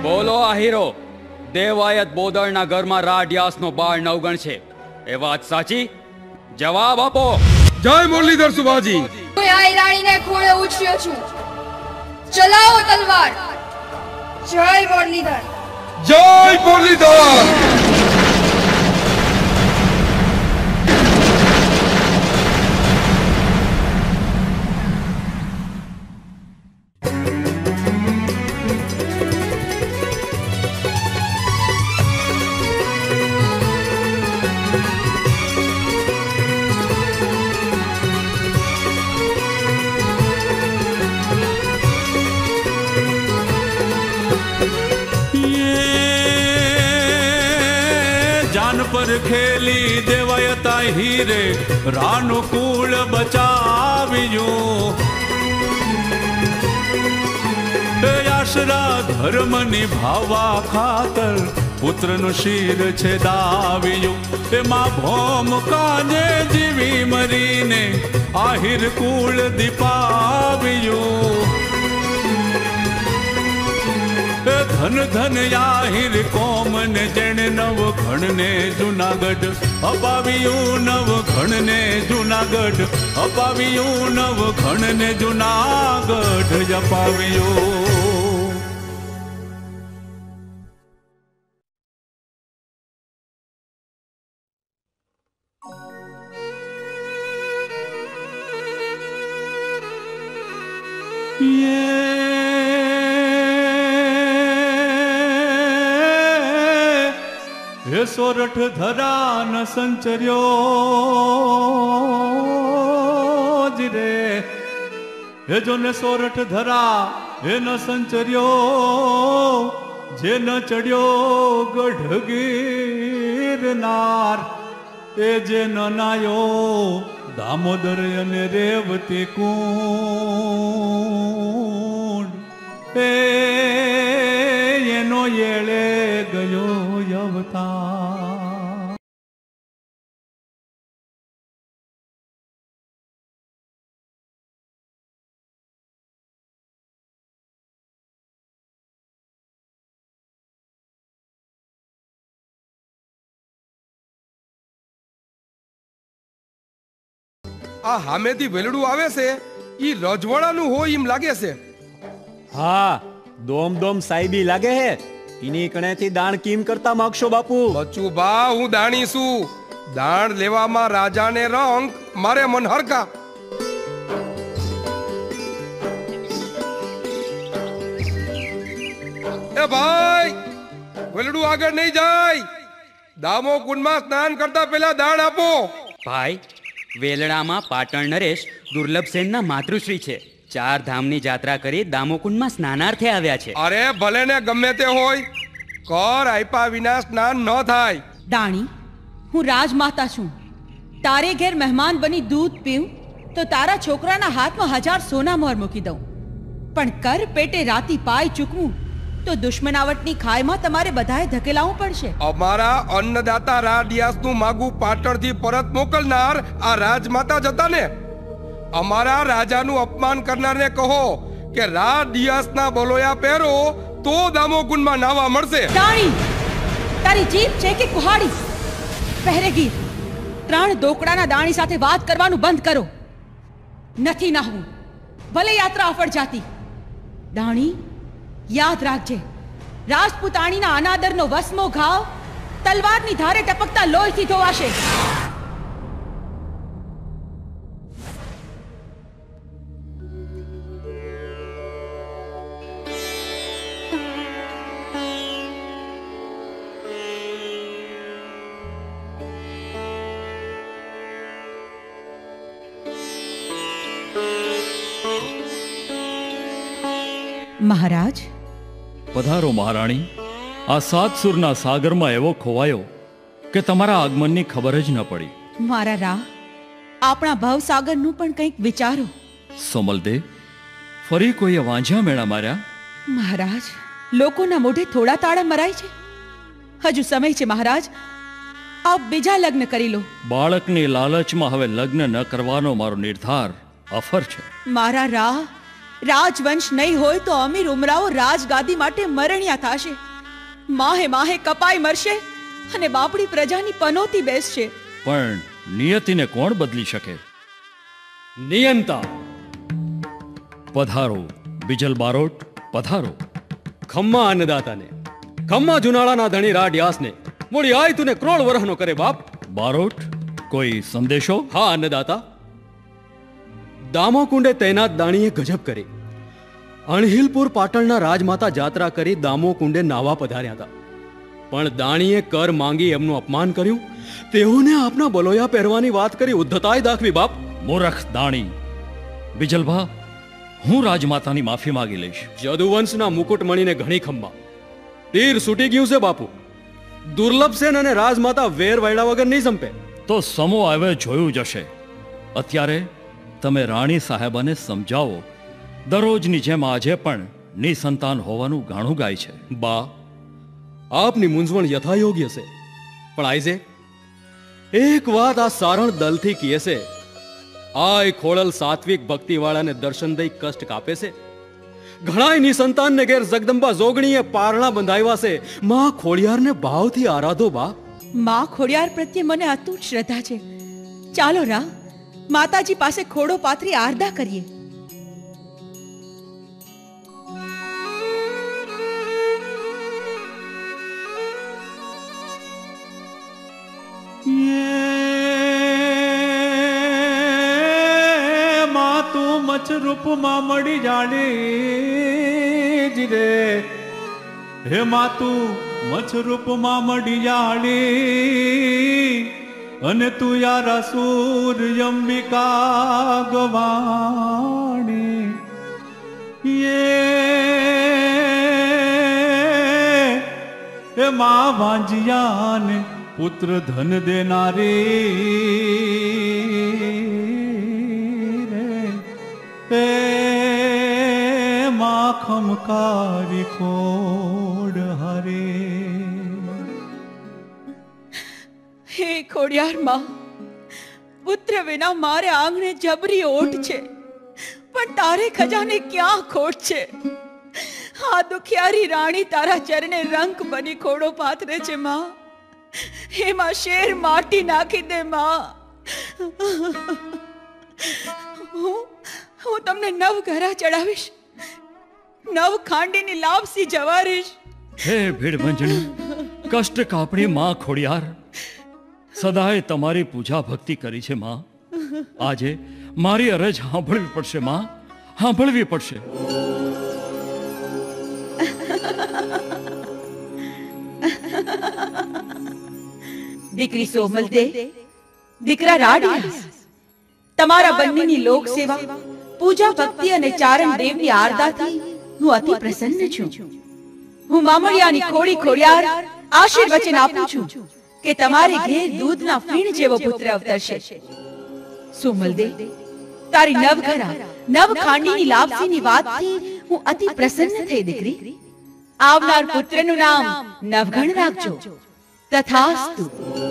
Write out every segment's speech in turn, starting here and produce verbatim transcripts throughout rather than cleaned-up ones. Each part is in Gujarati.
બોલો આહીરો, દેવાયત બોદળના ઘરમાં રાડિયાસનો બાળ નવગણ છે, એ વાત સાચી? જવાબ આપો. જય મુરલીધર સુભાજી. હું આ રાણીને ખોળે ઉછર્યો છું. ચલાવો તલવાર. જય મુરલીધર. જય મુરલીધર. पर खेली देवयता हीरे रानुकूल बचावियो आशरा धर्म निभावा खातर पुत्र नु शीर छेदावियो एमा भोम काने जीवी मरीने आहिर कूल दीपावियो धन धन याहिर कोम ने जण नव घण ने जूनागढ़ अपावियो नव घण ने जूनागढ़ अपावियो नव घण ने जूनागढ़ अपावियो। ये सोरठ धरा न संचर्यो जिरे हे जो ने सोरठ धरा हे न संचर्यो जे न चढ़्यो गढ़ गिरनार ए जे न नायो दामोदर अने रेवती कुंड ए एनो येळे गयो अवतार। આ હામેથી વેલડું આવે છે ઈ રજવાડાનું હોય એમ લાગે છે। હા, દોમ દોમ સાહેબી લાગે હે। इनी कणेथी दाण कीम करता मागशो बापू? बच्चू बा हूँ दाणी सु दाण लेवामां राजाने रंग मारे मन हरका। ए भाई वेलडू आगे नहीं जाय, दामो कुंडमां स्नान करता पहला दाण आपो। भाई वेलडामां पाटण नरेश दुर्लभसेनना मातृश्री छे, चार धामनी यात्रा करी दामोकुंडमां स्नानार्थे आव्या छे। अरे भले ने गમે તે હોય, कर आप्या विना स्नान न थाय। दाणी, हूँ राजमाता छूं, तारे घेर मेहमान बनी दूध पीऊं तो तारा छोकराना हाथ में हजार सोना मोहर मूकी दऊं, पण कर पेटे राती पाय चूकवूं तो दुश्मनावटनी खायमां तमारे बधाए धकेलावू पड़शे। अमारा अन्नदाता राडियासनु मागू पाटणथी परत मोकलनार आ राजमाता जता ने। अमारा राजानु अपमान करनार ने कहो के राडियासना बोलोया पहेरो तो दामोकुंडमां नावा मळशे। दाणी, तारी जीभ छे के कुहाड़ी? पहरेगीर, त्रण दोकड़ाना दाणी साथे वात करवानुं बंद करो। नथी नाहवुं, भले यात्रा अफळ जाती। दाणी, याद राखजे, राजपूताणीना अनादरनो वसमो घाव तलवारनी धारे टपकता लोहीथी धोवाशे। महाराज पधारो महाराणी। आ सात सुरना सागर में एवो खोवायो के तमारा आगमननी खबर ज न पड़ी। मारा रा, आपना भवसागर नु पण कंईक विचारो। सोमलदेव, फरी कोई वांझा मेणा मार्या? महाराज, लोकोना मोढे थोड़ा ताड़ा मराय छे। हजू समय छे महाराज, आप बीजा लग्न करी लो। बाळकनी लालच में हवे लग्न न करवानो मारो निर्धार अफर छे। मारा रा, રાજવંશ નહીં હોય તો અમીર ઉમરાઓ રાજગાદી માટે મરણિયા થશે, માહે માહે કપાઈ મરશે અને બાપડી પ્રજાની પનોતી બેસશે. પણ નિયતિને કોણ બદલી શકે? નિયંતા. પધારો બિજલ બારોટ, પધારો. ખમ્મા અન્નદાતાને, ખમ્મા જુનાળાના ધણી રાડ્યાસને મોડી આય તુને ક્રોળ વરહનો કરે બાપ. બારોટ, કોઈ સંદેશો? હા અન્નદાતા, દામોકુંડે તૈનાત દાણીએ ગજબ કરી. અણહિલપુર પાટણના રાજમાતા જાત્રા કરી દામોકુંડે નાવા પધાર્યા હતા, પણ દાણીએ કર માંગી એમનું અપમાન કર્યું. તેઓને આપના બલોયા પહેરવાની વાત કરી ઉદ્ધતાય દાખવી બાપ. મૂરખ દાણી. બિજલભા, હું રાજમાતાની માફી માંગી લઈશ. જદુવંશના મુકુટમણીને ઘણી ખમ્મા. તીર છૂટી ગયું છે બાપુ. દુર્લભસેન અને રાજમાતા વેર વૈડા વગર નહીં સંપે. તો સમો આવે જોયું જશે. અત્યારે તમે રાણી સાહેબાને સમજાવો, દરરોજની જેમ આજે પણ નિસંતાન હોવાનું ગાણું ગાય છે. બા, આપની મૂંઝવણ યથાયોગ્ય છે, પણ આઈઝે એક વાત આ સારણ દલથી કીએ છે. આય ખોળલ સાત્વિક ભક્તિવાળાને દર્શન દઈ કષ્ટ કાપે છે. ઘણાય નિસંતાનને ઘેર જગદંબા જોગણીએ પારણા બંધાવ્યા છે. માં ખોડિયારને ભાવથી આરાધો બા. માં ખોડિયાર પ્રત્યે મને અતૂટ શ્રદ્ધા છે. ચાલો રા, માતાજી પાસે ખોડો પાથરી આરદા કરીએ. રૂપમાં મળી જાડે જ રે, હે માતું મચ્છ રૂપમાં મળી જાડે, અને તું યારા સૂર્ય અંબિકા ગવાણી. એ મા વાંજિયાને પુત્ર ધન દેનારી, ખમકારી ખોડ હરે. હે ખોડિયાર માં, પુત્ર વિના મારે આંગણે જબરી ઓટ છે, પણ તારે ખજાને ક્યાં ખોટ છે? આ દુખિયારી રાણી તારા ચરણે રંક બની ખોડો પાથરે છે માં. એમાં શેર માટી નાખી દે માં. હું હું તમને નવ ઘરા ચડાવીશ, નવ ખાંડીની લાપસી જવારીશ. હે ભીડભંજણી, કષ્ટ કાપણી માં ખોડિયાર, સદાય તમારી પૂજા ભક્તિ કરી છે માં. આજે મારી અરજ સાંભળવી પડશે માં, સાંભળવી પડશે. દીકરી સોમલ દે, દીકરા રાડિયાસ, તમારા બંનેની લોક સેવા, પૂજા ભક્તિ અને ચારણ દેવની આરદાથી હું અતિ પ્રસન્ન છું. હું મામળિયાની ખોડી ખોડિયાર આશીર્વચન આપું છું કે તમારે ઘેર દૂધના ફીણ જેવો પુત્ર અવતરશે. સોમલ દે, તારી નવઘરા નવ ખાંડીની લાપસીની વાતથી હું અતિ પ્રસન્ન થઈ દીકરી. આવનાર પુત્રનું નામ નવઘણ રાખજો. તથાસ્તુ.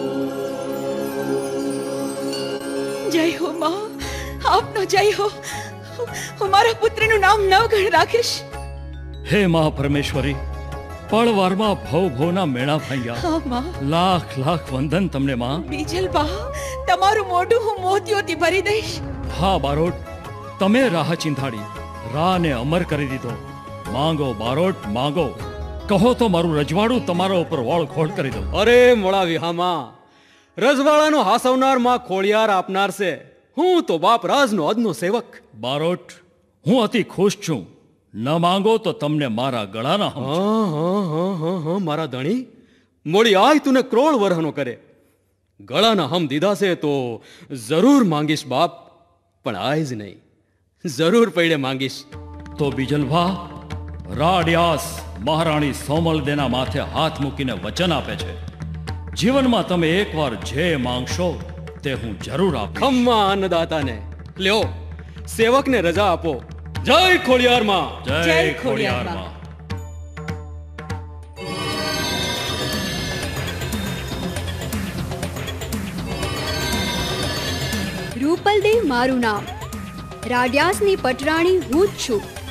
જય હો માં, આપનો જય હો. હું મારા પુત્રનું નામ નવઘણ રાખીશ. હે મા પરમેશ્વરી, પળવારમાં ભવ ભવના મેળા ભાંગ્યા. લાખ લાખ વંદન તમને માં. બીજલ બા, તમારું મોઢું હું મોતીઓથી ભરી દઈશ. હા બારોટ, તમે રાહ ચિંતાડી, રાહને અમર કરી દીધો. માંગો બારોટ, માંગો. કહો તો મારું રજવાડું તમારા ઉપર વાળ ખોળ કરી દઉં. અરે મોળા વિહામાં, રજવાડાનો હાસવનાર માં ખોડિયાર આપનાર છે. હું તો બાપ રાજનો અદનો સેવક. બારોટ, હું અતિ ખુશ છું. ન માંગો તો તમને મારા ગળાના હમ. હા હા હા હા હા મારા ધણી, મોડી આય તુને ક્રોળ વરહનો કરે. ગળાના હમ દીધા છે તો જરૂર માંગીશ બાપ, પણ આય જ નહીં, જરૂર પૈડે માંગીશ. તો બિજલભા, રાડિયાસ મહારાણી સોમલદેના માથે હાથ મૂકીને વચન આપે છે, જીવનમાં તમે એકવાર જે માંગશો તે હું જરૂર આપીશ. ખમ્મા અન્નદાતાને લ્યો, સેવકને રજા આપો. જય ખોડિયાર માં. જય ખોડિયાર માં. રૂપલદેવ મારું નામ, રાડિયાસની પટરાણી હું જ છું.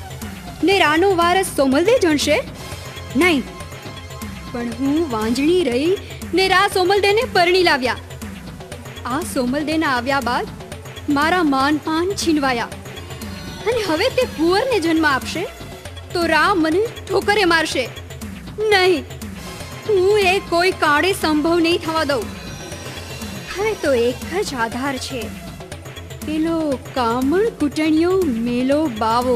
ને રાનો વારસ સોમલદે જણશે? નહીં, પણ હું વાંજણી રહી ને રા સોમલદેને પરણી લાવ્યા. આ સોમલદેના આવ્યા બાદ મારા માન પાન છીનવાયા, અને હવે તે કુંવરને જન્મ આપશે તો રામ મને ઠોકરે મારશે. નહીં, હું એ કોઈ કાળે સંભવ નહીં થવા દઉં. હવે તો એક જ આધાર છે, પેલો કામણ કુટણીયો મેલો બાવો.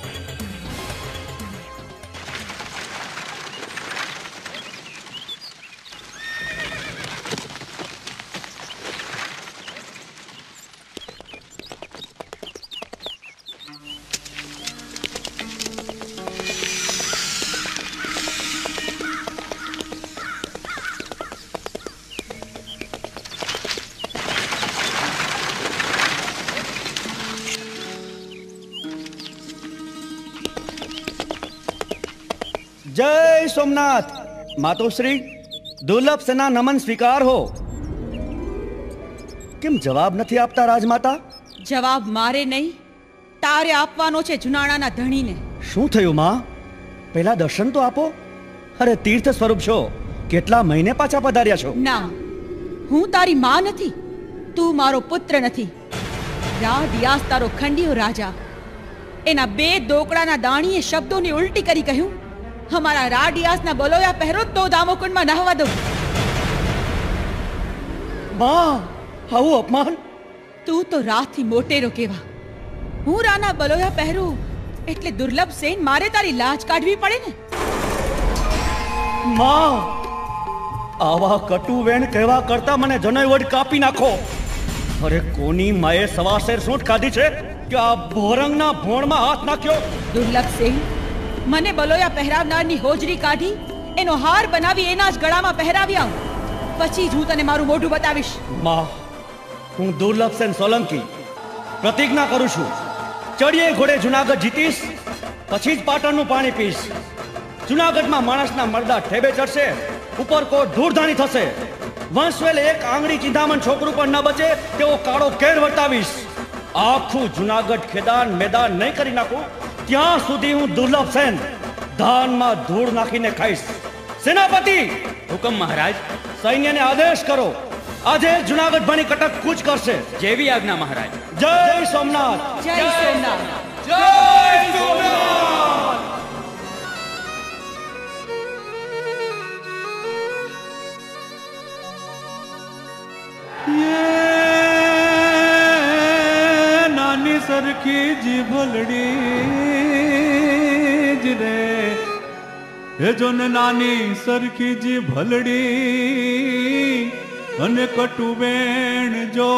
જય સોમનાથ. માતોશ્રી, દુર્લભ સેના નમન સ્વીકાર હો. કેમ જવાબ નથી આપતા રાજમાતા? જવાબ મારે નહીં, તારે આપવાનો છે જુનાણાના ધણીને. શું થયું માં? પહેલા દર્શન તો આપો. અરે તીર્થ સ્વરૂપ છો, કેટલા મહિને પાછા પધાર્યા છો? ના, હું તારી માં નથી, તું મારો પુત્ર નથી. રા દિયાસ તારો ખંડિયો રાજા એના બે દોકડાના દાણીએ શબ્દોની ઉલટી કરી કહ્યું, हमारा राडियासना बलोया पहरो तो दामोकुंड में नहवा दो. मां, हाउ अपमान? तू तो रात थी मोटेरो केवा. हूँ राना बलोया पहरू એટલે દુર્લભ સેન મારે તારી લાજ કાઢવી પડે ને. માં, આવા કટુ વેણ કહેવા કરતા મને જનોઈ વડ કાપી નાખો. અરે કોની માએ સવાસેર સૂંઠ ખાધી છે કે આ ભોરંગના ભોણમાં હાથ નાખ્યો? દુર્લભ સેન, મને બલોયા પહેરાવનારની હોજરી કાઢી એનો હાર બનાવી એના જ ગળામાં પહેરાવી આવ, પછી જ હું તને મારું મોઢું બતાવીશ. માં, હું દુર્લભ સેન સોલંકી પ્રતિજ્ઞા કરું છું, ચડીએ ઘોડે જુનાગઢ જીતીશ, પછી જ પાટણનું પાણી પીશ. જુનાગઢમાં માણસના મરદા ઠેબે ચડશે, ઉપરકોટ ધૂળધાણી થશે. વંશવેલ એક આંગળી ચિંતામણ છોકરું પણ ન બચે તેવો કાળો કેર વર્તાવીશ. આખું જુનાગઢ ખેદાન મેદાન નહીં કરી નાખું ત્યાં સુધી હું દુર્લભ સેન ધાનમાં ધૂળ નાખીને ખાઈશ. સેનાપતિ! હુકમ મહારાજ. સૈન્યને આદેશ કરો, આજે જુનાગઢ ભણી કટક કૂચ કરશે. જેવી આજ્ઞા મહારાજ. જય સોમનાથ. જય સોમનાથ. જય સોમનાથ. ये नानी सरखी जी भलड़ी ज रे, हे जो ने नानी सरखी जी भलड़ी अने कटुबेण जो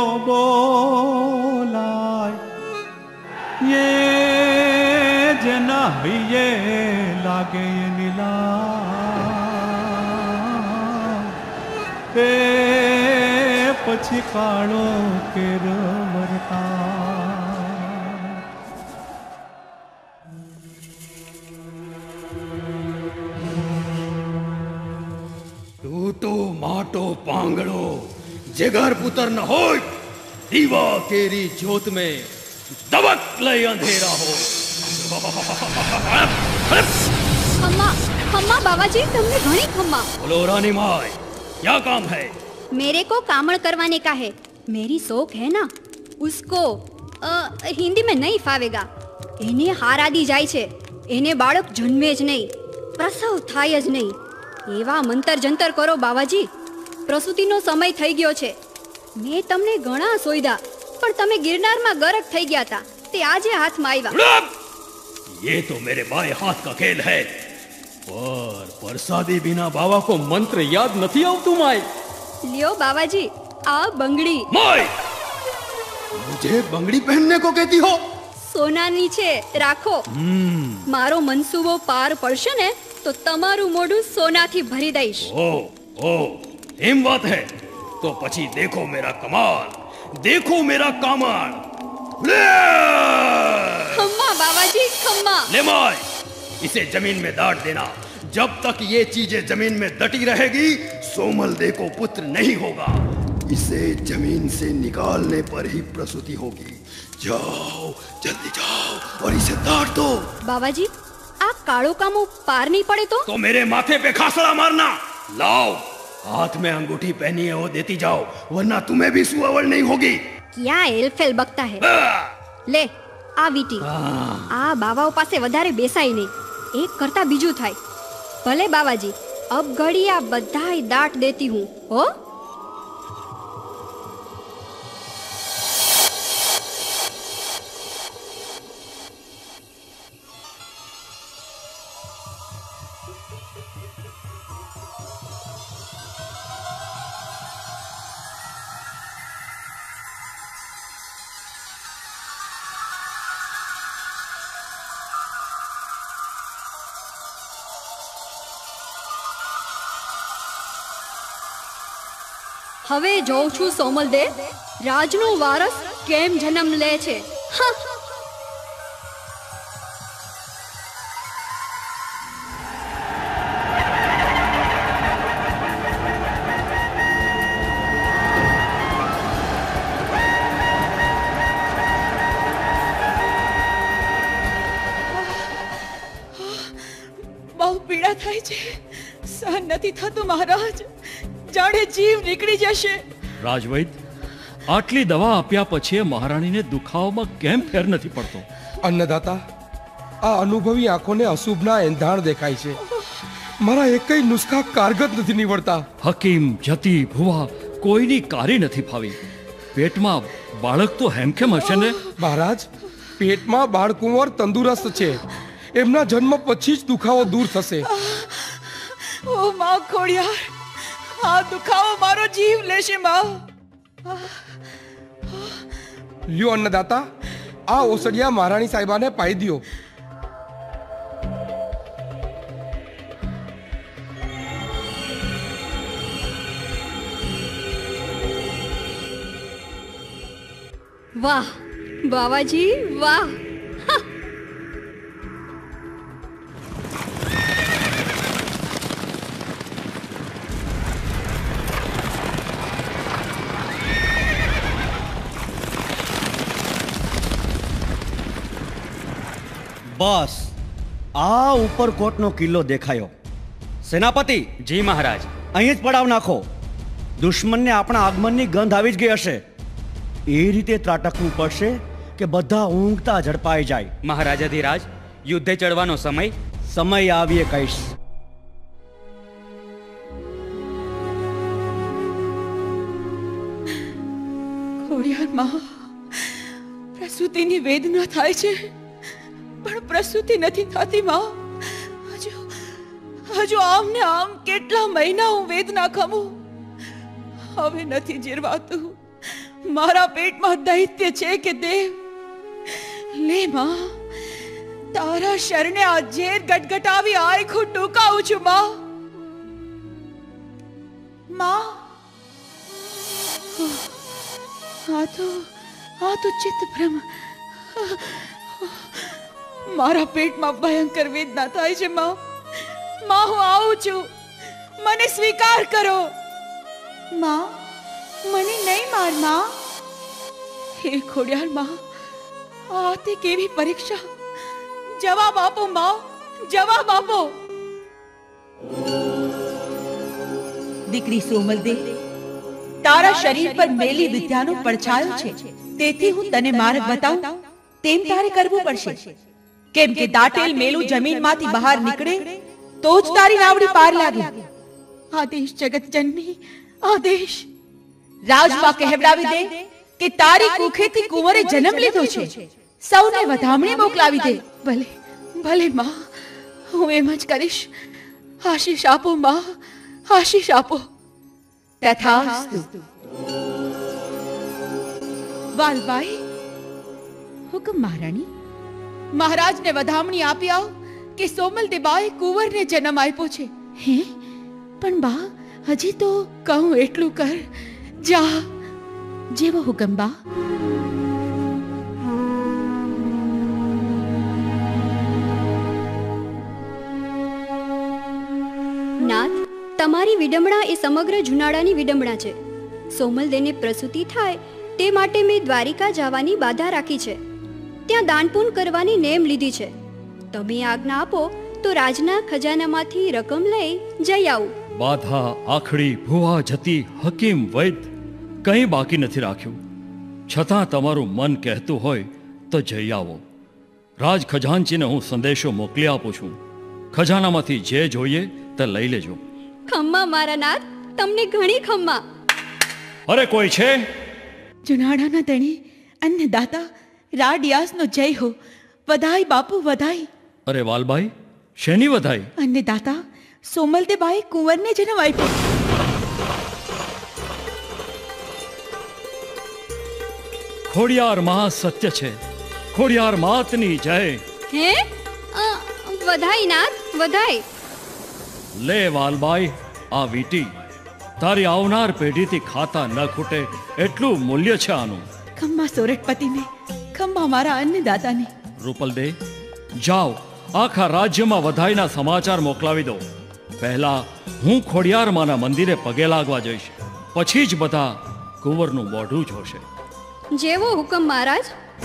बोलाय, ये जना ये लागे ये नीला ए પછી કાળો કેર વર્તા. તું તો માટો પાંગડો જગર પુત્ર ન હોય, દીવા કેરી જ્યોત में દબક લઈ અંધેરા हो. खम्मा खम्मा बाबाजी, तुमने घणी खम्मा. बोलो रानी माय, क्या काम है? मेरे को कामड़ करवाने का है. मेरी शौक है ना, उसको आ, हिंदी में नहीं फावेगा. એને હાર આદી જાય છે, એને બાળક જન્મે જ નહીં, પ્રસવ થાય જ નહીં. એવા મંતર જંતર કરો બાવાજી. પ્રસૂતિનો સમય થઈ ગયો છે. મેં તમને ઘણા સોયદા, પણ તમે ગિરનારમાં ગરક થઈ ગયા હતા, તે આજે હાથમાં આવ્યા. ये तो मेरे बाएं हाथ का खेल है, पर प्रसादी बिना बाबा को मंत्र याद नहीं आवतुं my. Leo Babaji, uh बंगड़ी. My, मुझे बंगड़ी पहनने को कहती हो? સોનાની છે, રાખો. મારો મનસૂબો પાર પડશે ને તો તમારું મોઢું સોનાથી ભરી દઈશ. ओ ओ एम बात है तो પછી देखो मेरा कमाल, देखो मेरा कामाल. ले खम्मा बाबाजी, खम्मा. ले माय, इसे जमीन में दाट देना. जब तक ये चीजें जमीन में दटी रहेगी सोमलदे को पुत्र नहीं होगा. इसे जमीन से निकालने पर ही प्रसूति होगी. जाओ, जल्दी जाओ और इसे दाट दो. बाबाजी, कालो कामो पार नहीं पड़े तो तो मेरे माथे पे खासड़ा मारना। लाओ, हाथ में अंगूठी पहनी है वो देती जाओ, वरना तुम्हें भी सुअवल नहीं होगी। क्या एलफेल बकता है। ले आ वीटी, आ बावाओ पासे वधारे बेसाई नहीं, एक करता बीजू थाय। भले बावाजी, अब घड़ी आ बधाई दाट देती हूँ हो। હવે જોઉં છું સોમલદેવ, રાજનો વારસ કેમ જન્મ લે છે। બહુ પીડા થાય છે, સહન નથી થતું મહારાજ, જાણે જીવ નીકળી જશે। રાજવૈદ, આટલી દવા આપ્યા પછી મહારાણીને દુખાવામાં કેમ ફેર નથી પડતો? અન્નદાતા, આ અનુભવી આંખોને અશુભના એંધાણ દેખાય છે। મારા એકય નુસ્ખા કારગત નથી નીવડતા। હકીમ, જતી, ભુવા કોઈની કારી નથી ફાવી। પેટમાં બાળક તો હેમખેમ હશે ને? મહારાજ, પેટમાં બાળકુંવર તંદુરસ્ત છે, એમના જન્મ પછી જ દુખાવો દૂર થશે। ઓ માં ખોડિયાર, આ દુખાવો મારો જીવ લેશે માં। લ્યો અન્નદાતા, આ ઓસડિયા મહારાણી સાહેબાને પાઈ દ્યો। વાહ બાવાજી વાહ। બસ આ ઉપરકોટનો કિલ્લો દેખાયો। સેનાપતિ। જી મહારાજ। અહીં જ પડાવ નાખો, દુશ્મનને આપણા આગમનની ગંધ આવી જ ગઈ હશે। એ રીતે ત્રાટકવું પડશે કે બધા ઊંઘતા ઝડપાઈ જાય। મહારાજાધિરાજ, યુદ્ધે ચડવાનો સમય સમય આવીએ કહીશ। ખોડિયાર માં, પ્રસૂતિની વેદના થાય છે, પણ પ્રસૂતિ નથી થતી માં। હજુ હજુ આમ ને આમ કેટલા મહિના હું વેદના ખમું, હવે નથી જીરવાતું। મારા પેટમાં દૈત્ય છે કે દેવ? લે માં, તારા શરણે આ ઝેર ગટગટાવી આંખો ટૂંકાવું છું માં। માં, આ તો આ તો ચિત્તભ્રમ। મારા પેટમાં ભયંકર વેદના થાય છે માં। માં, હું આવું છું, મને સ્વીકાર કરો। માં, મને નહીં માર માં। હે ખોડિયાર માં, આ તે કેવી પરીક્ષા? જવાબ આપો માં, જવાબ આપો। દીકરી સોમલદેવ, તારા શરીર પર મેલી વિદ્યાનો પડછાયો છે, તેથી હું તને માર્ગ બતાવું તેમ તારે કરવું પડશે। કેમ કે દાટેલ મેલું જમીનમાંથી બહાર નીકળે તો જ તારી નાવડી પાર લાગે। આદેશ જગતજનની, આદેશ। રાજમાં કહેવડાવી દે કે તારી કુખેથી કુંવરે જન્મ લીધો છે, સૌને વધામણી મોકલાવી દે। ભલે ભલે માં, હું એમ જ કરીશ। આશીષ આપો માં, આશીષ આપો। તથાસ્તુ। વાલભાઈ, હુકમ મહારાણી। મહારાજને વધામણી આપી આવ કે સોમલદેબાએ કુંવરને જન્મ આપ્યો છે। હે, પણ બા, હજી તો કહું એટલું કર। જા, જેવો હુકમ બા। નાથ, તમારી વિડંબણા એ સમગ્ર જુનાડાની વિડંબણા છે। સોમલદેવને પ્રસૂતિ થાય તે માટે મેં દ્વારિકા જવાની બાધા રાખી છે, ત્યાં દાનપૂન કરવાની નેમ લીધી છે। તમે આજ્ઞા આપો તો તો રાજના ખજાનામાંથી રકમ લઈ જઈ આવું. બાધા, આખડી, ભુવા, જતી, હકીમ, વૈદ કંઈ બાકી નથી રાખ્યું. છતાં તમારું મન કહેતું હોય તો જઈ આવો. રાજ ખજાનચીને હું સંદેશો મોકલી આપું છું. ખજાનામાંથી જે જોઈએ તે લઈ લેજો. ખમ્મા મારા નાથ, તમને ઘણી ખમ્મા. અરે કોઈ છે? જુનાડાના ધણી અન્નદાતા રાડિયાસનો જય હો. વધાઈ બાપુ, વધાઈ. અરે વાલબાઈ, શેની વધાઈ? અન્નદાતા સોમલદેબાએ કુંવરને જન્મ આપ્યો. ખોડિયાર માં સત્ય છે. ખોડિયાર માતની જય. હે અ, વધાઈ નાથ, વધાઈ. લે વાલબાઈ, આ વીટી તારી આવનાર પેઢીથી ખાતા ન ખૂટે એટલું મૂલ્ય છે આનું. ખમ્મા સોરઠપતિને, ખમ્મા મારા અન્નદાતાને. રૂપલદે, જાઓ આખા રાજ્યમાં વધાઈના સમાચાર મોકલાવી દો. પહેલા હું ખોડિયાર માના મંદિરે પગે લાગવા જઈશ, પછી જ બધા કુંવરનું મોઢું જોશે. જેવો હુકમ મહારાજ.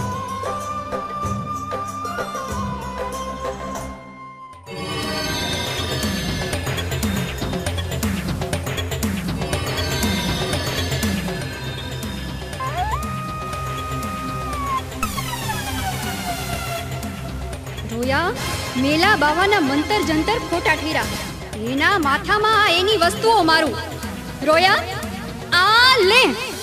રોયા, મેલા બાવાના મંતર જંતર ખોટા ઠેરા. એના માથામાં આ એની વસ્તુઓ મારું. રોયા, આ લે.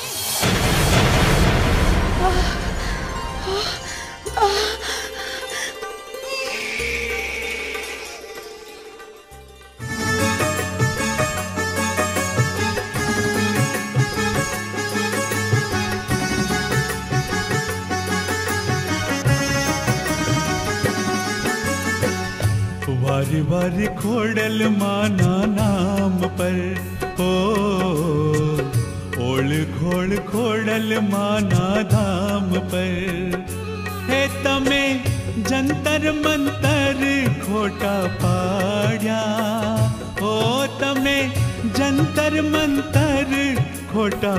वारी वारी खोडल माना नाम पर हो, ओळ खोड़ खोडल माना धाम पर. हे तमे जंतर मंतर खोटा पाड्या, हो तमे जंतर मंतर खोटा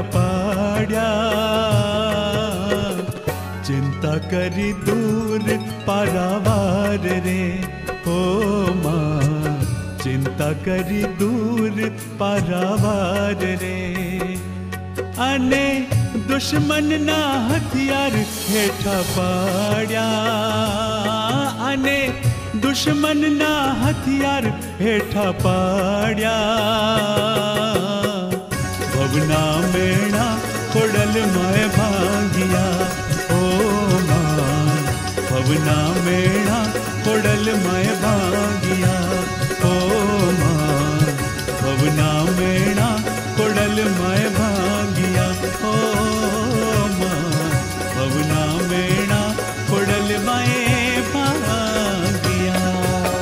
पाड्या. चिंता કરી દૂર પારાવાર રે ઓ માં, ચિંતા કરી દૂર પારાવાર રે. અને દુશ્મનના હથિયાર હેઠા પાડ્યા, અને દુશ્મનના હથિયાર હેઠા પાડ્યા. ભવના મેણા ખોડલ માય ભાંગ્યા, ભવના મેણા ખોડલ માય ભાંગ્યા. ઓ માં, ભવના મેણા ખોડલ માય ભાંગ્યા. ઓ માં, ભવના મેણા ખોડલ માય ભાંગ્યા.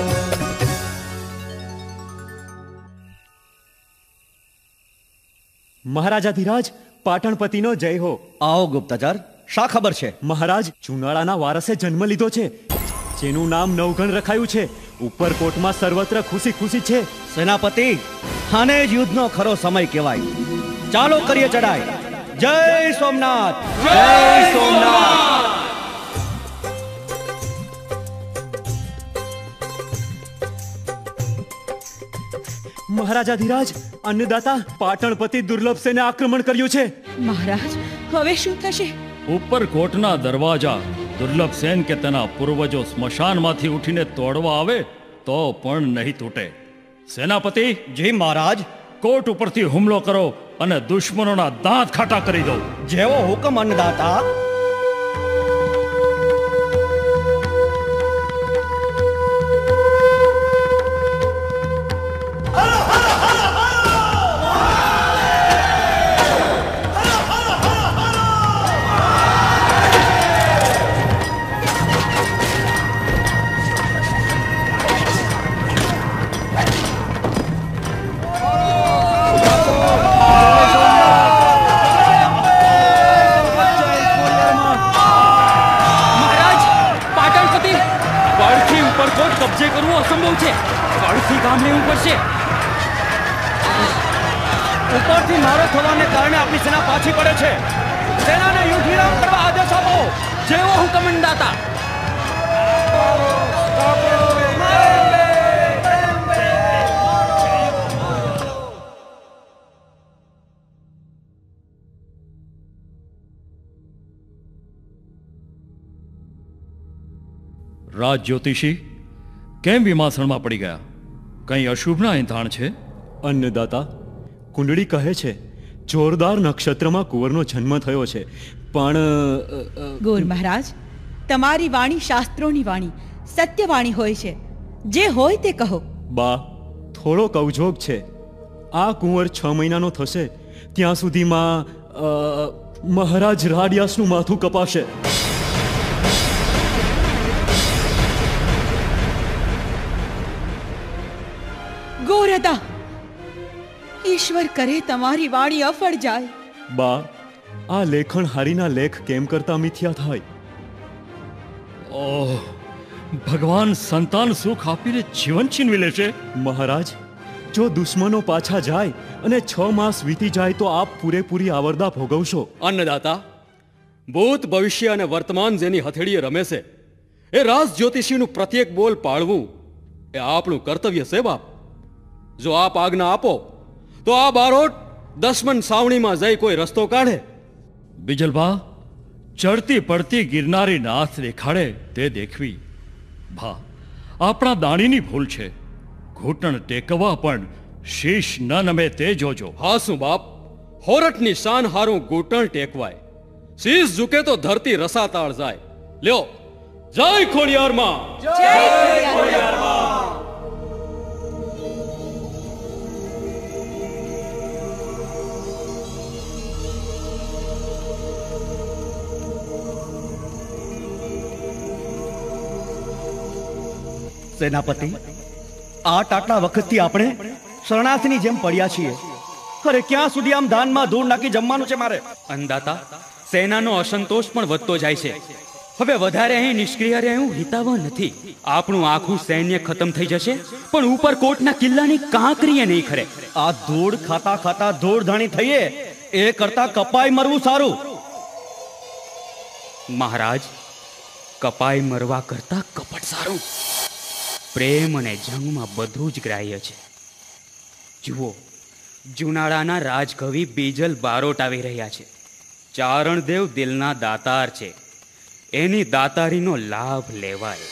મહારાજાધિરાજ, પાટણપતિનો જય હો. આવો ગુપ્તચર, શા ખબર છે? મહારાજ, ચુનાળાના વારસે જન્મ લીધો છે, જેનું નામ નવઘણ રખાયું છે. ઉપરકોટમાં સર્વત્ર ખુશી ખુશી છે. સેનાપતિ, આને જ યુદ્ધનો ખરો સમય કહેવાય. ચાલો કરીએ ચડાઈ. જય સોમનાથ, જય સોમનાથ. મહારાજાધિરાજ, અન્નદાતા પાટણપતિ દુર્લભસેને આક્રમણ કર્યું છે. મહારાજ, હવે શું થશે? ઉપરકોટના દરવાજા દુર્લભસેન કે તેના પૂર્વજો સ્મશાનમાંથી ઉઠીને તોડવા આવે તો પણ નહીં તૂટે. સેનાપતિ, જી મહારાજ. કોટ ઉપરથી હુમલો કરો અને દુશ્મનોના દાંત ખાટા કરી દો. જેવો હુકમ અન્નદાતા. કબજે કરવું અસંભવ છે. કળથી કામ લેવું પડશે. ઉપરથી મારો થવાને કારણે આપણી સેના પાછી પડે છે. સેનાને યુદ્ધ વિરામ કરવા આદેશ આપો. જેવો હુકમ અન્નદાતા. રાજ જ્યોતિષી, કેમ વિમાસણમાં પડી ગયા? કંઈ અશુભના એંધાણ છે? અન્નદાતા, કુંડળી કહે છે જોરદાર નક્ષત્રમાં કુંવરનો જન્મ થયો છે, પણ ગોર મહારાજ, તમારી વાણી શાસ્ત્રોની વાણી, સત્યવાણી હોય છે. જે હોય તે કહો. બા, થોડો કવજોગ છે. આ કુંવર છ મહિનાનો થશે ત્યાં સુધીમાં અ, મહારાજ રાડિયાસનું માથું કપાશે. ગોરદા, ઈશ્વર કરે તમારી વાણી અફળ જાય. બા, આ લેખણ હારીના લેખ કેમ કરતા મિથ્યા થાય? ઓહ, ભગવાન સંતાન સુખ આપીને જીવન છીનવી લેશે. મહારાજ, જો દુશ્મનો પાછા જાય અને છ માસ વીતી જાય તો આપ પૂરેપૂરી આવરદા ભોગવશો. અન્નદાતા, ભૂત, ભવિષ્ય અને વર્તમાન જેની હથેળીએ રમે છે, એ રાજ જ્યોતિષીનું પ્રત્યેક બોલ પાળવું એ આપણું કર્તવ્ય છે બાપ. જો આપ આજ્ઞા આપો તો આ બારોટ દશમન સાવણીમાં જઈ કોઈ રસ્તો કાઢે. બિજલભા, ચડતી પડતી ગિરનારી નાથ દેખાડે તે દેખવી. ભા, આપણા દાણીની ભૂલ છે. ઘૂંટણ ટેકવા પણ શીશ ન નમે તે જોજો. હા શું બાપ, હોરઠની શાન હારું ઘૂંટણ ટેકવાય, શીશ ઝુકે તો ધરતી રસાતાળ જાય. લ્યો, જય ખોડિયારમાં. જય ખોડિયારમાં. સેનાપતિ, આટ આટલા વખતથી આપણે શરણાર્થની જેમ પડ્યા છીએ. અરે ક્યાં સુધી આમ ધાનમાં ધૂળ નાખી જમવાનું છે મારે? અંદાતા, સેનાનો અસંતોષ પણ વધતો જાય છે. હવે વધારે અહીં નિષ્ક્રિય રહેવું હિતાવહ નથી. આપણું આખું સૈન્ય ખતમ થઈ જશે, પણ ઉપરકોટના કિલ્લાની કાંકરીએ નહીં ખરે. આ ધૂળ ખાતા ખાતા ધૂળ ધાણી થઈએ એ કરતા કપાઈ મરવું સારું. મહારાજ, કપાઈ મરવા કરતા કપટ સારું. પ્રેમ અને જંગમાં બધું જ ગ્રાહ્ય છે. જુઓ, જુનાળાના રાજકવિ બીજલ બારોટ આવી રહ્યા છે. ચારણદેવ દિલના દાતાર છે, એની દાતારીનો લાભ લેવાય.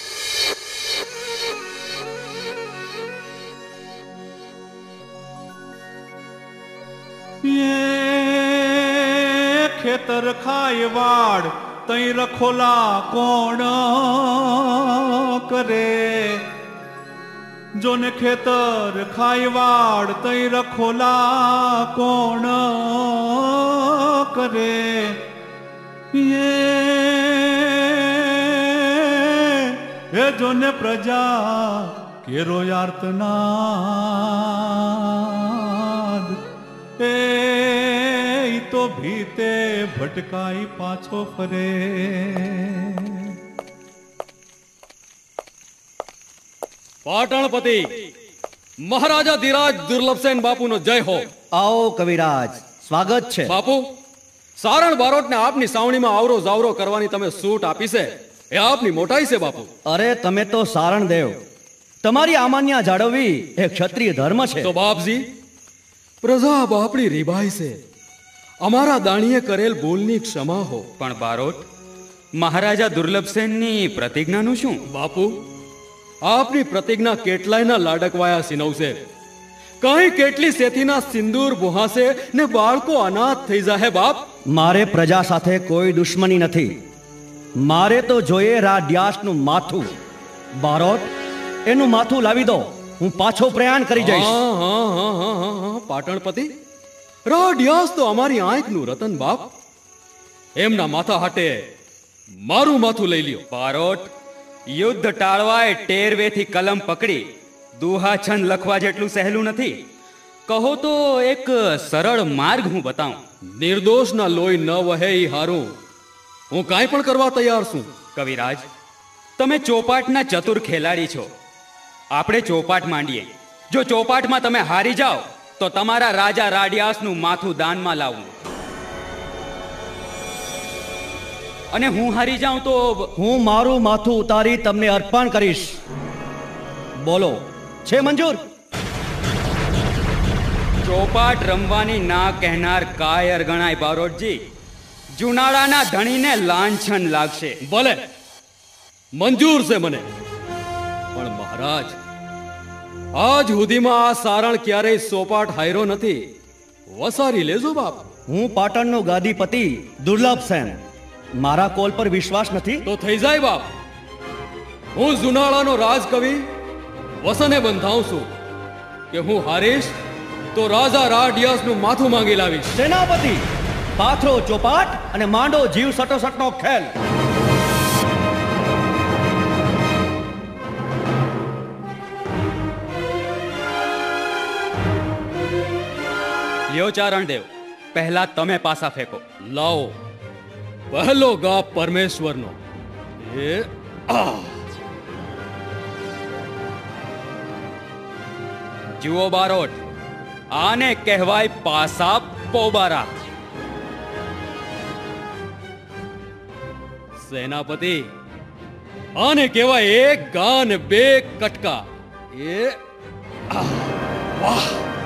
ये खेतर खाए वाड़ तई रखोला कोण करे, जोने खेतर खाए वाड़ तई रखोला कोण करे. ये ये जोने प्रजा केरो यार्तनाद, એ તો ભીતે ભટકાઈ પાછો ફરે. પાટણપતિ મહારાજા ધીરાજ દુર્લભસેન બાપુનો જય હો. આવો કવિરાજ, સ્વાગત છે. બાપુ, સારણ બારોટને આપની સાવણીમાં આવરો જાવરો કરવાની તમે સૂટ આપી છે, એ આપની મોટાઈ છે બાપુ. અરે તમે તો સારણ દેવ, તમારી આમાન્યા જાળવવી એ ક્ષત્રિય ધર્મ છે. તો બાપજી, પ્રજા બાપડી રીબાઈ છે, અમારા દાણીએ કરેલ ભૂલની ક્ષમા હો. પણ બારોટ, મહારાજા દુર્લભસેનની પ્રતિજ્ઞાનું શું? બાપુ, આપની પ્રતિજ્ઞા કેટલાયના લાડકવાયા સિનવશે, કઈ કેટલી સેથીના સિંદૂર બુહાશે ને બાળકો અનાથ થઈ જાય. બાપ, મારે પ્રજા સાથે કોઈ દુશ્મની નથી. મારે તો જોઈએ રાડ્યાસનું માથું. બારોટ, એનું માથું લાવી દો, હું પાછો પ્રયાણ કરી જઈશ. હા હા હા હા હા હા પાટણપતિ, રાડ્યાસ તો અમારી આંખનું રતન બાપ. એમના માથા હાટે મારું માથું લઈ લ્યો. બારોટ, યુદ્ધ ટાળવાય ટેરવેથી કલમ પકડી દુહા છંદ લખવા જેટલું સહેલું નથી. કહો તો એક સરળ માર્ગ હું બતાવું. નિર્દોષના લોહી ન વહે ઈ હારું હું કાંઈ પણ કરવા તૈયાર છું. કવિરાજ, તમે ચોપાટના ચતુર ખેલાડી છો. આપણે ચોપાટ માંડીએ. જો ચોપાટમાં તમે હારી જાઓ તો તમારા રાજા રાડિયાસનું માથું દાનમાં લાવવું, અને હું હારી જાઉં તો હું મારું માથું ઉતારી તમને અર્પણ કરીશ. બોલો, છે મંજૂર? ચોપાટ રમવાની ના કહેનાર કાયર ગણાય બારોટજી. જુનાળાના ધણીને લાંછન લાગશે. ભલે, મંજૂર છે મને. પણ મહારાજ, આજ સુધીમાં આ સારણ ક્યારેય સોપાટ હાર્યો નથી. વસારી લેજો બાપ. હું પાટણનો ગાદીપતિ દુર્લભ સેન. મારા કોલ પર વિશ્વાસ નથી? તો થઈ જાય બાપ. હું જુનાળાનો રાજકવિ વસને બંધાવું છું કે હું હારીશ તો રાજા રાડિયાસનું માથું માંગી લાવીશ. સેનાપતિ, પાથરો ચોપાટ અને માંડો જીવ સટોસટનો ખેલ. લ્યો ચારણદેવ, પહેલા તમે પાસા ફેંકો. લાવો પહેલો ગા પરમેશ્વરનો. એ આ જુઓ બારોટ, આને કહેવાય પાસા પોબારા. સેનાપતિ, આને કહેવાય એક ગા ને બે કટકા. એ આ વાહ.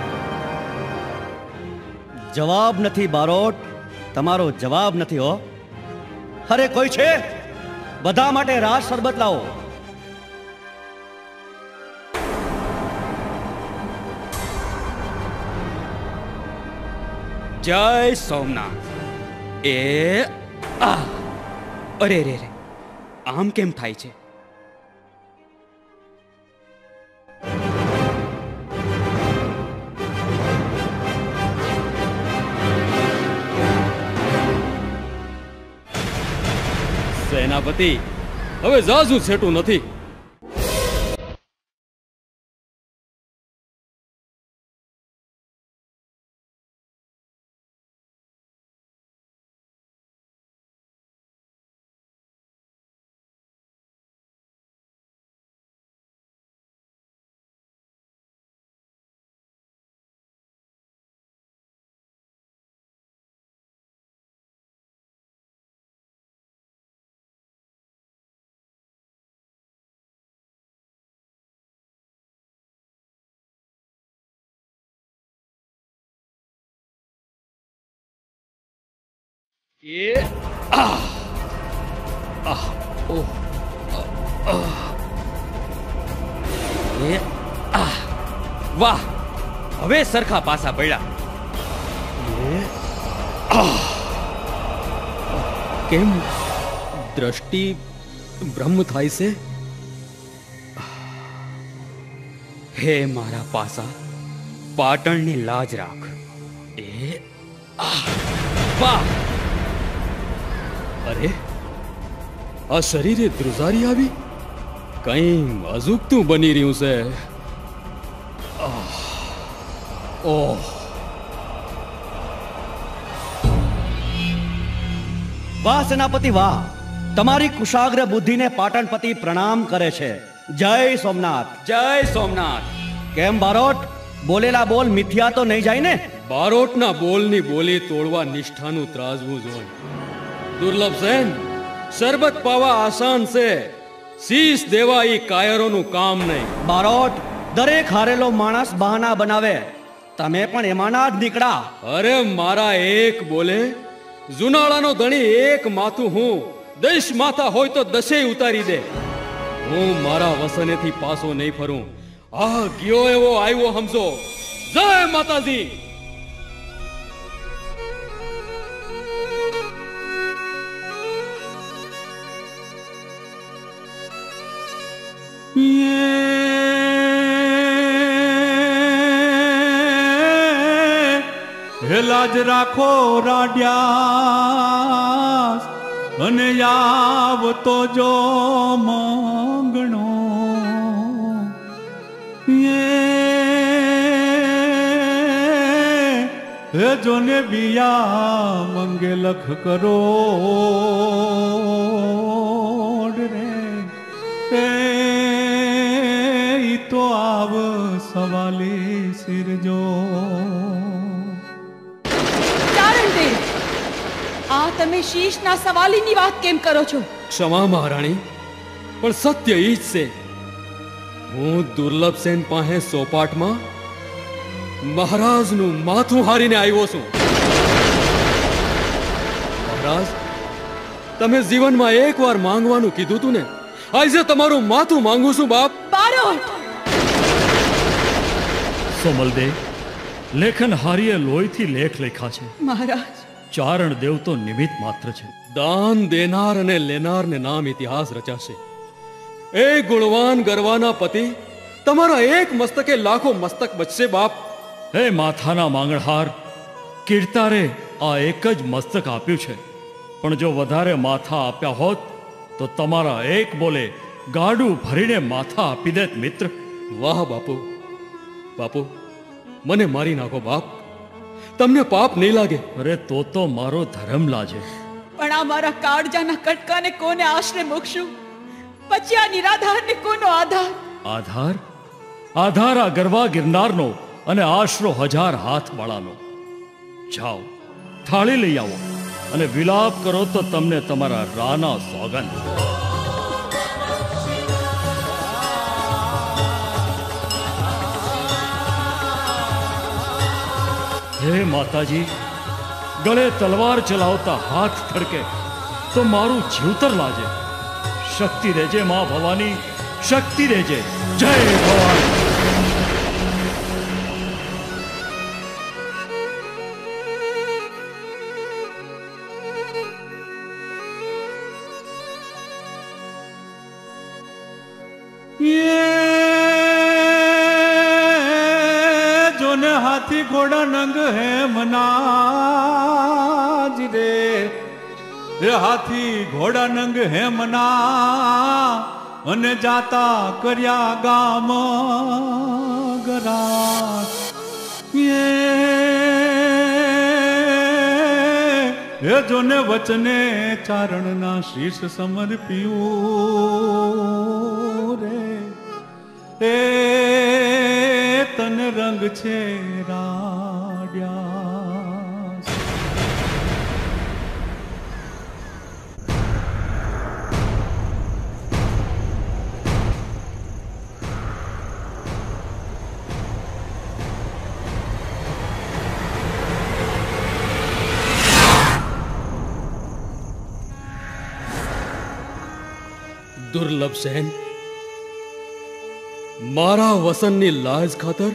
જવાબ નથી બારોટ, તમારો જવાબ નથી. હો અરે કોઈ છે? બધા માટે રાજ શરબત લાવો. જય સોમનાથ. એ આ અરે રે રે, આમ કેમ થાય છે? સેનાપતિ, હવે જાજુ છેટું નથી. એ આ આ ઓ એ આ વાહ, હવે સરખા પાસા પડ્યા. એ આ કેમ દ્રષ્ટિ બ્રહ્મ થાય છે? હે મારા પાસા, પાટણની લાજ રાખ. એ આ વાહ. અરે, આ શરીરે ધ્રુજારી આવી? કઈ અજુગતું બની રહ્યું છે. ઓહ, વાહ સેનાપતિ વાહ, તમારી કુશાગ્ર બુદ્ધિને પાટણપતિ પ્રણામ કરે છે. જય સોમનાથ. જય સોમનાથ. કેમ બારોટ, બોલેલા બોલ મિથ્યા તો નહીં જાય ને? બારોટના બોલની બોલી તોડવા નિષ્ઠાનું ત્રાજવું જોઈ. દુર્લભ સેન, શરબત પાવા આસાન છે, શીશ દેવા ઈ કાયરોનું કામ નહીં. બારોટ, દરેક હારેલો માણસ બહાના બનાવે, તમે પણ એમાંના જ નીકળા. અરે મારા એક બોલે, જુનાળાનો ધણી એક માથું હું, દસ માથા હોય તો દસેય ઉતારી દે. હું મારા વસનેથી પાછો નહીં ફરું. આ ગયો એવો આવ્યો સમજો. જય માતાજી. હે લાજ રાખો રાડ્યાસ, અને આવતો જો મંગણો. હે જોને બિયા મંગે લખ કરો રે. એ તો આવ સવાલી સિરજો. ચારણદેવ, આ તમે શીશના સવાલીની વાત કેમ કરો છો? ક્ષમા મહારાણી, પણ સત્ય ઈ જ છે. હું દુર્લભ સેન પાસે સોપાટમાં મહારાજનું માથું હારીને આવ્યો છું. મહારાજ, તમે જીવનમાં એકવાર માંગવાનું કીધું તું ને, આજે તમારું માથું માંગુ છું બાપ. બારોટ! સોમલદેવ, લેખન હારીએ લોહીથી લેખ લેખા છે. મહારાજ, ચારણ દેવ તો નિમિત્ત માત્ર છે. દાન દેનાર અને લેનારને નામ ઇતિહાસ રચાશે. એ ગુણવાન ગરવાના પતિ તમારા એક મસ્તકે લાખો મસ્તક બચશે બાપ. હે માથાના માંગણહાર, કીર્તારે આ એક જ મસ્તક આપ્યું છે, પણ જો વધારે માથા આપ્યા હોત તો તમારા એક બોલે ગાડું ભરીને માથા આપી દેત મિત્ર. વાહ બાપુ, બાપુ મને મારી નાખો બાપ, તમને પાપ નહીં લાગે. અરે તો તો મારો ધર્મ લાજે. પણ આ મારા કાળજાના કટકાને કોને આશરે મૂકશું? પછી આ નિરાધારને કોનો આધાર? આધાર આધાર આ ગરવા ગિરનારનો અને આશરો હજાર હાથ વાળાનો. જાઓ, થાળી લઈ આવો અને વિલાપ કરો તો તમને તમારા રાના સોગંદ. હે માતાજી, ગળે તલવાર ચલાવતા હાથ થડકે તો મારું જીવતર લાજે. શક્તિ દેજે માં ભવાની, શક્તિ દેજે. જય ભવાની. જોને હાથી ઘોડા નંગ હે મનાજ રે, એ હાથી ઘોડા નંગ હે મના અને જાતા કર્યા ગામ ગરા. એ જોને વચને ચારણના શીશ સમર્પ્યું રે, એ તન રંગ છે રાડ્યા. દુર્લભ સેન, મારા વસનની લાજ ખાતર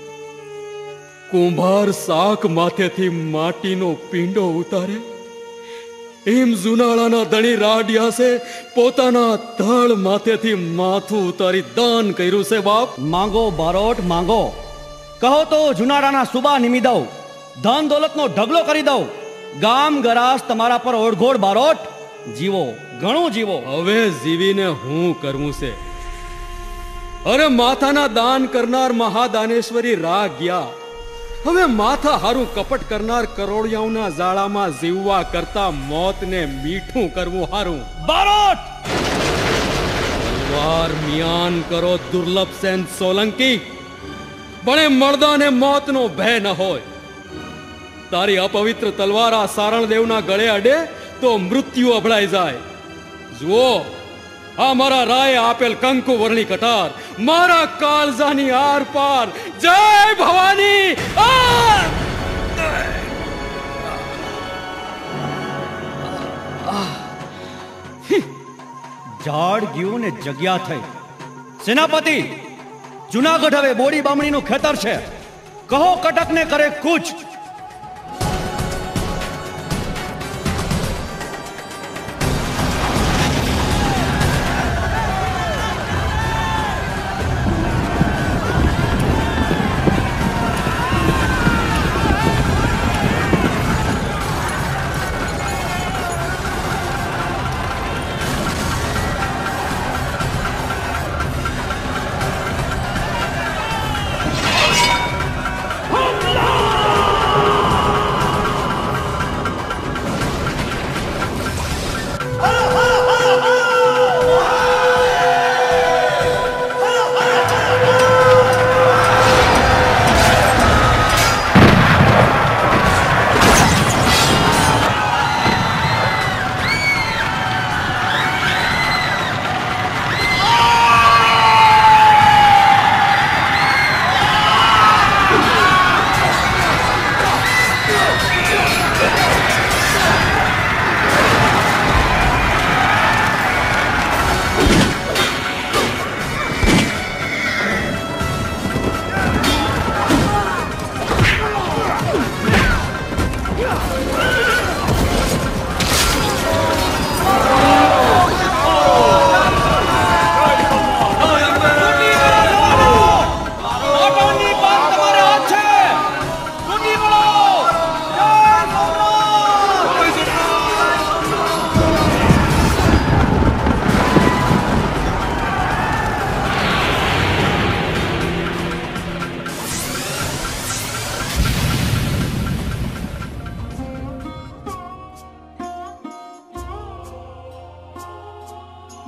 કુંભાર શાક માથેથી માટીનો પિંડો ઉતારે એમ જુનાળાના ધણી રાડિયાસે પોતાના ધળ માથેથી માથું ઉતારી દાન કર્યું છે બાપ. માંગો બારોટ માંગો, કહો તો જુનાળાના સુબા નિમી દઉં, ધન દોલતનો ઢગલો કરી દઉં. ગામ ગરાસ તમારા પર ઓળઘોળ બારોટ. જીવો, ઘણું જીવો. હવે જીવીને હું કરવું છે? અરે માથાના દાન કરનાર મહાદાનેશ્વરી રા ગયા. હવે માથા હારું કપટ કરનાર કરોડિયાઓના જાળામાં જીવવા કરતા મોતને મીઠું કરવું હારું. બારોટ! તલવાર મિયાન કરો દુર્લભ સેન સોલંકી, બણે મર્દાને મોતનો ભય ન હોય. તારી અપવિત્ર તલવાર આ સારણદેવના ગળે અડે તો મૃત્યુ અભળાઈ જાય. જુઓ, આ મારા રાય આપેલ કંકુ વર્ણી કટાર મારા કાળજાની આર પાર. જય ભવાની! ઝાડ ગયું ને જગ્યા થઈ. સેનાપતિ, જુનાગઢ હવે બોડી બામણીનું ખેતર છે. કહો કટકને કરે કૂચ.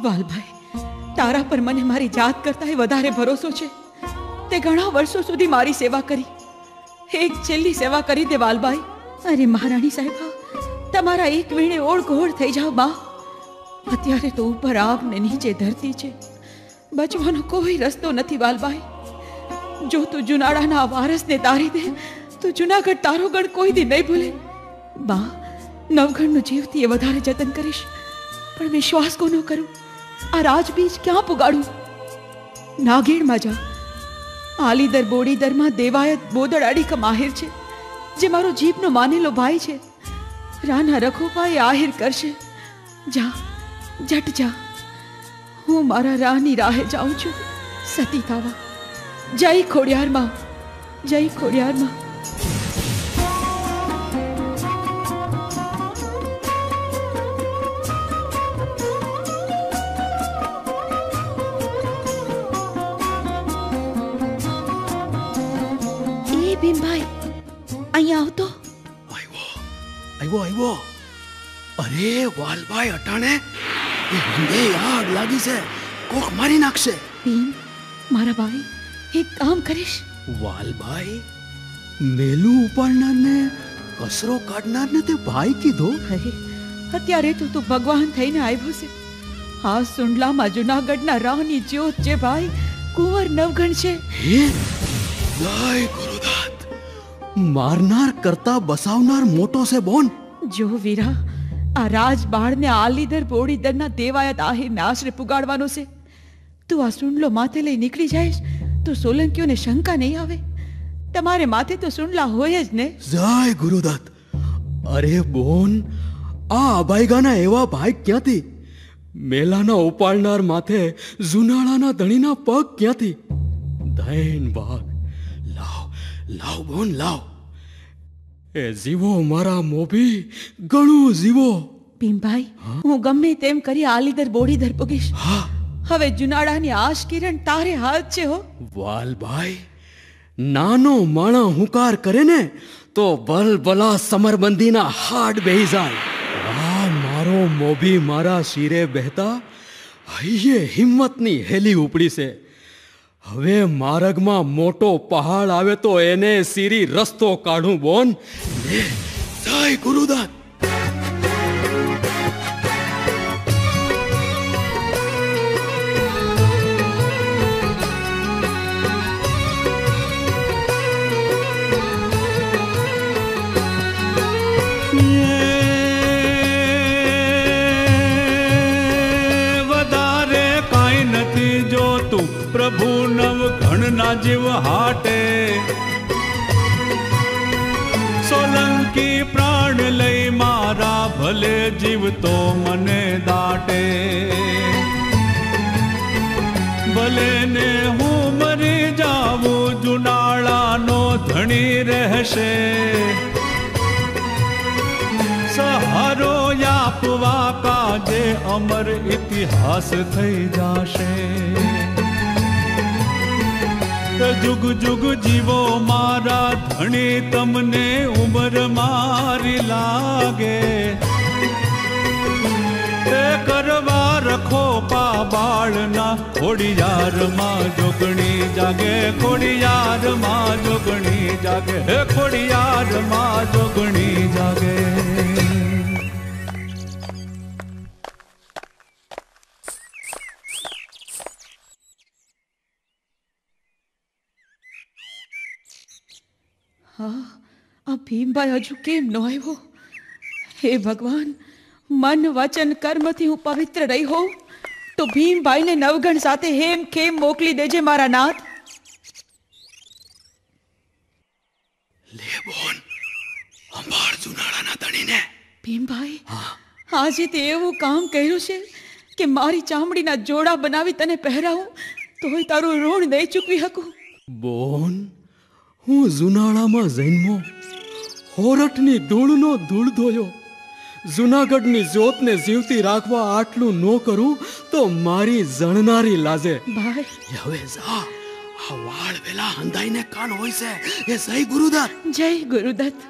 વાલભાઈ, તારા પર મને મારી જાત કરતા વધારે ભરોસો છે. તે ઘણા વર્ષો સુધી મારી સેવા કરી. એક છેલ્લી સેવા કરી દે વાલભાઈ. અરે મહારાણી સાહેબા, તમારા એક વીણે ઓળઘોળ થઈ જાવ બા. અત્યારે તો ઉપર આગ ને નીચે ધરતી છે. બચવાનો કોઈ રસ્તો નથી વાલભાઈ. જો તું જુનાળાના વારસને તારી દે તો જુનાગઢ તારો ગઢ કોઈ દી નહીં ભૂલે. બા, નવગણનું જીવથી એ વધારે જતન કરીશ, પણ વિશ્વાસ કોનો કરું? આ રાજબીજ ક્યાં પુગાડું? નાગેણમાં જા. આલીદર બોડીદરમાં દેવાયત બોદળ અડીક માહિર છે, જે મારો જીભનો માનેલો ભાઈ છે. રાના રખોપાએ આહિર કરશે. જા, જટ જા. હું મારા રાની રાહે જાઉં છું સતી થવા. જય ખોડિયારમાં, જય ખોડિયારમાં. એ ભીમભાઈ, અહીંયા આવતો. આવ્યો આવ્યો. અરે વાલભાઈ, અટાણે એ હંડે આગ લાગી છે, કોક મારી નાખશે. ભીમ, મારા ભાઈ, એક કામ કરીશ. વાલભાઈ, મેલું ઉપાડનારને કસરો કાઢનારને તે ભાઈ કીધો. અરે, અત્યારે તો તું ભગવાન થઈને આવ્યો છે. આ સુંડલામાં જુનાગઢના રાની જ્યોત જે ભાઈ કુંવર નવગણ છે. હે જય ગુરુદાત. મારનાર કરતા બસાવનાર મોટો છે બોન. જો વીરા, આ રાજબાળને આલીદર બોડીદરના દેવાયત આહિરને આશરે પુગાડવાનો છે. તું આ સુંડલો માથે લઈ નીકળી જઈશ તો સોલંકીઓને શંકા નહીં આવે. તમારે માથે તો સુંડલા હોય જ ને. જય ગુરુદાત. અરે બોન, આ અભાઈગાના એવા ભાઈ ક્યાંથી? મેલાના ઉપાડનાર માથે જુનાળાના ધણીના પગ ક્યાંથી? ધૈન ભાગ. લાવ લાવ બોન લાવ. એ જીવો મારા મોભી, ઘણું જીવો. ભીમભાઈ, હું ગમે તેમ કરી આલીદર બોડીદર પૂગીશ. હા, હવે જુનાળાની આશ કિરણ તારે હાથ છે હો. વાલભાઈ, નાનો માણા હુંકાર કરે ને તો બલબલા સમરબંધીના હાડ બેહી જાય. આ મારો મોભી મારા શિરે બહેતા હૈયે હિંમતની હેલી ઉપડી છે. હવે માર્ગમાં મોટો પહાડ આવે તો એને સીરી રસ્તો કાઢું બોન. જય ગુરુદાત. પ્રભુ નવ ઘણના જીવ હાટે. સોલંકી પ્રાણ લઈ મારા, ભલે જીવ તો મને દાટે. ભલે ને હું મરી જાવું, જુનાળાનો ધણી રહેશે. સહારો આપવા કાજે અમર ઇતિહાસ થઈ જાશે. જુગ જુગ જીવો મારા ધણી, તમને ઉમર મારી લાગે. તે કરવા રખો પા બાળના, ખોડિયારમાં જોગણી જાગે. ખોડિયારમાં જોગણી જાગે. હે ખોડિયારમાં જોગણી જાગે. હા, આ ભીમભાઈ હજુ કેમ ન આવ્યો? હે ભગવાન, મન વચન કર્મથી હું પવિત્ર રહી હોઉં તો ભીમભાઈને નવગણ સાથે હેમ ખેમ મોકલી દેજે મારા નાથ. લે બોન, અંબાર જુનાળાના ધણીને. ભીમભાઈ, આજે તે એવું કામ કર્યું છે કે મારી ચામડીના જોડા બનાવી તને પહેરાવું તોય તારું ઋણ નહીં ચૂકવી શકું. બોન, હું જુનાળામાં જન્મો, હોરઠની ધૂળનો ધૂળ ધોયો. જુનાગઢની જ્યોતને જીવતી રાખવા આટલું ન કરું તો મારી જણનારી લાજે. ભાઈ, હવે જા. આ વાળ વેલા હંધાઈને કાન હોય છે. એ જય ગુરુદત્ત. જય ગુરુદત્ત.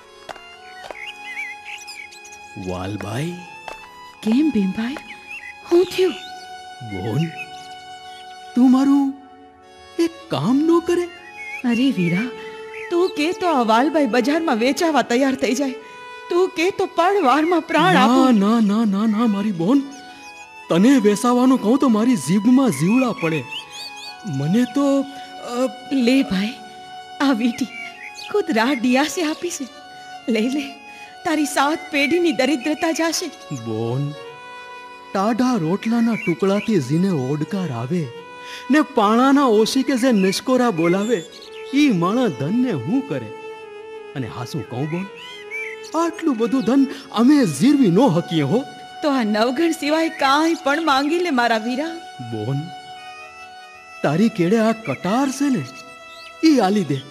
વાલભાઈ, કેમ ભીમભાઈ, હું થયું? બોન, તું મારું એક કામ ન કરે? અરે વીરા, તું કે તો આ વાલભાઈ બજારમાં વેચાવા તૈયાર થઈ જાય. તું કે તો પણ વારમાં પ્રાણ આપું. ના ના ના ના મારી બોન, તને વેસાવાનું કહું તો મારી જીભમાં જીવડા પડે. મને તો લે ભાઈ, આ વીટી ખુદ રાત ડિયાસે આપી છે. લઈ લે, તારી સાત પેઢીની દરિદ્રતા જાશે. બોન, ટાઢા રોટલાના ટુકડાથી જીને ઓડકાર આવે ને પાણાના ઓશિકે જે નિષ્કોરા બોલાવે, ઈ માણા ધનને હું કરે? અને હાસું કહું બોન, આટલું બધું ધન અમે જીરવી નો હકીએ હો. તો આ નવગણ સિવાય કાંઈ પણ માંગી લે મારા વીરા. બોન, તારી કેડે આ કટાર છે ને, ઈ આલી દે.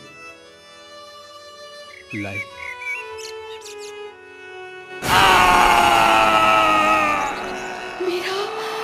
લાય. વીરા,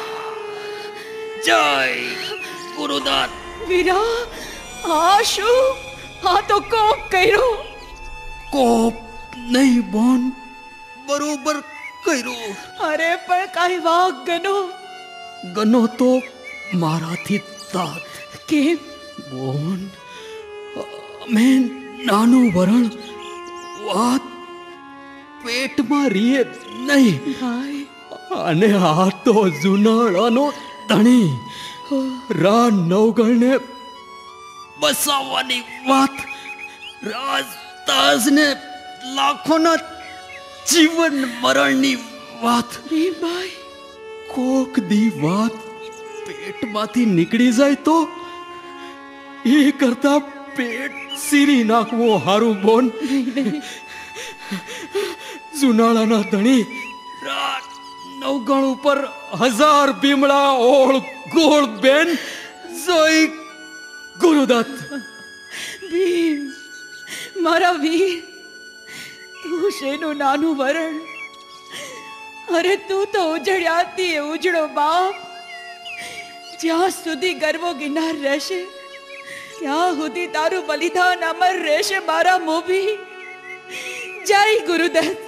જય ગુરુદાત. વીરા, આ શું? આ તો કોપ કર્યો. કોપ નહીં બોન, બરોબર કર્યો. અરે પણ કાંઈ વાગ ગનો. ગનો તો મારાથી તાત. કેમ બોન? મેં નાનું વરણ વાત પેટમાં રીએ નહીં. ભાઈ, અને આ તો જુનાળાનો ધણી રા નવગણને બસાવવાની વાત, રાજ તાજને લાખોના જીવન મરણની વાત. ભાઈ, કોક દી વાત પેટમાંથી નીકળી જાય તો એ કરતા પેટ સીરી નાખવો હારું બોન. જુનાળાના ધણી રાત નવગણ ઉપર હજાર ભીમડા ઓળ ગોળ બેન જોઈ ગુરુદત્ત. ભીમ, મારા વીર, તું શેનું નાનું વરણ. અરે તું તો ઉજળ્યાથી એ ઉજળો બાપ. જ્યાં સુધી ગરવો ગિરનાર રહેશે ત્યાં સુધી તારું બલિદાન અમર રહેશે મારા મોભી. જય ગુરુદત્ત.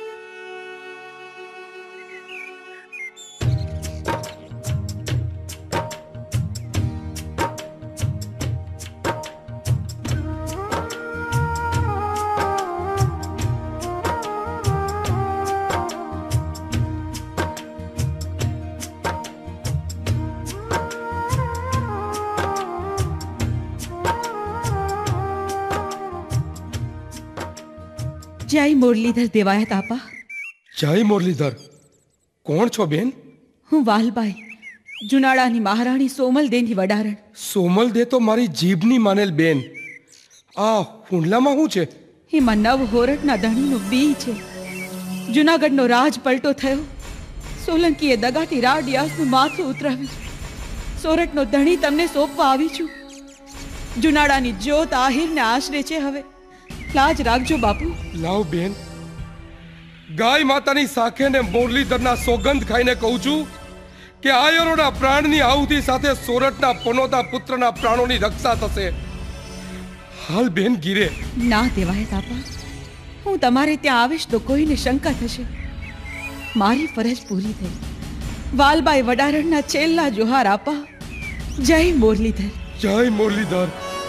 જય મુરલીધર દેવાયત આપા. જય મુરલીધર. કોણ છો બેન? હું વાલબાઈ, જુનાળાની મહારાણી સોમલદેની વડારણ. સોમલદે તો મારી જીભની માનેલ બેન. આ હુંડલામાં શું છે? એમાં નવ હોરઠના ધણીનું બી છે. જુનાગઢનો રાજ પલટો થયો. સોલંકીએ દગાથી રાડિયાસનું માથું ઉતરાવ્યું. સોરઠનો ધણી તમને સોંપવા આવી છું. જુનાળાની જ્યોત આહિરને આશરે છે. હવે લાજ રાખજો બાપુ. લાવ બેન, ગાય માતાની સાખે ને મુરલીધરના સોગંદ ખાઈને કહું છું કે આયરોના પ્રાણની આહુતિ સાથે સોરઠના પનોતા પુત્રના પ્રાણોની રક્ષા થશે. હાલ બેન ગીરે. ના દેવાય તાપા, હું તમારે ત્યાં આવીશ તો કોઈને શંકા થશે. મારી ફરજ પૂરી થઈ. વાલબાઈ વડારણના છેલ્લા જોહાર આપા. જય મુરલીધર. જય મુરલીધર.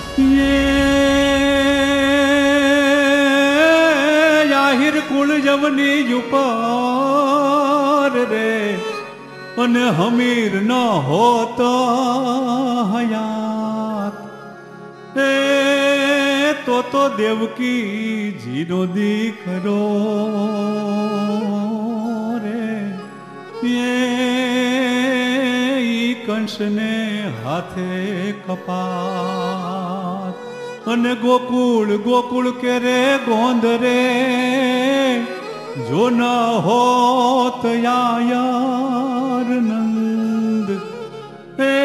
આહિર કુળ જવની ઉપર રે અને હમીર ન હોત હયાત એ તો તો દેવકી જીનો દીકરો રે એ કંસને હાથે કપાત અને ગોકુળ ગોકુળ કે રે ગોંધ રે જો ન હોત યાર નંદ એ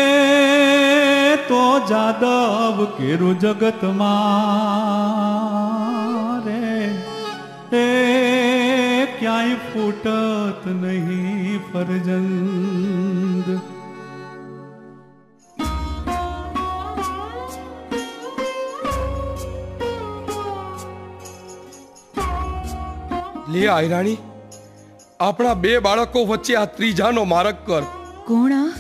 તો જાદવ કેરું જગતમાં રે એ ક્યાંય ફૂટત નહીં ફરજંદ. લે આયરાણી, આપણા બે બાળકો વચ્ચે આ ત્રીજાનો મારક કર. કોણ આ?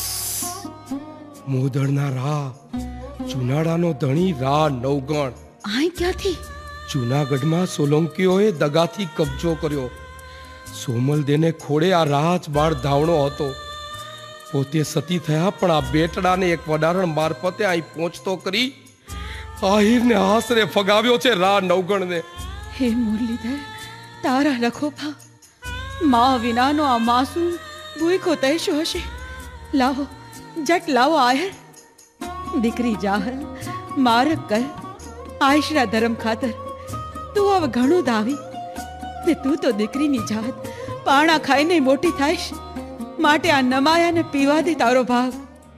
મોદળના રા, ચુનાડાનો ધણી રા નવગણ. આય ક્યાંથી? જૂનાગઢમાં સોલંકીઓએ દગાથી કબજો કર્યો. સોમલદેને ખોડે આ રાજબાળ ધાવણો હતો. પોતે સતી થયા, પણ આ બેટડાને એક વડારણ મારફતે અહીં પહોંચતો કરી આહિરને આશરે ફગાવ્યો છે રા નવગણને. હે મુરલીધર, તારા રખોપા, મા વિનાનો આ માસૂમ ભૂખો તૈશો હશે. લાવો, જટ લાવો આયર. દીકરી જાહલ, મારક કર આયશના ધર્મ ખાતર. તું હવે ઘણું દાવી ને તું તો દીકરીની જાત પાણા ખાઈને મોટી થાઈશ, માટે આ નમાયાને પીવા દે તારો ભાગ.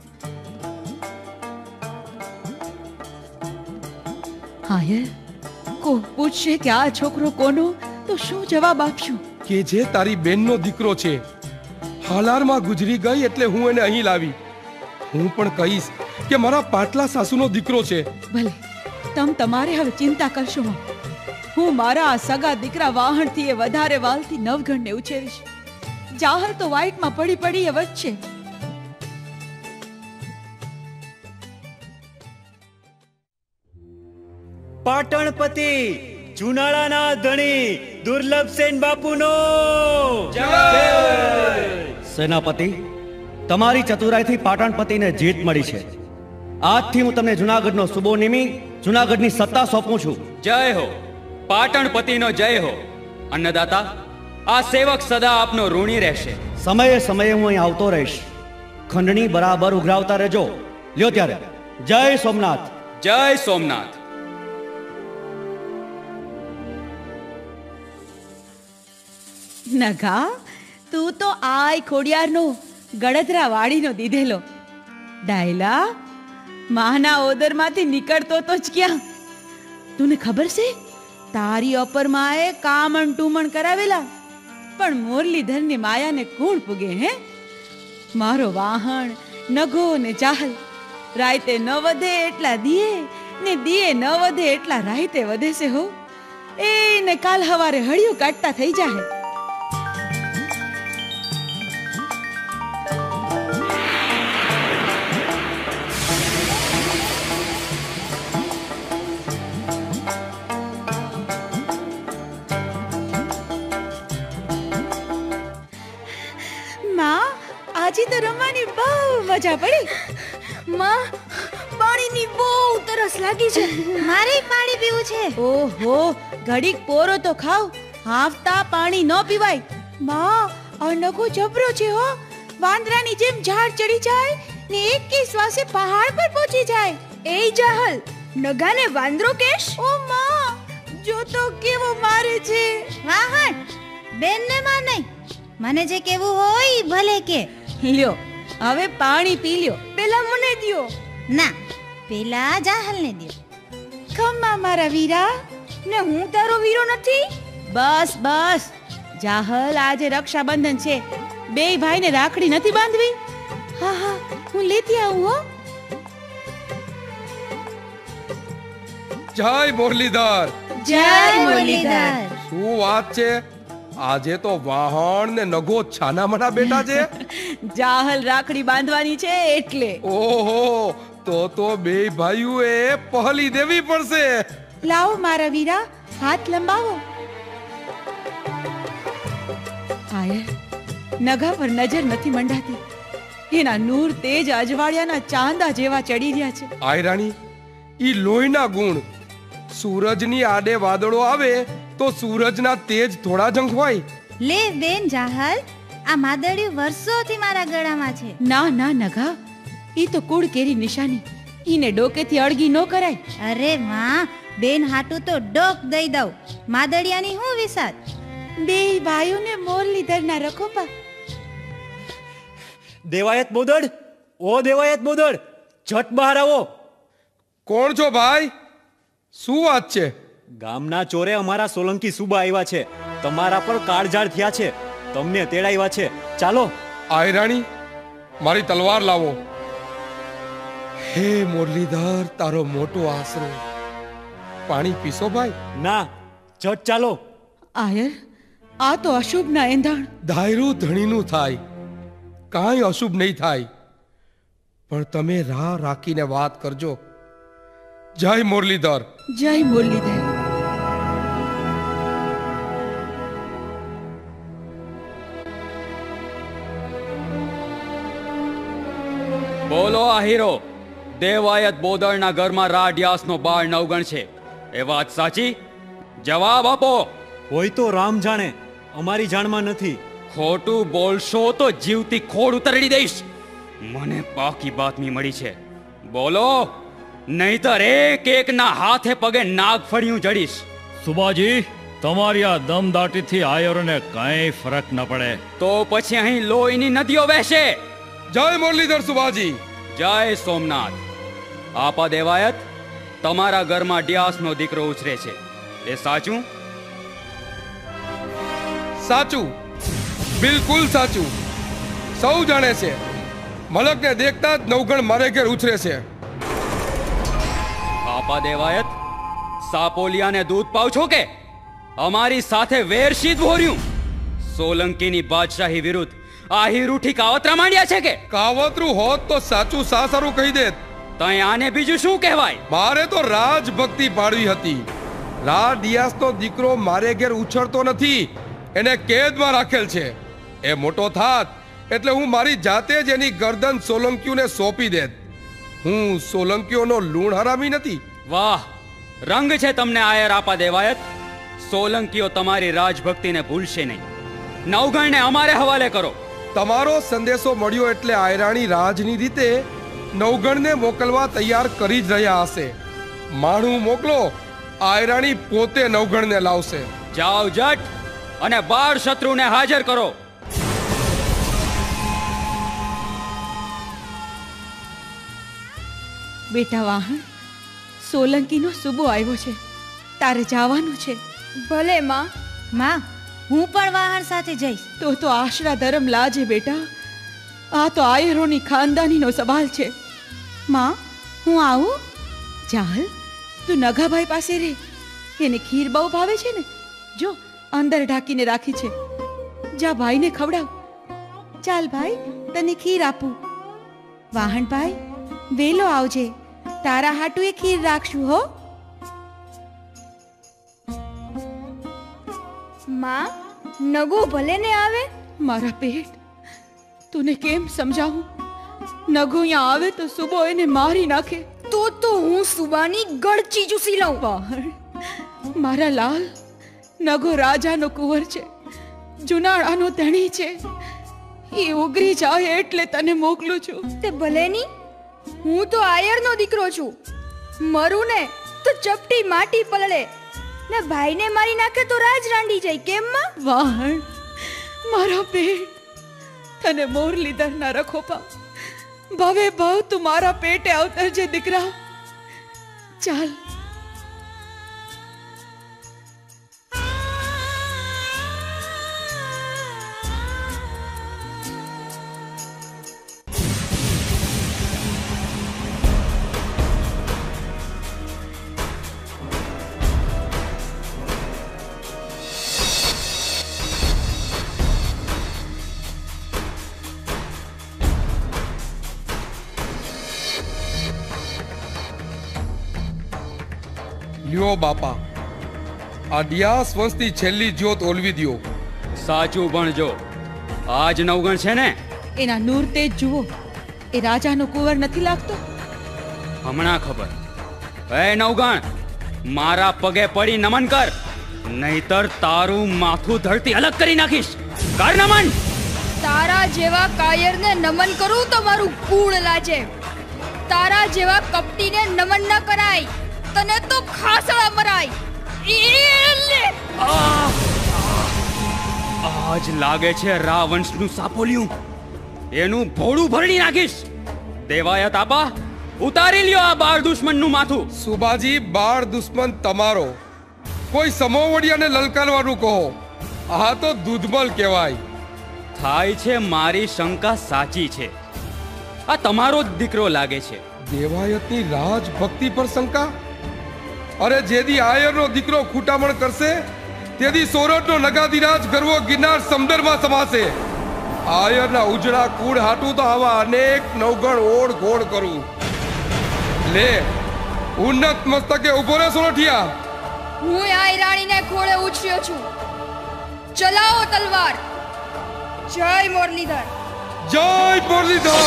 આયર, કો પૂછશે કે આ છોકરો કોનો, તો શું જવાબ આપશું? કે જે તારી બેનનો દીકરો છે. હાલારમાં ગુજરી ગઈ એટલે હું એને અહીં લાવી. હું પણ કહીશ કે મારા પાટલા સાસુનો દીકરો છે. ભલે, તમ તમારે હવે ચિંતા કરશો. હું મારા આ સગા દીકરા વાહણથી એ વધારે વાલથી નવગણને ઉછેરીશ. જાહલ તો વાઇટમાં પડી પડી એ વધશે. પાટણપતિ જુનાળાના ધણી દુર્લભસેન બાપુનો સેનાપતિ, તમારી ચતુરાઈથી પાટણપતિને જીત મળી છે. આજથી હું તમને જુનાગઢનો સુબો નિમી જુનાગઢની સત્તા સોંપું છું. જય હો, પાટણપતિનો જય હો. અન્નદાતા, આ સેવક સદા આપનો ઋણી રહેશે. સમયે સમયે હું અહીં આવતો રહીશ. ખંડણી બરાબર ઉઘરાવતા રહેજો. લ્યો ત્યારે, જય સોમનાથ. જય સોમનાથ. નગા, તું તો આય ખોડિયારનો ગળતરા વાડીનો દીધેલો. ડાયલા, માના ઓદરમાંથી નીકળતો તો જ ક્યાં. તુને ખબર છે, તારી અપરમાએ કામણ ટુમણ કરાવેલા, પણ મુરલીધરની માયાને કોણ પૂગે? હે મારો વાહણ નગો ને ચાહલ, રાયતે ન વધે એટલા દિયે ને દિયે ન વધે એટલા રાયતે વધે છે. હો એને કાલ હવારે હળિયું કાઢતા થઈ જાય. આજે તો રમવાની બહુ મજા પડી. માં, પાણીની બહુ તરસ લાગી છે. મારે પાણી પીવું છે. ઓહો, ઘડીક પોરો તો ખાવ. હાફતા પાણી ન પીવાય. માં, આ નગો જબરો છે. હો, વાંદરાની જેમ ઝાડ ચડી જાય ને એક કે શ્વાસે પહાડ પર પહોંચી જાય. એ જાહલ, નગાને વાંદરો કેશ? ઓ માં, જો તો કેવો મારે છે. વાહણ, બેનને માં નહીં, મને જે કેવું હોય ભલે કે. લ્યો, હવે પાણી પી લ્યો. પેલા મને દ્યો. ના, પેલા જાહલને દ્યો. ખમ્મા મારા વીરા. ને હું તારો વીરો નથી. બસ બસ, જાહલ, આજે રક્ષાબંધન છે. બે ભાઈને રાખડી નથી બાંધવી? હા હા, હું લેતી આવું. હો, જય મુરલીધર. જય મુરલીધર. શું વાત છે, આજે તો વાહણ ને નગો છાના મના બેટા છે. જાહલ રાખડી બાંધવાની છે એટલે. ઓહો, તો તો બે ભાઈઓ એ પહલી દેવી પડશે. લાવો મારા વીરા, હાથ લંબાવો. આયર, નગા પર નજર નથી મંડાતી. એના નૂર તેજ અજવાળિયાના ચાંદા જેવા ચડી રહ્યા છે. આયરાણી, ઈ લોહીના ગુણ. સૂરજની આડે વાદળો આવે તો સૂરજના તેજ થોડા જંગ હોય. લે બેન જાહલ, આ માદળિયું વર્ષોથી મારા ગળામાં છે. ના ના નગા, ઈ તો કુળ કેરી નિશાની. ઈને ડોકેથી અળગી ન કરાય. અરે માં, બેન હાટું તો ડોક દઈ દઉં. માદળિયાની હું વિસાત. બે ભાઈઓને મુરલીધરના રખોપા. દેવાયત બોદડ, ઓ દેવાયત બોદડ, ઝટ બહાર આવો. કોણ છો ભાઈ? શું વાત છે? ગામના ચોરે અમારા સોલંકી સુબા આવ્યા છે. તમારા પર કાળઝાળ થયા છે. તમને તેડાવ્યા છે. ચાલો. આયરાણી, મારી તલવાર લાવો. હે મુરલીધર, તારો મોટો આશરો. પાણી પીશો ભાઈ? ના, ઝટ ચાલો. આયર, આ તો અશુભ ના એંધાણ. ધાયરું ધણીનું થાય, કાંઈ અશુભ નહીં થાય. પણ તમે રાહ રાખીને વાત કરજો. જય મુરલીધર. જય મુરલીધર. બોલો આહીરો, દેવાયત બોદળના ઘરમાં રાડિયાસનો બાળ નવગણ છે, એ વાત સાચી? જવાબ આપો. હોય તો રામ જાણે, અમારી જાણમાં નથી. ખોટું બોલશો તો જીવતી ખોડ ઉતરડી દઈશ. મને પાકી બાતમી મળી છે, બોલો, નહીતર એક એકના હાથે પગે નાગ ફળિયું જડીશ. સુબાજી, તમારી આ દમદાટીથી આયરોને કઈ ફરક ન પડે. તો પછી અહીં લોહીની નદીઓ વહેશે. જય મુરલીધર સુબાજી. જય સોમનાથ. આપા દેવાયત, તમારા ઘરમાં ડિયાસનો દીકરો ઉછરે છે, એ સાચું? સાચું, બિલકુલ સાચું. સૌ જાણે છે, મલકને દેખતા જ નવગણ મારે ઘેર ઉછરે છે. આપા દેવાયત, સાપોલિયાને દૂધ પાવ છો કે અમારી સાથે વેરશી ધોર્યું? સોલંકીની બાદશાહી વિરુદ્ધ આહીરુઠી કાવતરા માંડ્યા છે કે? કાવતરું હોત તો સાચું સાસરું કહી દેત. તય આને બીજું શું કહેવાય? મારે તો રાજભક્તિ પાડવી હતી. રા ડિયાસનો દીકરો મારે ઘેર ઉછળતો નથી, એને કેદમાં રાખેલ છે. એ મોટો થાત એટલે હું મારી જાતે જ એની ગરદન સોલંકીઓને સોંપી દેત. હું સોલંકીઓનો લૂણ હરામી નથી. વાહ, રંગ છે તમને આયર આપા દેવાયત. સોલંકીઓ તમારી રાજભક્તિને ભૂલશે નહીં. નવગણને અમારે હવાલે કરો. તમારો સંદેશો મળ્યો એટલે આયરાણી રાજની રીતે નવગણને મોકલવા તૈયાર કરી જ રહ્યા હશે. માણું મોકલો, આયરાણી પોતે નવગણને લાવશે. જાઓ જટ અને બાર શત્રુને હાજર કરો. બેટા વાહણ, સોલંકીનો સુબો આવ્યો છે, તારે જવાનું છે. ભલે માં. માં, હું પણ વાહન સાથે જઈશ. તો તો આશરા ધરમ લાજે બેટા. આ તો આયરોની ખાનદાનીનો સવાલ છે. માં, હું આવું? ચાલ, તું નગાભાઈ પાસે રે. એને ખીર બહુ ભાવે છે ને, જો અંદર ઢાંકીને રાખી છે. જા ભાઈને ખવડાવ. ચાલ ભાઈ, તને ખીર આપું. વાહણભાઈ, વેલો આવજે, તારા હાટુ એ ખીર રાખશું હો. માં, નગુ ભલે ને આવે. મારા પેટ, તુને કેમ સમજાવું? નગુ અહીંયા આવે તો સુબો એને મારી નાખે. તો તો હું સુબાની ગળચી ચૂસી લઉં. વાહણ, મારા લાલ, નગો રાજાનો કુંવર છે, જુનાળાનો ધણી છે. એ ઉગરી જાય એટલે તને મોકલું છું. તે ભલે ની, હું તો આયરનો દીકરો છું. મરું ને તો ચપટી માટી પલળે ને ભાઈને મારી નાખે તો રાજ રાંડી જાય. કેમ માં? વાહણ, મારા પેટ, તને મુરલીધર ના રખોપા, ભવે ભવ તું મારા પેટે અવતરજે દીકરા. ચાલ. લ્યો બાપા, આ ડિયાસ વંશની છેલ્લી જ્યોત ઓલવી દ્યો. સાચું ભણજો. આજ નવગણ છે ને? એના નૂર તેજ જુઓ. એ રાજાનો કુંવર નથી લાગતો? હમણાં ખબર. એ નવગણ, મારા પગે પડી નમન કર, નહીતર તારું માથું ધરતી અલગ કરી નાખીશ. કર નમન. તારા જેવા કાયરને નમન કરું તો મારું કુળ લાજે. તારા જેવા કપટીને નમન ન કરાય, તને તો ખાસડા મરાય. આજ લાગે છે રાવંશનું સાપોલિયું. એનું ભોળું ભરડી નાખીશ. દેવાયત આપા, ઉતારી લ્યો આ બાળ દુશ્મનનું માથું. સુબાજી, બાળ દુશ્મન તમારો. કોઈ સમોવડિયાને લલકારવાનું કહો. આ તો દૂધમલ કહેવાય. થાય છે મારી શંકા સાચી છે. આ તમારો જ દીકરો લાગે છે. દેવાયતની રાજભક્તિ પર શંકા? અરે જેદી આયરનો દીકરો ખૂટામણ કરશે તેથી સોરઠનો નગાધીરાજ ગરવો ગિરનાર સમદરમાં સમાશે. આયરના ઉજળા કુળ હાટું તો આવા અનેક નવગણ ઓળ ઘોડ કરું. લે ઉન્નત મસ્તકે ઉભો રે સોરઠિયા. હું આ રાણીને ખોળે ઉછર્યો છું. ચલાવો તલવાર. જય મુરલીધર. જય મુરલીધર.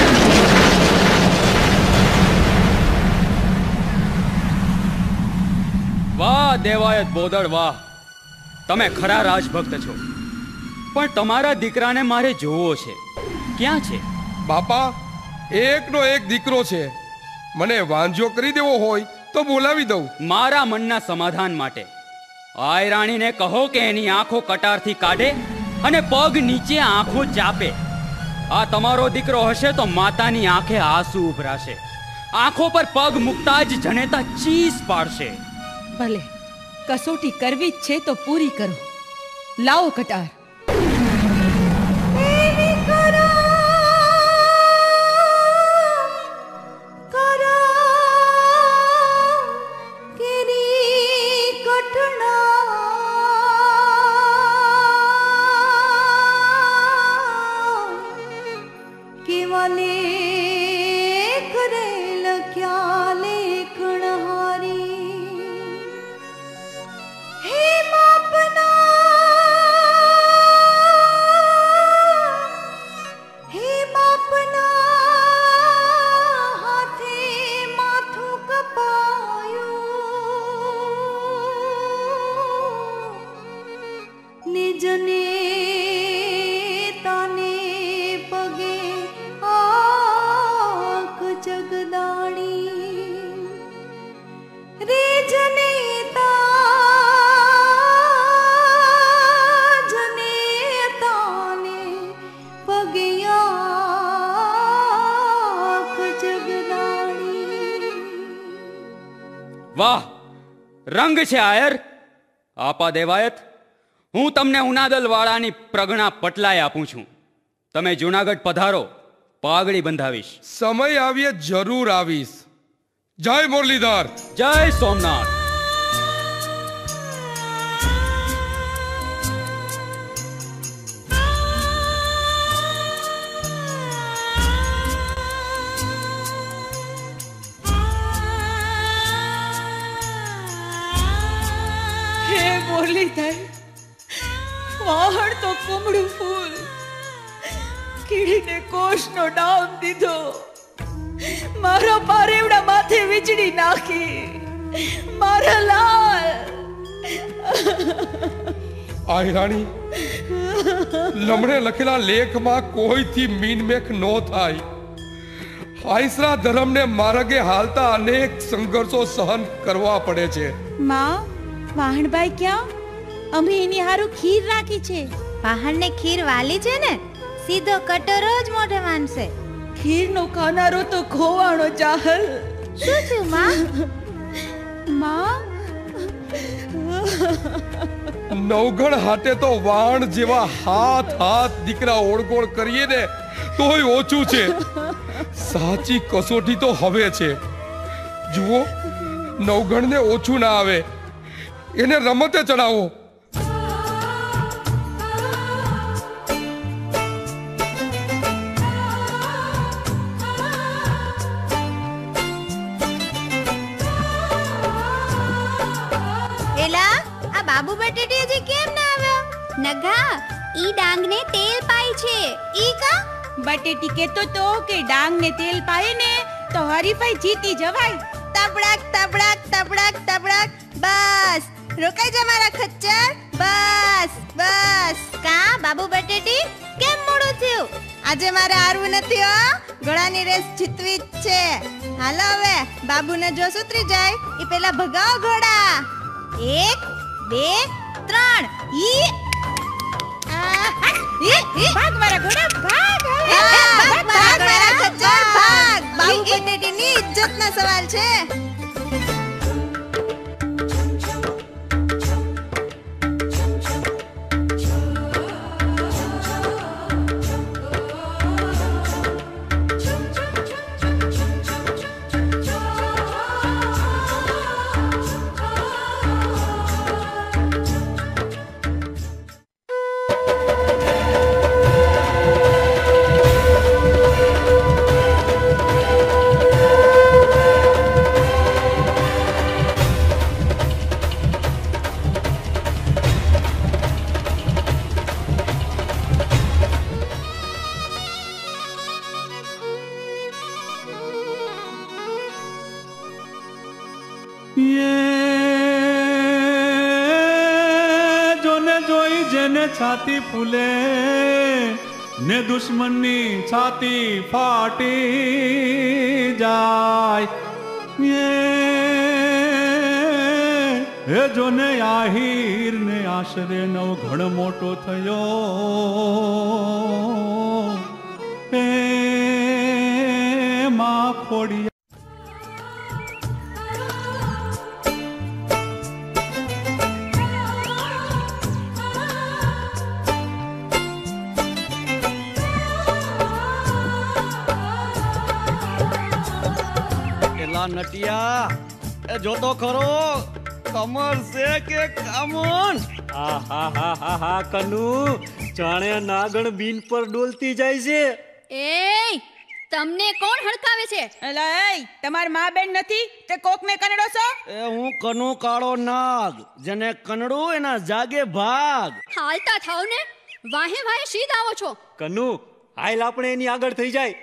વાહ દેવાયત બોદળ વાહ, તમે ખરા રાજભક્ત છો. પણ તમારા દીકરાને મારે જોવો છે. ક્યાં છે? બાપા, એકનો એક દીકરો છે. મને વાંજ્યો કરી દેવો હોય તો બોલાવી દઉં. મારા મનના સમાધાન માટે આય રાણીને કહો કે એની આંખો કટારથી કાઢે અને પગ નીચે આંખો ચાપે. આ તમારો દીકરો હશે તો માતાની આંખે આંસુ ઉભરાશે. આંખો પર પગ મૂકતા જ જનેતા ચીસ પાડશે. ભલે, કસોટી કરવી જ છે તો પૂરી કરો. લાવો કટાર. વાહ, રંગ છે આયર. આપા દેવાયત, હું તમને ઉનાદલ વાળાની પ્રગણા પટલાય આપું છું. તમે જુનાગઢ પધારો, પાઘડી બંધાવીશ. સમય આવીએ જરૂર આવીશ. જય મુરલીધર. જય સોમનાથ. મુરલીધર, વાહણ તો કુમળું ફૂલ, કીડીને કોષનો ડામ દીધો, મારા પારેવડા માથે વીજળી નાખી, મારા લાલ. આય રાણી, લમણે લખેલા લેખમાં કોઈથી મીનમેખ ન થાય. આઈસરા ધર્મને માર્ગે હાલતા અનેક સંઘર્ષો સહન કરવા પડે છે. માં, વાહણભાઈ ક્યાં? અમે એની હારું ખીર રાખી છે. વાહણને ખીર વાલી છે ને, સીધો કટોરો જ મોઢે વાનશે. ખીરનો ખાનારો તો ખોવાણો ચાહલ. શું થયું માં? માં, નવગણ હાટે તો વાણ જેવા હાથ હાથ દીકરા ઓળગોળ કરીએ ને તોય ઓછું છે. સાચી કસોટી તો હવે છે. જુઓ, નવગણને ઓછું ના આવે, એને રમતે ચડાવો. એલા, આ બાબુ બટેટી હજી કેમ ના આવ્યો? નગા, ઈ ડાંગને તેલ પાઈ છે. ઈ કા? બટેટી કેતો તો કે ડાંગને તેલ પાય ને તો હરીફાઈ જીતી જવાય. તબડાક તબડાક તબડાક તબડાક. બસ રોકાઈ જા મારા ખચ્ચર. બસ બસ. કા બાબુ બટેટી, કેમ મોડું થયું? આજે મારે હારવું નથી હો, ઘોડાની રેસ જીતવી જ છે. હાલો હવે, બાબુને જો સુતરી જાય ઈ પેલા ભગાવો ઘોડા. એક બે ત્રણ. ઈ ભાગ મારા ઘોડા, ભાગ. ભાગ મારા ખચ્ચર, ભાગ. બાબુ બટેટીની ઇજ્જતનો સવાલ છે. જોને જોઈ જેને છાતી ફૂલે ને દુશ્મનની છાતી ફાટી જાય એ જોને આહીર ને આશરે નવ ઘણ મોટો થયો એ માં ખોડિયા. નટિયા એ જોતો ખરો કમર છે કે કામન. આ હા હા હા હા કનુ જાણે નાગણ બીન પર ડોલતી જાય છે. એ તમને કોણ હડકાવે છે? એલા એ તમાર માં બેન નથી તે કોકને કનડો છો? એ હું કનુ કાળો નાગ, જેને કનડું એના જાગે ભાગ. હાલતા થાવ ને, વાહે વાહે સીધ આવો છો. કનુ હાલ આપણે એની આગળ થઈ જાય.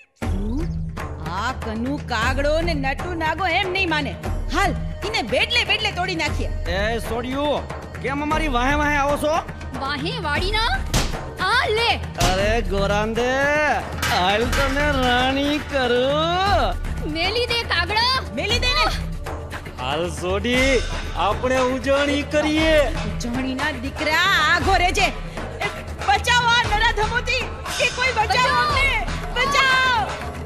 આ કનુ કાગડો ને નટુ નાગો એમ નહીં માને. હાલ ઇને બેડલે બેડલે તોડી નાખીએ. એ સોડિયો કેમ અમારી વાહે વાહે આવો છો? વાહે વાડીના આ લે. અરે ગોરાંદે હાલ તને રાણી કરું. મેલી દે કાગડા, મેલી દે ને. હાલ સોડી આપણે ઉજવણી કરીએ. ઉજવણીના દીકરા આઘો રેજે. બચાવો આ નરાધમોથી, કે કોઈ બચાવો અમને, બચાવ.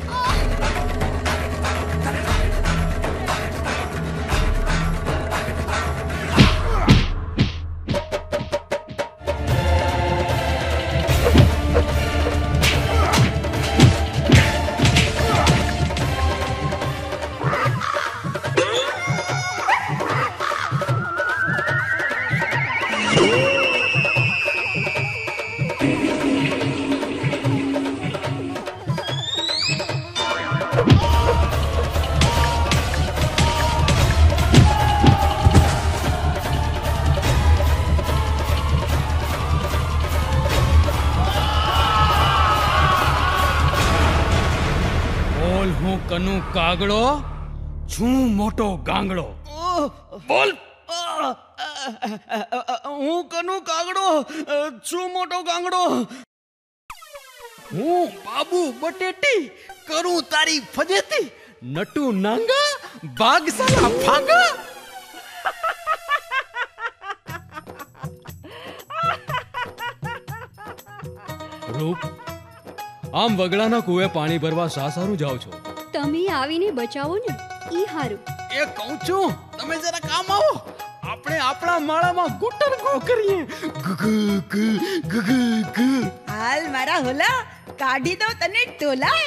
કનુ કાગડો છું મોટો ગાંગડો. બોલ. હું કનુ કાગડો છું મોટો ગાંગડો. હું બાબુ બટેટી કરું તારી ફજેતી. નટુ નાંગા બાગસાલા ફાંગા. રૂપ આમ વગડાના કુએ પાણી ભરવા શા સારું જાવ છો? તમે આવીને બચાવો ને, ઈ હારું. એ કહું છું તમે જરા કામ આવો. આપણે આપણા માળામાં ગુટર ગો કરીએ. હાલ મારા હોલા કાઢી દો તને ટોલા.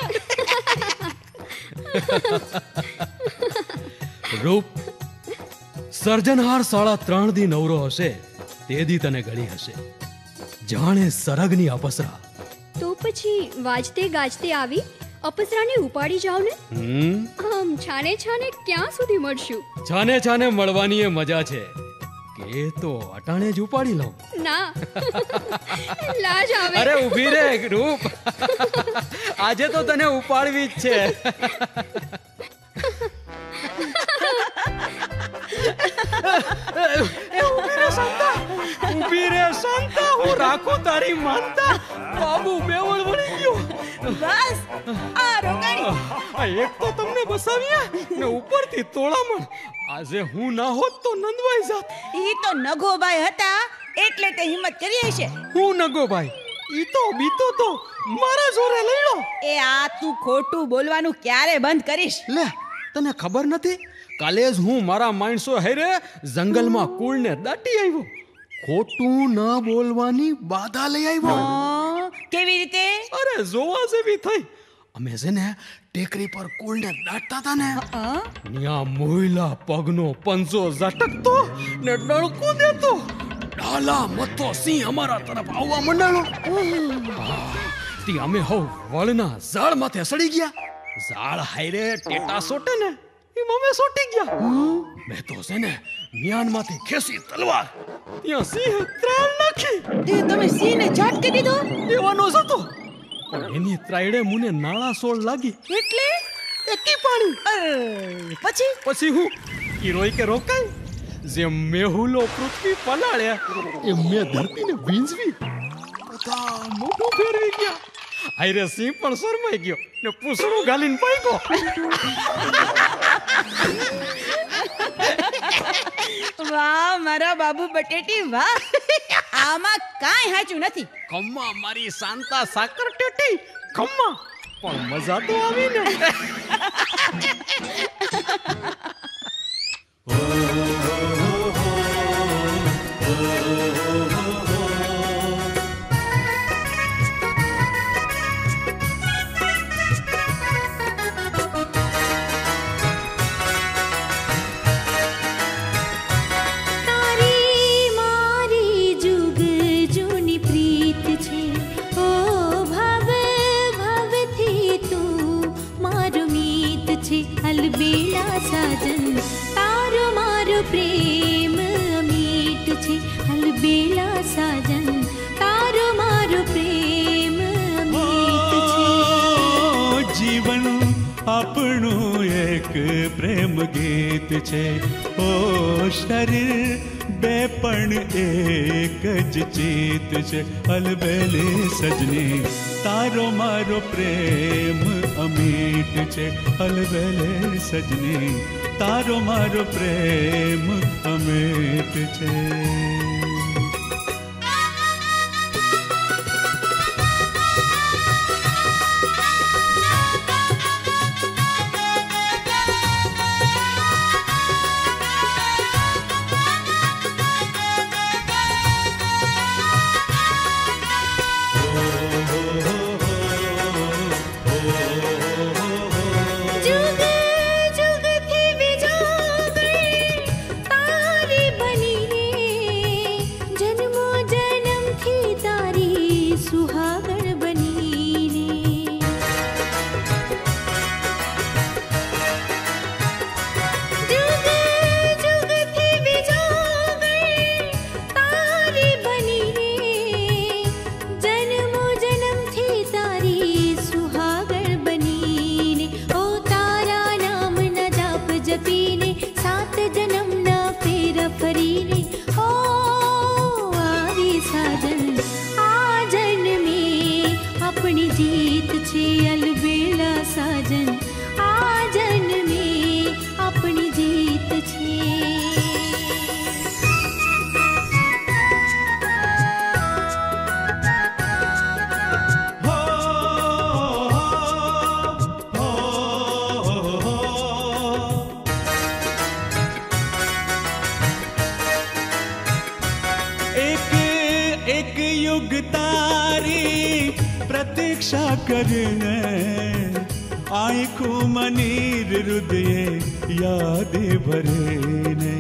રૂપ સર્જનહાર સાડા ત્રણ દી નવરો હશે તે દી તને ગળી હશે જાણે સરગની અપસરા. તો પછી વાજતે ગાજતે આવી અપસરાને ઉપાડી જાવ ને. આમ છાને છાને ક્યાં સુધી મળશું? છાને છાને મળવાની એ મજા છે કે તો અટાણે જ ઉપાડી લઉં. ના લાજ આવે. અરે ઊભી રે રૂપ, આજે તો તને ઉપાડવી જ છે. ઊભી રે શાંતા, હું રાખું તારી માનતા. બાબુ બેવળ વળી ગયો. બસ આ રોકાણી. આ એક તો તમને બસાવ્યા ને ઉપરથી તોળામણ. આજે હું ના હોત તો નંદવાઈ જાત. ઈ તો નગોભાઈ હતા એટલે તે હિંમત કરી હશે. હું નગોભાઈ? ઈ તો બીતો તો મારા જોરે લઈડો. એ આ તું ખોટું બોલવાનું ક્યારે બંધ કરીશ? લે તને ખબર નથી, કાલે જ હું મારા માણસો હેરે જંગલમાં કુળને દાટી આવ્યો. ખોટું ન બોલવાની બાધા લઈ આવ્યો. કેવી રીતે? અરે જોવા જેવી થઈ. અમે છે ને ટેકરી પર કુળને દાટતા હતા ને, ત્યાં મોયલા પગનો પંજો ઝટકતો ને ડળકો દેતો. ડાલા મતો સિંહ અમારા તરફ આવવા મંડાણો. તી અમે હો વળના ઝાડ માથે સડી ગયા. ઝાડ હાયરે ટેટા સોટે ને એમ અમે સોટી ગયા. મેં તો છે ને મ્યાનમાંથી ખેસી તલવાર ત્યાં સિંહ ત્રાળ નાખી. તે તમે સિંહને ઝાટકી દીધો? એવાનો જ હતો, પણ એની ત્રાયડે મુને નાળા સોળ લાગી. એટલે એકી પાણી. પછી પછી હું ઈરોય કે રોકાય જે મેહુલો પૃથ્વી પલાળ્યા એ મેં ધરતીને વીંજવી બધા મોઢું ફેરવી ગયા આયરે સિંહ પણ શરમાઈ ગયો ને પૂછડું ગાલીને પાક્યો વાહ મારા બાબુ બટેટી વાહ આમાં કાંઈ હાચું નથી ખમ્મા મારી શાંતા સાકર ટેટી ખમ્મા પણ મજા તો આવી ને अलबेला साजन तारो मारो प्रेम अमीट छे अलबेला साजन तारो मारो प्रेम अमीट छे जीवन આપણું એક પ્રેમ ગીત છે ઓ શરીર બે પણ એક જ ચિત છે અલબેલે સજની તારો મારો પ્રેમ અમીટ છે અલબેલે સજની તારો મારો પ્રેમ અમીટ છે करने आँखों मनीर हृदय याद भरने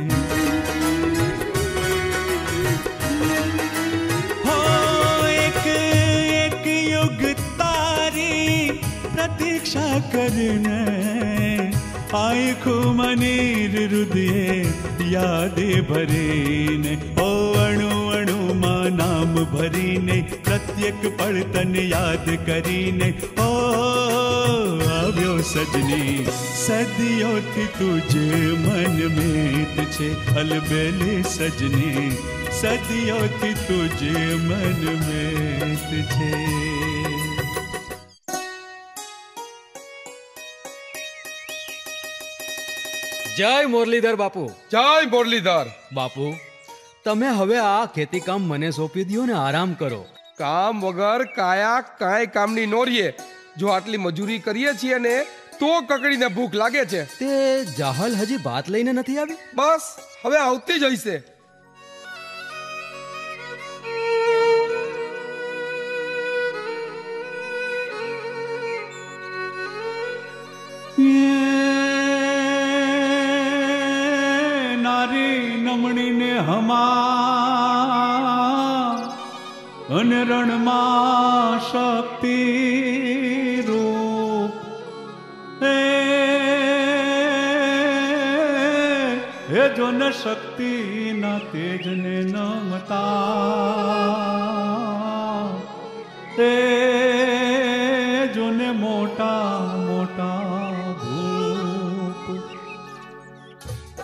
हो एक एक युग तारी प्रतीक्षा करने आँखों मनीर हृदय याद भरने ओ अणु अणु मां नाम भरीने प्रत्येक पल तन याद करीने ओ આવ્યો સજની સદીઓ થી તુજે મન મેત છે અલબેલે સજની સદીઓ થી તુજે મન મેત છે જય મુરલીધર બાપુ જય મુરલીધર બાપુ તમે હવે આ ખેતી કામ મને સોંપી દો ને આરામ કરો કામ વગર કાયા કાંઈ કામની નોરીએ જો આટલી મજૂરી કરીએ છીએ ને તો કકડીને ભૂખ લાગે છે તે જાહલ હજી ભાત લઈને નથી આવી બસ હવે આવતી જ હશે નારી નમણીને હમા અને રણમાં શક્તિ રૂપ હે જો ન શક્તિ ના તેજ ને નમતા હે જો ને મોટા મોટા ભૂપ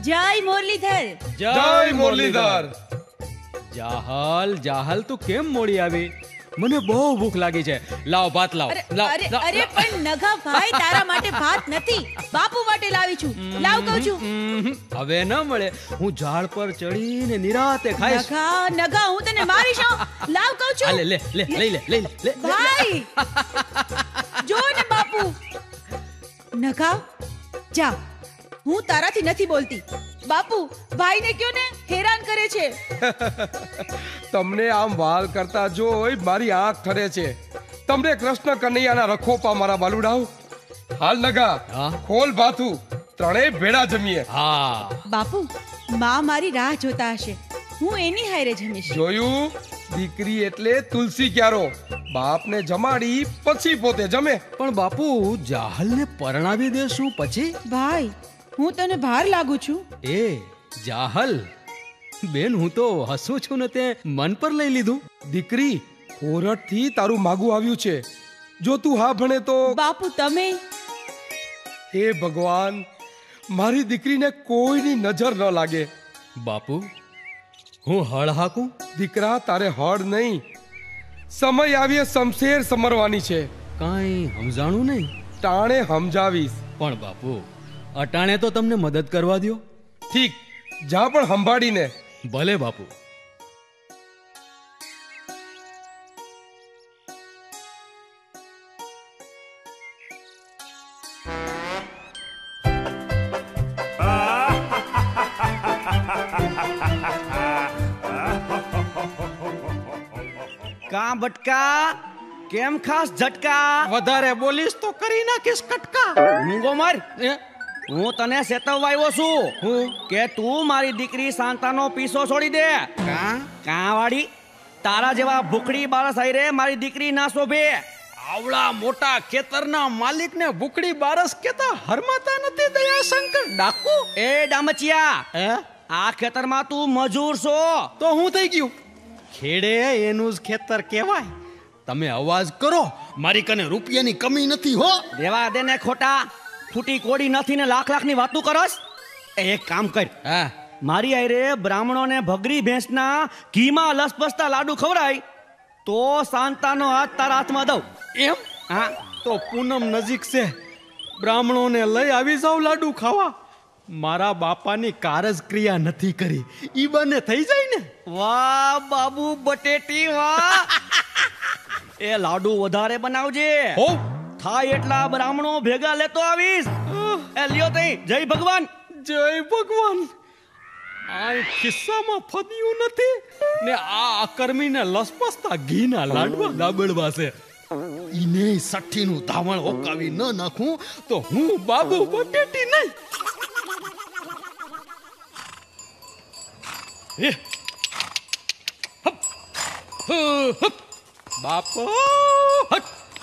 જય મુરલીધર. જય મુરલીધર. જાહલ જાહલ તું કેમ મોડી આવી? મને બહુ ભૂખ લાગી છે. લાવ ભાત લાવ. લાવ, અરે લાવ, અરે લાવ. પણ નગા ભાઈ તારા માટે ભાત નથી, બાપુ માટે લાવી છું. લાવ કહું છું. હમ, હવે ન મળે. હું ઝાડ પર ચડીને નિરાતે ખાઈશ. નગા નગા હું તને મારીશ. લાવ કહું છું. આ લે લે લે લઈ લે લઈ લે લે. ભાઈ જો ને બાપુ. નગા જા, હું તારાથી નથી બોલતી. બાપુ ભાઈને કયો ને, હેરાન કરે છે. તમને આમ વાલ કરતા જોઈ મારી આંખ ઠરે છે. તમને કૃષ્ણ કનૈયાના રખોપા મારા બાલુડાઓ. હાલ નગા ખોલ ભાથું, ત્રણેય ભેળા જમીએ. હા બાપુ, માં મારી રાહ જોતા હશે, હું એની હારે જમીશ. જોયું? દીકરી એટલે તુલસી ક્યારો. બાપને જમાડી પછી પોતે જમે. પણ બાપુ જાહલને પરણાવી દેશું પછી? ભાઈ હું તને ભાર લાગુ છું. એ જાહલ બેન, હું તો હસું છું ને તે મન પર લઈ લીધું. દીકરી કોરટ થી તારું માગું આવ્યું છે. જો તું હા ભણે તો. બાપુ તમે. હે ભગવાન, મારી દીકરીને કોઈની નજર ન લાગે. બાપુ હું હળ હાકું? દીકરા તારે હળ નહીં, સમય આવીએ શમશેર સમરવાની છે. કાંઈ સમજાણું નહીં? ટાણે સમજાવીશ. પણ બાપુ અટાણે તો તમને મદદ કરવા દ્યો. ઠીક, જા પણ સંભાળીને. ભલે બાપુ. કા બટકા, કેમ ખાસ ઝટકા? વધારે બોલીશ તો કરી નાખીશ કટકા. મૂંગો માર. હું તને સેતવવા આવ્યો છું કે તું મારી દીકરી શાંતાનો પીસો છોડી દે. કા કા વાડી તારા જેવા ભૂખડી બારસ આઈ રે મારી દીકરી ના શોભે. આવડા મોટા ખેતરના માલિકને ભૂખડી બારસ કેતા હરમાતા નથી દયાશંકર ડાકુ? એ ડામચિયા, આ ખેતરમાં તું મજૂર છો. તો હું થઈ ગયું? ખેડે એનું જ ખેતર કહેવાય. તમે અવાજ કરો, મારી કને રૂપિયાની કમી નથી હો. દેવા દે ને ખોટા, ફૂટી કોડી નથી ને લાખ લાખ ની વાતું કરસ. એક કામ કર, હા મારી આયરે બ્રાહ્મણોને ભગરી ભેંસના ઘીમાં લસપસતા લાડુ ખવડાય તો શાંતાનો હાથ તારા હાથમાં દઉં. એમ? હા તો પૂનમ નજીક છે, બ્રાહ્મણોને લઈ આવી જાવ લાડુ ખાવા. મારા બાપાની કારજ ક્રિયા નથી કરી, ઈ બને થઈ જાય ને. વાહ બાબુ બટેટી વાહ. એ લાડુ વધારે બનાવજે. હો થાય એટલા બ્રાહ્મણો ભેગા લેતો આવીશ. એ લ્યો તઈ, જય ભગવાન. જય ભગવાન. આ ખિસ્સામાં ફદ્યું નથી ને આ અકર્મીને લસપસતા ઘીના લાડવા દાબડવા છે. ઈને સઠ્ઠીનું ધાવણ ઓકાવી ન નાખું તો હું બાબુ બટેટી નહીં. એ હપ હપ બાપો હટ.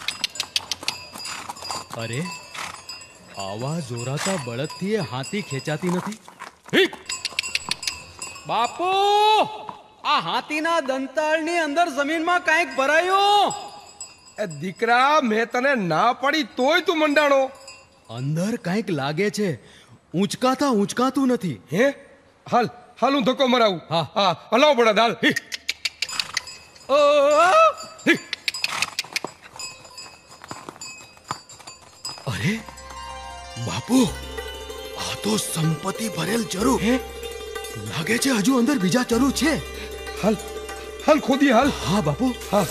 અરે આવા જોરાતા બળદથી એ હાથી ખેંચાતી નથી. હિક! બાપુ, આ હાથીના દંતાળની અંદર જમીનમાં કાંઈક ભરાયું. એ દીકરા, મેં તને ના પડી તોય તું મંડાણો. અંદર કાંઈક લાગે છે, ઊંચકાતા ઊંચકાતું નથી. હે હાલ હાલ, હું ધક્કો મરાવું. હા હા, હલાવ બળદ હાલ. હિ. ઓ, હિ. અરે બાપુ, આ તો સંપત્તિ ભરેલ ચરુ. હે લાગે છે હજુ અંદર બીજા ચરુ છે. હાલ હાલ ખોદી હાલ. હા બાપુ. હા.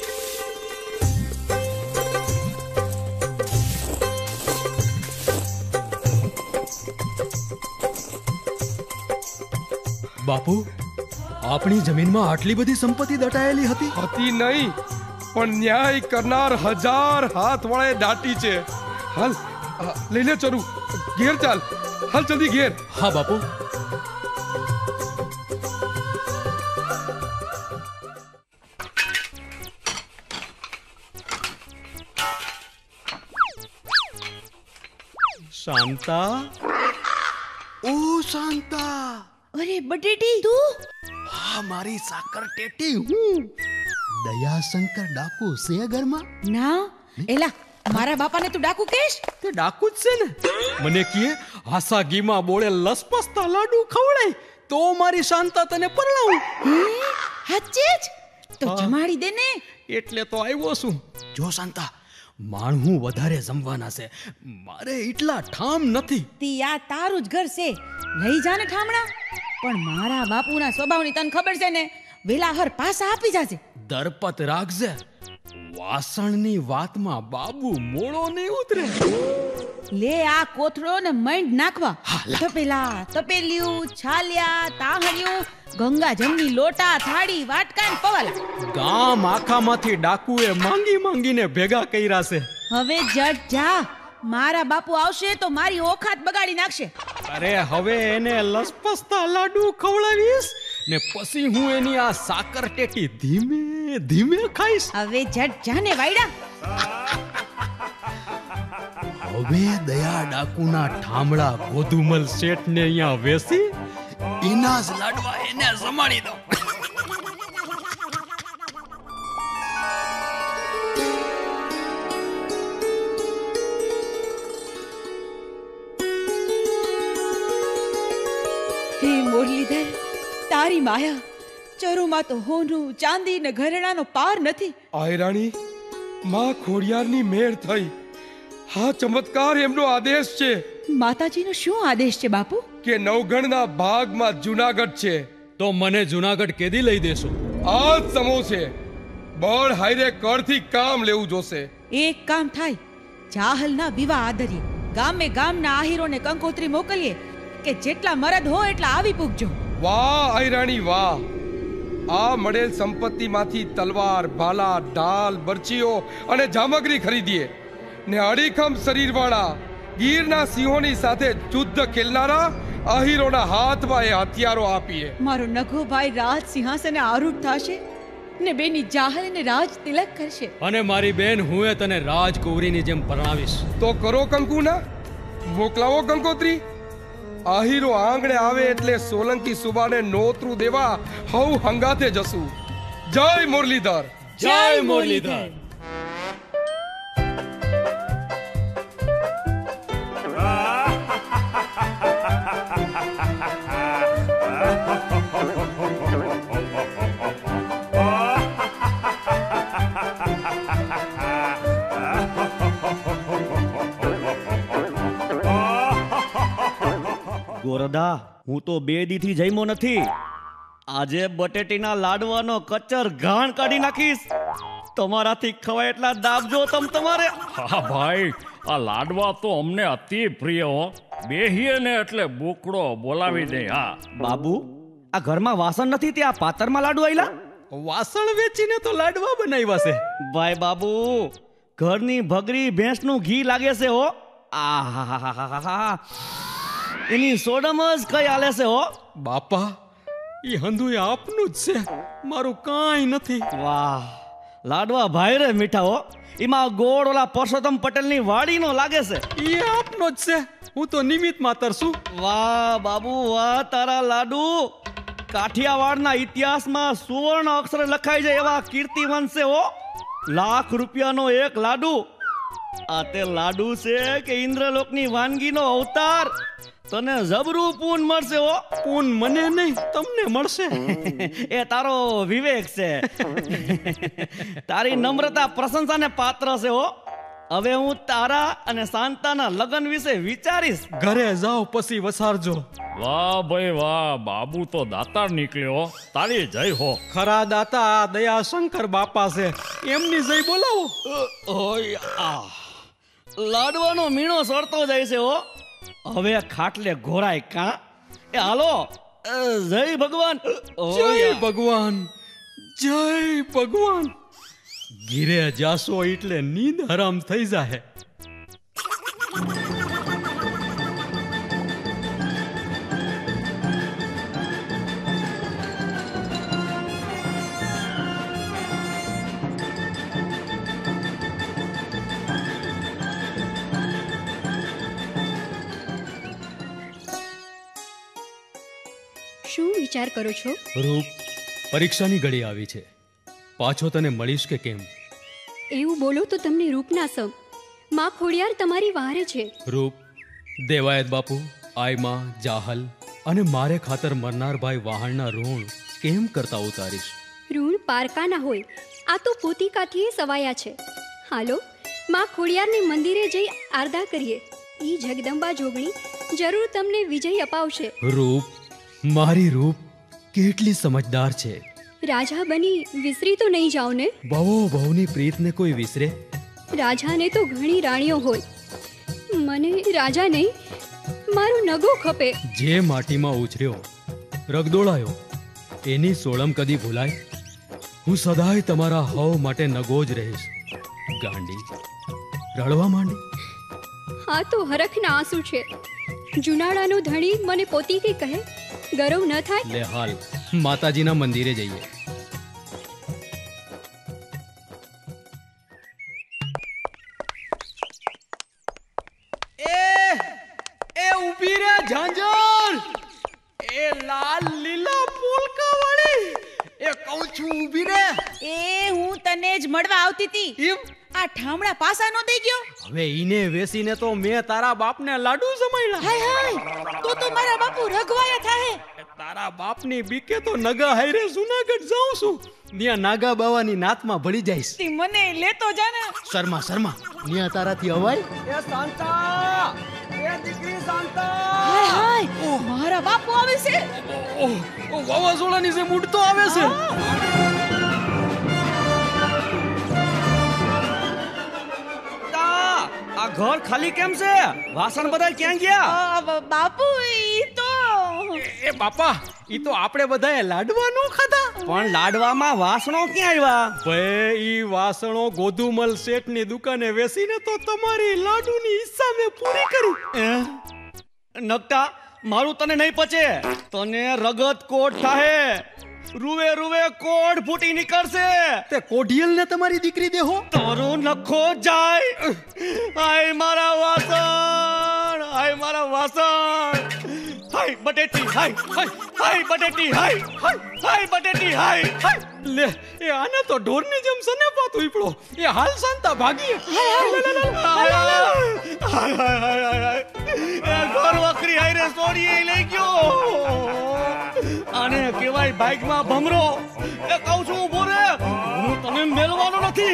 બાપુ, આપણી જમીનમાં આટલી બધી સંપત્તિ દટાયેલી હતી? હતી નહીં, પણ ન્યાય કરનાર હજાર હાથ વડે દાટી છે. હાલ લઈ લે ચરુ, ઘેર ચાલ. હાલ જલ્દી ઘેર. હા બાપુ. શાંતા, ઓ શાંતા. અરે બટેટી તું? હા, મારી સાકર ટેટી હું. દયાશંકર ડાકુ છે ઘરમાં? ના એલા મારા બાપાને તું ડાકુ કહેશ? તે ડાકુ જ છે ને. મને કહે હાસા ઘીમાં બોળે લસપસતા લાડુ ખવડાય તો મારી શાંતા તને પરણાવું. હાચે જ? તો જમાડી દે ને. એટલે તો આવ્યો છું. જો શાંતા, માણું વધારે જમવાના છે, મારે એટલા ઠામ નથી. તી આ તારું જ ઘર છે, લઈ જાને ઠામણા. પણ મારા બાપુના સ્વભાવની તને ખબર છે ને, વેલાહર પાસા આપી જાજે. દરપત રાખજે, વાસણની વાતમાં બાબુ મોળો નહીં ઉતરે. લે આ કોથળો ને મંડ નાખવા. તપેલા, તપેલિયું, છાલિયા, તાહણિયું, ગંગા જમની લોટા, થાળી, વાટકા ને પવાલા. ગામ આખામાંથી ડાકુએ માંગી માંગીને ભેગા કર્યા છે. હવે જટ જા, મારા બાપુ આવશે તો મારી ઓખાત બગાડી નાખશે. અરે હવે એને લસપસતા લાડુ ખવડાવીશ ને પછી હું એની આ સાકર ટેટી ધીમે ધીમે ખાઈશ. હવે જટ જાને વાયડા. હવે દયા ડાકુના ઠામડા ગોધુમલ શેઠને અહીંયા વેસી એના જ લાડવા એને જમાડી દો. હે મુરલીધર, તારી માયા ચરુમાં તો હોનું ચાંદી ને ઘરેણાનો પાર નથી. આયરાણી, માં ખોડિયારની મેળ થઈ. હા, ચમત્કાર એમનો આદેશ છે. માતાજીનો શું આદેશ છે બાપુ? કે નવગણના ભાગમાં જુનાગઢ છે. તો મને જુનાગઢ કેદી લઈ દેશો? આ જ સમો છે. બળ હાયરે કળથી કામ લેવું જોશે. એક કામ થાય, જાહલના વિવાહ આદરીએ, ગામે ગામના આહીરોને કંકોત્રી મોકલીએ કે જેટલા મરદ હો એટલા આવી પૂગજો. વાહ આયરાણી વાહ. આ મળેલ સંપત્તિમાંથી તલવાર, ભાલા, ઢાલ, બરછીઓ અને જામગરી ખરીદીએ ને અડીખમ શરીરવાળા ગીરના સિંહોની સાથે યુદ્ધ ખેલનારા આહીરોના હાથમાં એ હથિયારો આપીએ. મારો નઘો ભાઈ રાજ સિંહાસને આરૂઢ થશે ને બેની જાહલને રાજ તિલક કરશે. અને મારી બેન હું એ તને રાજકુંવરીની જેમ પરણાવીશ. તો કરો કંકુના, મોકલાવો કંકોત્રી. આહીરો આંગણે આવે એટલે સોલંકી સુબાને નોતરું દેવા હવ હંગાતે જશું. જય મુરલીધર. જય મુરલીધર. ગોરધા, હું તો બે દીથી જમ્યો નથી. આજે બટેટીના લાડવાનો કચર ઘાણ કાઢી નાખીશ. તમારાથી ખવાય એટલા દાબજો તમ તમારે. હા ભાઈ, આ લાડવા તો અમને અતિ પ્રિય હો. બેહીએ ને એટલે બોકડો બોલાવી દે. હા બાબુ, આ ઘરમાં વાસણ નથી, ત્યાં પાતરમાં લાડુ આયલા. વાસણ વેચીને તો લાડવા બનાવ્યા છે. ભાઈ બાબુ, ઘરની ભગરી ભેંસનું ઘી લાગે છે હો. આહાહાહાહા, એની સોડમ જ કઈ આલે છે હો. બાપા, ઈ હંધુય આપનું જ છે, મારું કાંઈ નથી. વાહ, લાડવા ભાઈ રે મીઠા હો. એમાં ગોળ ઓલા પરસોત્તમ પટેલની વાડીનો લાગે છે. ઈ આપનો જ છે, હું તો નિમિત્ત માત્ર છું. વાહ બાબુ વાહ, તારા લાડુ કાઠિયાવાડના ઇતિહાસમાં સુવર્ણ અક્ષરે લખાઈ જાય એવા કીર્તિવંત છે હો. લાખ રૂપિયાનો એક લાડુ. આ તે લાડુ છે કે ઇન્દ્રલોકની વાનગીનો અવતાર. તને જબરું પૂન મળશે હો. પૂન મને નહીં, તમને મળશે. એ તારો વિવેક છે. તારી નમ્રતા પ્રશંસાને પાત્ર છે હો. હવે હું તારા અને શાંતાના લગ્ન વિશે વિચારીશ. ઘરે જાઓ પછી વસારજો. વાહ ભાઈ વાહ, બાબુ તો દાતાર નીકળ્યો. તારી જય હો. ખરા દાતા આ દયા શંકર બાપા છે, એમની જય બોલાવો. ઓય આ લાડવાનો મીણો સળતો જાય છે હો. હવે ખાટલે ઘોરાય કા. એ હાલો, જય ભગવાન. જય ભગવાન, જય ભગવાન. ઘીરે જાસો એટલે નીંદ હરામ થઈ જાય. શું વિચાર કરો છો? રૂપ, પરીક્ષાની ઘડી આવી છે, પાછો તને મળીશ કે કેમ? એવું બોલો તો તમને રૂપ ના સમ, માં ખોડિયાર તમારી વારે છે. રૂપ, દેવાયત બાપુ, આયમા, જાહલ અને મારે ખાતર મરનાર ભાઈ વાહણના ઋણ કેમ કરતા ઉતારીશ? ઋણ પારકા ના હોય, આ તો પોતિકાથી સવાયા છે. હાલો માં ખોડિયારને મંદિરે જઈ આરદા કરીએ. ઈ જગદંબા જોગણી જરૂર તમને વિજય અપાવશે. રૂપ, મારી રૂપ કેટલી સમજદાર છે. રાજા બની વિસરી તો નહીં જાઓ ને? બહુ બહુની પ્રીતને કોઈ વિસરે? રાજાને તો ઘણી રાણીઓ હોય, મને રાજા નહીં, મારો નગો ખપે. જે માટીમાં ઉછર્યો, રગદોળાયો, એની સોળમ કદી ભૂલાય? હું સદાય તમારા હવ માટે નગો જ રહીશ. ગાંડી, રડવા માંડી? હા તો હરખના આંસુ છે. જુનાળાનો ધણી મને પોતીકી કહે, ગરવ ન થાય? લે હાલ માતાજીના મંદિરે જઈએ. ઊભી રે ઝાંઝર, એ લાલ લીલા પોલકા વાળી, એ કહું છું ઊભી રે. એ હું તને જ મળવા આવતી હતી. આ ઠામડા પાસા નો દઈ ગયો. હવે ઈને વેસીને તો મેં તારા બાપને લાડુ જમાડ્યા. હાય હાય, તો તો મારા બાપુ રઘવાયા થાહે. તારા બાપની બીકે તો નગા હાયરે જુનાગઢ જાઉં છું. ત્યાં નાગા બાવાની નાતમાં ભળી જઈશ. તી મને લેતો જાને. શર્મા શર્મા, ત્યાં તારાથી અવાય? એ શાંતા, એ દીકરી શાંતા. હાય હાય, મારા બાપુ આવે છે. ઓહ, વાવાઝોડાની જેમ ઉડતો આવે છે. આ ઘર ખાલી કેમ છે? વાસણ બધા ક્યાં ગયા? બાપુ ઈ તો એ બાપા, ઈ તો આપણે બધાએ લાડવા નો ખાધા. પણ લાડવામાં વાસણો ક્યાં આવ્યા? ભાઈ, ઈ વાસણો ગોધુમલ શેઠની દુકાને વેસીને તો તમારી લાડુની હિસ્સા મેં પૂરી કરી. નકટા, મારું તને નહીં પચે. તને રગત કોટ થાહે. રૂવે રૂવે કોડ ફૂટી નીકળશે. તે કોઢિયલ ને તમારી દીકરી દેહો. તારો નખો જાય. હાય મારા વાસણ, હાય મારા વાસણ. હાય બટેટી, હાય હાય હાય બટેટી, હાય હાય હાય બટેટી, હાય હાય. લે, એ આને તો ઢોરની જેમ સને પાત ઉપડો. એ હાલ શાંતા ભાગી. હાય હાય હાય હાય. એ ઘર વખરી હાયરે સોડીએ લઈ ગયો. આને કેવાય બાઈકમાં ભમરો. એ કહું છું ઉભો રે, હું તને મેળવાનો નથી.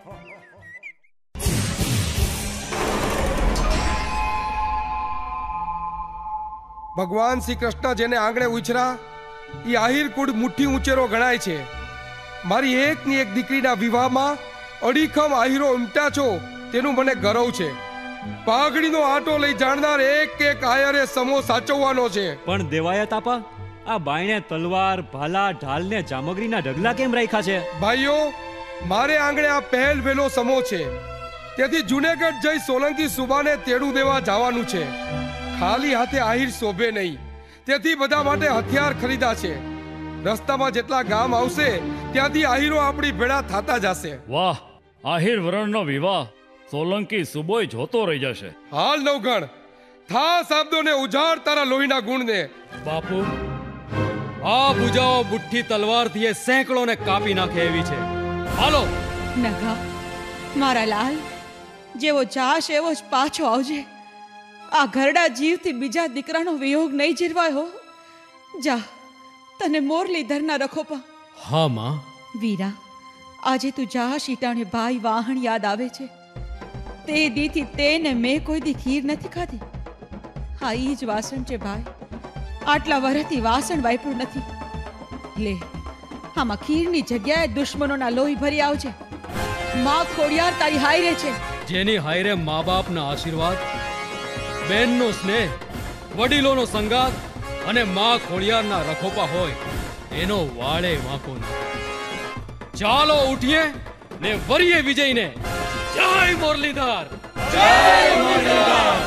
ભગવાન શ્રી કૃષ્ણ જેને આંગણે ઉછરા, એ આહિર કુળ મુઠ્ઠી ઉંચેરો ગણાય છે. મારી એકની એક દીકરીના વિવાહમાં અડીખમ આહિરો ઉમટા છો, તેનું મને ગૌરવ છે. પાઘડીનો આટો લઈ જાણનાર એક એક આયરે સમો સાચવવાનો છે. પણ દેવાયત આપા, આ બાયણે તલવાર, ભાલા, ઢાલ ને જામગરીના ઢગલા કેમ રાખ્યા છે? ભાઈઓ, મારે આંગણે આ પહેલ વેલો સમો છે, તેથી જુનાગઢ જઈ સોલંકી સુબાને તેડું દેવા જવાનું છે. ખાલી હાથે આહિર શોભે નહીં, તેથી બધા માટે હથિયાર ખરીદા છે. રસ્તામાં જેટલા ગામ આવશે ત્યાંથી આહિરો આપણી ભેળા થતા જશે. વાહ, આહિર વરણનો વિવાહ સોલંકી સુબોય જોતો રહી જશે. હાલ નવગણ, થા શબ્દોને ઉજાડ તારા લોહીના ગુણને. બાપુ, આ ભુજાઓ બુઠ્ઠી તલવારથી એ સેંકડોને કાપી નાખે એવી છે. હાલો. નગા, મારા લાલ, જેવો જાશ એવો જ પાછો આવજે. આ ઘરડા જીવથી બીજા દીકરાનો વિયોગ નહીં જીરવાયો. જા, તને મોરલીધરના રખોપા. હા માં. વીરા, આજે તું જા સીટાણે ભાઈ વાહણ યાદ આવે છે. તે દીથી તેને મેં કોઈ દી ખીર નથી ખાધી. હા, ઈ જ વાસણ છે ભાઈ. આટલા વર્ષથી વાસણ વાપર્યું નથી. લે, આમાં ખીરની જગ્યાએ દુશ્મનોના લોહી ભરી આવજે. માં ખોડિયાર તારી હાયરે છે. જેની હાયરે મા બાપના આશીર્વાદ, બેનનો સ્નેહ, વડીલોનો સંગાત અને મા ખોડિયારના રખોપા હોય, એનો વાળે વાંકો નહીં. ચાલો ઉઠીએ ને વરીએ વિજયને. જય મુરલીધર, જય મુરલીધર.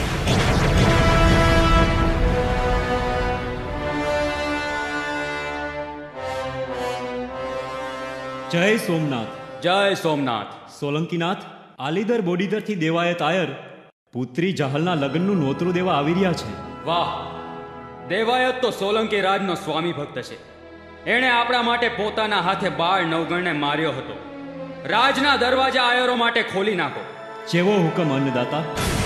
જય સોમનાથ. જય સોમનાથ. સોલંકીનાથ, આલીદર બોડીદરથી દેવાયત આયર પુત્રી જાહલના લગ્નનું નોતરું દેવા આવી રહ્યા છે. વાહ, દેવાયત તો સોલંકી રાજનો સ્વામી ભક્ત છે. એણે આપણા માટે પોતાના હાથે બાળ નવગણને માર્યો હતો. રાજના દરવાજા આયરો માટે ખોલી નાખો. જેવો હુકમ અન્નદાતા.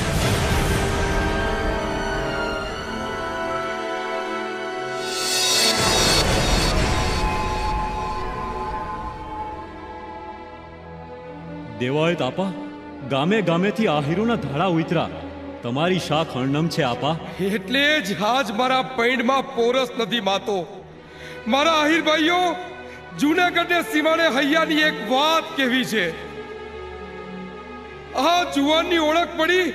દેવાયત આપા, ગામે ગામેથી આહીરોના ધાડા ઉતરા. તમારી શાખ હણનમ છે આપા. એટલે જ હાજ મારા પૈંડમાં પોરસ નથી માતો. મારા આહિર ભાઈઓ, જૂનાગઢને સીમાડે હૈયાની એક વાત કેવી છે. આ જુવાનની ઓળખ પડી.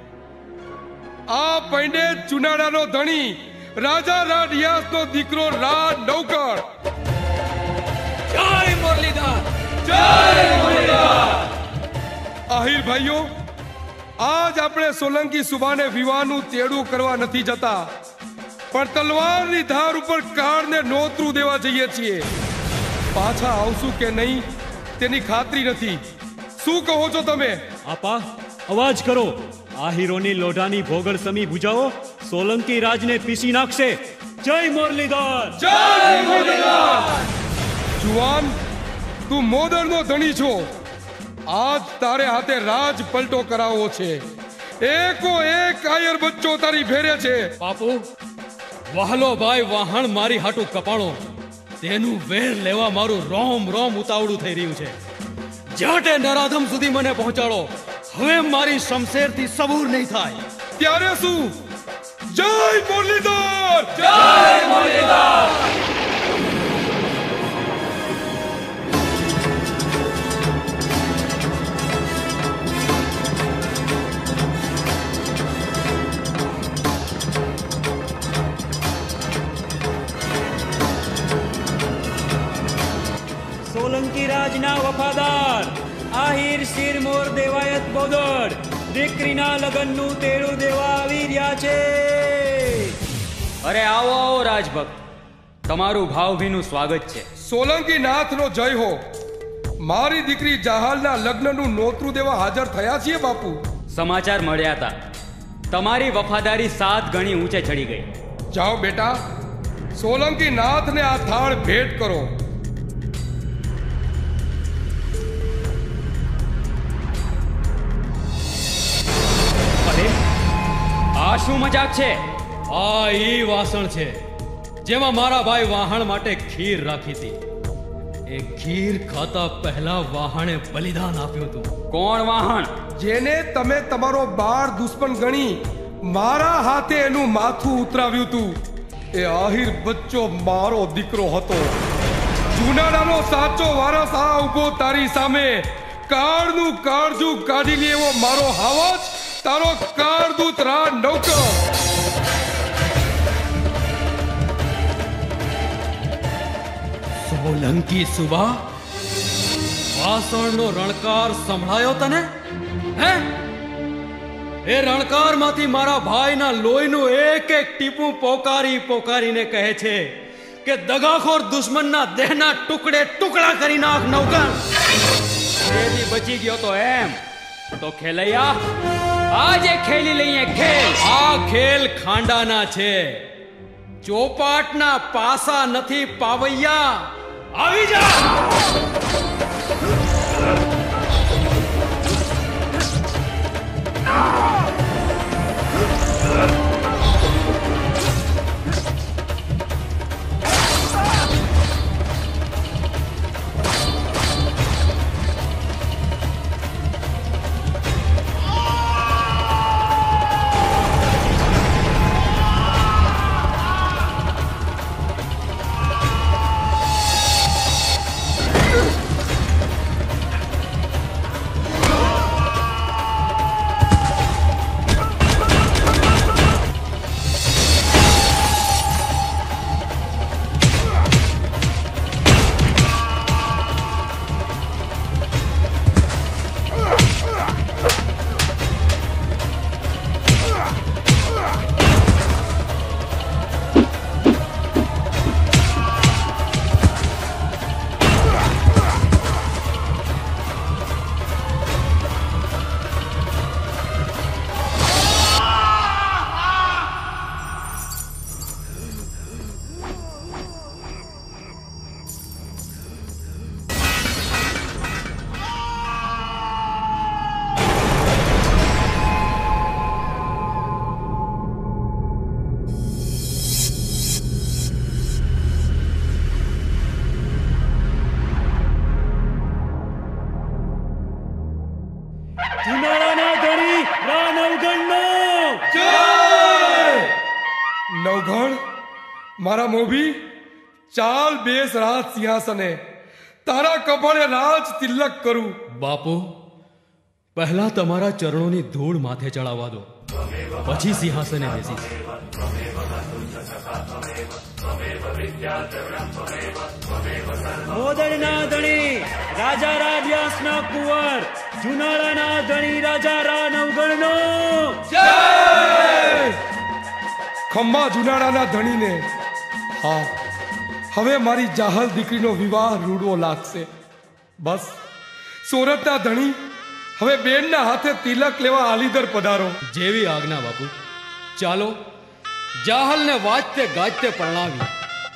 આ પૈંડે ચુનાડાનો ધણી રાજા રાડિયાસનો દીકરો રા નૌકર. જય મુરલીધર, જય મુરલીધર. આહિર ભાઈઓ, આજ આપણે સોલંકી સુબાને વિવાહનું તેડું કરવા નથી જતા, પણ તલવારની ધાર ઉપર કાળને નોતરું દેવા જઈએ છીએ. પાછા આવશું કે નહીં તેની ખાતરી નથી. શું કહો છો તમે? આપા, અવાજ કરો. આહીરોની લોઢાની ભોગળ સમી બુજાવો. સોલંકી રાજને પીસી નાખશે. જય મુરલીધર, જય મુરલીધર. જુવાન, તું મોદરનો ધણી છો. આજ તારે હાથે રાજ પલટો કરાવવો છે. એકો એક કાયર બચ્ચો તારી ભેરે છે. બાપુ, વહાલો ભાઈ વાહણ મારી હાટું કપાણો, તેનું વેર લેવા મારું રોમ રોમ ઉતાવળું થઈ રહ્યું છે. જાટે નરાધમ સુધી મને પહોંચાડો. હવે મારી શમશેરથી સબૂર નહીં થાય. ત્યારે શું? જય મુરલીધર, જય મુરલીધર. સોલંકી રાજના વફાદાર આહિર શિરમોર દેવાયત બોદર દીકરીના લગ્નનું તેડું દેવા આવી રહ્યા છે. અરે આવો આવો રાજભક્ત, તમારું ભાવભીનું સ્વાગત છે. સોલંકી નાથનો જય હો. મારી દીકરી જહાલના લગ્નનું નોતરું દેવા હાજર થયા છીએ બાપુ. સમાચાર મળ્યા હતા. તમારી વફાદારી સાત ગણી ઊંચે ચડી ગઈ. જાઓ બેટા, સોલંકી નાથને આ થાળ ભેટ કરો. આ શું મજાક છે? આ ઈ વાસણ છે જેમાં મારા ભાઈ વાહણ માટે ખીર રાખી હતી. એ ખીર ખાતા પહેલા વાહણે બલિદાન આપ્યું હતું. કોણ વાહણ? જેને તમે તમારો બાળ દુશ્મન ગણી મારા હાથે એનું માથું ઉતરાવ્યું હતું. એ આહિર બચ્ચો મારો દીકરો હતો. જુનાડાનો સાચો વારસ આ ઉભો તારી સામે. કાળનું કાળજું કાઢી લે એવો મારો હાવજ, તારો કાળદૂત રા નૌકર. સોલંકી સુબા, વાસણનો રણકાર સંભળાયો તને? હે? એ રણકારમાંથી મારા ભાઈના લોહીનું એક એક ટીપું પોકારી પોકારીને કહે છે કે દગાખોર દુશ્મનના દેહના ટુકડે ટુકડા કરી નાખ નૌકર. એથી બચી ગયો તો એમ તો ખેલૈયા, આજે ખેલી લઈએ ખેલ. આ ખેલ ખાંડાના છે, ચોપાટના પાસા નથી પાવૈયા. આવી જા. નવગણનો નવઘણ મારા મોભી ચાલ બેસ રાજ સિંહાસને તારા કપાળે રાજ તિલક કરું. બાપુ, પહેલા તમારા ચરણોની ધૂળ માથે ચડાવવા દો, પછી સિંહાસને બેસીશ. મોદળના ધણી રાજા રાડિયાસના કુંવર, જુનાળાના ધણી રાજા રા નવગણનો ખમ્મા જુનાળાના ધણીને. હા, હવે મારી જાહલ દીકરીનો વિવાહ રૂડવો લાગશે. બસ સોરઠના ધણી, હવે બેનના હાથે તિલક લેવા આલીદર પધારો. જેવી આજ્ઞા બાપુ. ચાલો જાહલને વાજતે ગાજતે પરણાવી.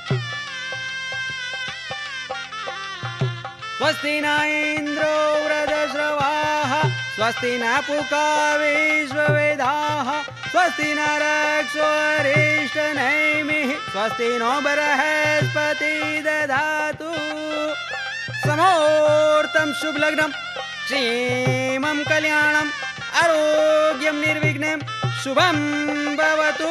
સ્વસ્તિ ના ઇન્દ્રો વ્રજશ્રવાઃ સ્વસ્તિ ના પૂકા વિશ્વવેદાઃ સ્વસ્તિ ના રક્ષો અરિષ્ટનેમિઃ સ્વસ્તિ નો બૃહસ્પતિ દધાતુ સમોર્તમ શુભ લગ્નમ ક્ષેમં કલ્યાણમ આરોગ્યમ નિર્વિઘ્નમ શુભમ ભવતુ.